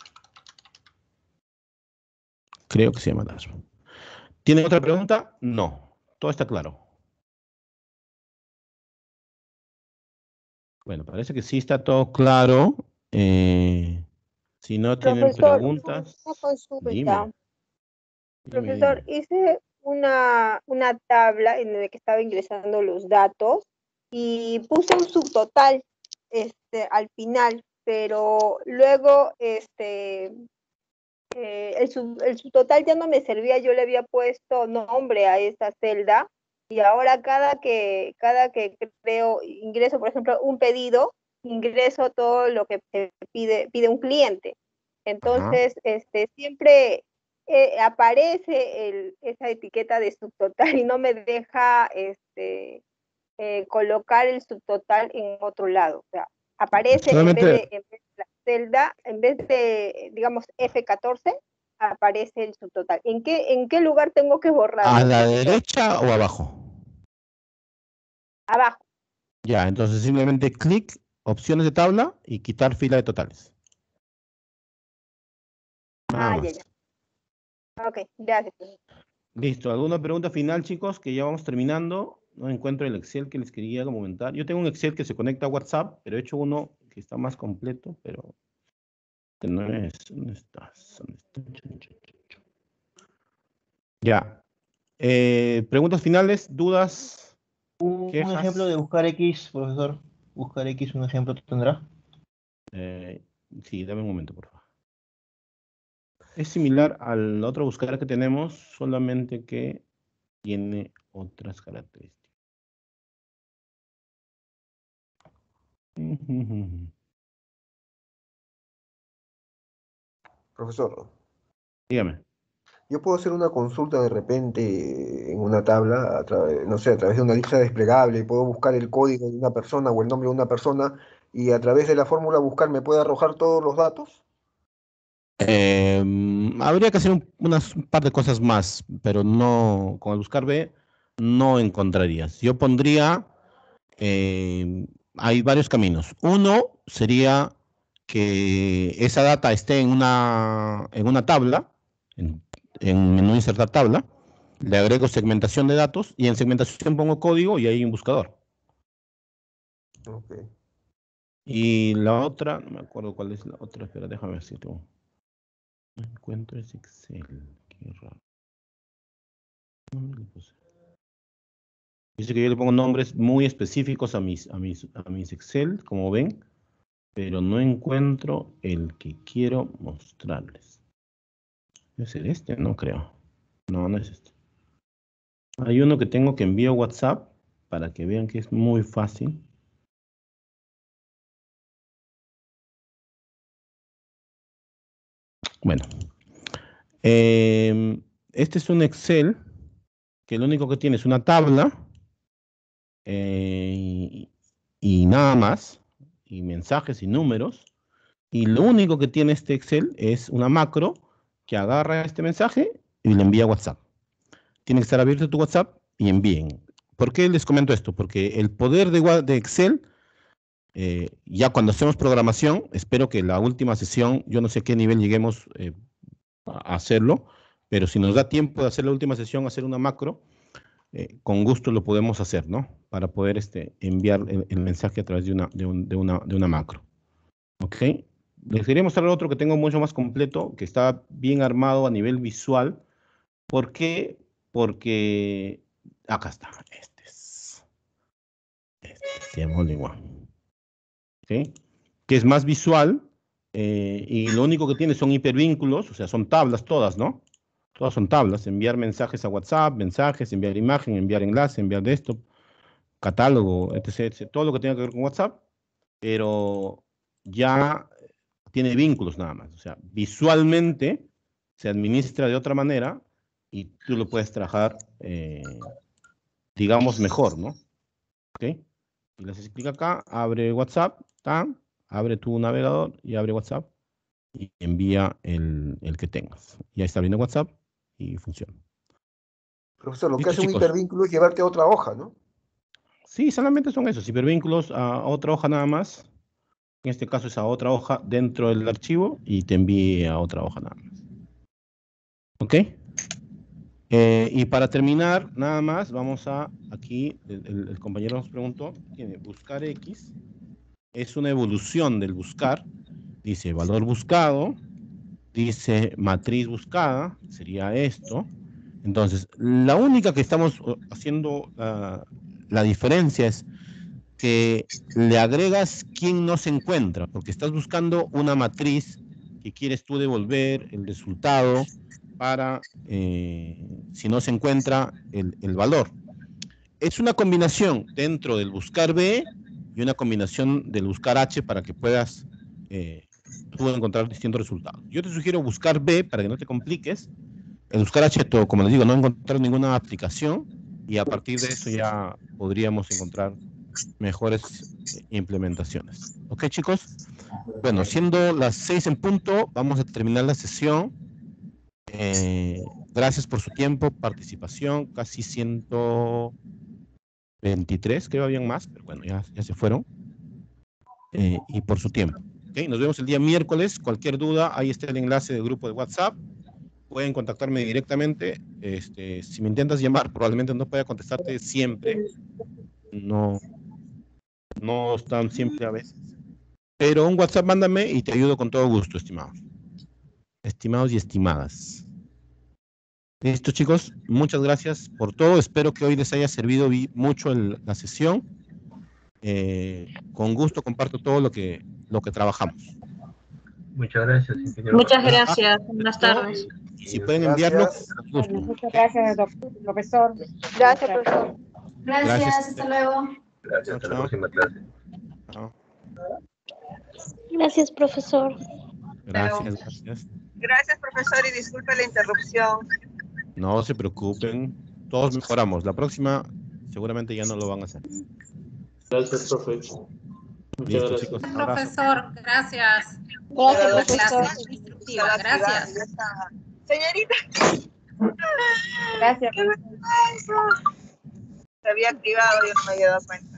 S2: Creo que se llama Dashboard. ¿Tienen otra pregunta? No. Todo está claro. Bueno, parece que sí está todo claro. Si no tienen
S15: Profesor,
S2: preguntas,
S15: una consulta.
S2: dime.
S15: Profesor, hice una tabla en la que estaba ingresando los datos y puse un subtotal al final, pero luego el subtotal ya no me servía, yo le había puesto nombre a esa celda y ahora cada que ingreso, por ejemplo, un pedido, ingreso todo lo que pide un cliente. Entonces, siempre aparece esa etiqueta de subtotal y no me deja colocar el subtotal en otro lado. O sea, aparece en vez de la celda, en vez de, digamos, F14, aparece el subtotal. ¿En qué lugar tengo que borrarlo?
S2: ¿A la derecha o abajo?
S15: Abajo.
S2: Ya, entonces simplemente clic, opciones de tabla y quitar fila de totales. Nada más.
S15: Ya. Ok, gracias.
S2: Listo, ¿alguna pregunta final, chicos? Que ya vamos terminando. No encuentro el Excel que les quería comentar. Yo tengo un Excel que se conecta a WhatsApp, pero he hecho uno que está más completo, pero que no es. ¿Dónde estás? Ya. Preguntas finales, dudas,
S13: Un
S2: quejas.
S13: ejemplo de buscar X, profesor. Buscar X, un ejemplo tendrá.
S2: Sí, dame un momento, por favor. Es similar al otro buscar que tenemos, solamente que tiene otras características.
S5: Profesor,
S2: Dígame.
S5: yo puedo hacer una consulta de repente en una tabla, no sé, a través de una lista desplegable, puedo buscar el código de una persona o el nombre de una persona y a través de la fórmula buscar me puede arrojar todos los datos.
S2: Habría que hacer un par de cosas más, pero no, con el buscar B no encontrarías. Yo pondría, hay varios caminos. Uno sería que esa data esté en una tabla, en menú insertar tabla, le agrego segmentación de datos y en segmentación pongo código y hay un buscador.
S5: Ok.
S2: Y la otra, no me acuerdo cuál es la otra, espera, déjame ver si tengo. No encuentro ese Excel, qué raro. ¿Dónde le puse? Dice que yo le pongo nombres muy específicos a mis Excel, como ven, pero no encuentro el que quiero mostrarles. ¿Es el este? No creo. No, no es este. Hay uno que tengo que envío a WhatsApp para que vean que es muy fácil. Bueno. Este es un Excel que lo único que tiene es una tabla y nada más, y mensajes y números. Y lo único que tiene este Excel es una macro que agarra este mensaje y le envía a WhatsApp. Tiene que estar abierto tu WhatsApp y envíen. ¿Por qué les comento esto? Porque el poder de Excel, ya cuando hacemos programación, espero que la última sesión, yo no sé qué nivel lleguemos a hacerlo, pero si nos da tiempo de hacer la última sesión, hacer una macro, con gusto lo podemos hacer, ¿no? Para poder enviar el mensaje a través de una macro. ¿Ok? Les quería mostrar otro que tengo mucho más completo, que está bien armado a nivel visual. ¿Por qué? Porque acá está. Este es all in one. ¿Ok? Que es más visual y lo único que tiene son hipervínculos, o sea, son tablas todas, ¿no? Todas son tablas. Enviar mensajes a WhatsApp, mensajes, enviar imagen, enviar enlace, enviar desktop, catálogo, etc, etc. Todo lo que tenga que ver con WhatsApp, pero ya tiene vínculos nada más. O sea, visualmente se administra de otra manera y tú lo puedes trabajar, digamos, mejor, ¿no? ¿Ok? Y les explico acá, abre WhatsApp, abre tu navegador y abre WhatsApp y envía el que tengas. Ya está abriendo WhatsApp y funciona.
S5: Profesor, lo que
S2: ¿Listo,
S5: hace un
S2: chicos?
S5: hipervínculo es llevarte a otra hoja, ¿no?
S2: Sí, solamente son esos, hipervínculos a otra hoja nada más. En este caso es a otra hoja dentro del archivo y te envíe a otra hoja nada más. ¿Ok? Y para terminar, nada más, vamos a, aquí, el compañero nos preguntó, tiene buscar X, es una evolución del buscar, dice valor buscado, dice matriz buscada, sería esto. Entonces, la única que estamos haciendo la diferencia es que le agregas quién no se encuentra, porque estás buscando una matriz que quieres tú devolver el resultado para, si no se encuentra, el valor. Es una combinación dentro del buscar B y una combinación del buscar H para que puedas tú encontrar distintos resultados. Yo te sugiero buscar B para que no te compliques. El buscar H, como les digo, no encontrar ninguna aplicación y a partir de eso ya podríamos encontrar mejores implementaciones. ¿Ok, chicos? Bueno, siendo las 6 en punto, vamos a terminar la sesión. Gracias por su tiempo, participación, casi 123, creo habían más, pero bueno, ya se fueron. Y por su tiempo. ¿Okay? Nos vemos el día miércoles. Cualquier duda, ahí está el enlace del grupo de WhatsApp. Pueden contactarme directamente. Si me intentas llamar, probablemente no pueda contestarte siempre. No están siempre a veces. Pero un WhatsApp mándame y te ayudo con todo gusto, estimados. Estimados y estimadas. Listo, chicos. Muchas gracias por todo. Espero que hoy les haya servido mucho la sesión. Con gusto comparto todo lo que trabajamos.
S1: Muchas gracias, ingeniero.
S9: Muchas gracias. Buenas tardes.
S2: Y si pueden enviarlo,
S11: Muchas gracias, profesor.
S15: Gracias, profesor.
S14: Gracias, hasta luego.
S1: Gracias, hasta la próxima clase.
S17: Gracias, profesor.
S2: Gracias.
S18: Gracias, profesor, y disculpe la interrupción.
S2: No se preocupen. Todos mejoramos. La próxima seguramente ya no lo van a hacer.
S8: Gracias, profesor. Muchas
S2: Listo,
S8: gracias.
S2: chicos.
S6: Profesor, gracias.
S17: Gracias,
S6: La
S17: profesor.
S6: clase muy instructiva, gracias.
S18: Señorita.
S11: Gracias.
S18: Se había activado y yo no me había dado cuenta.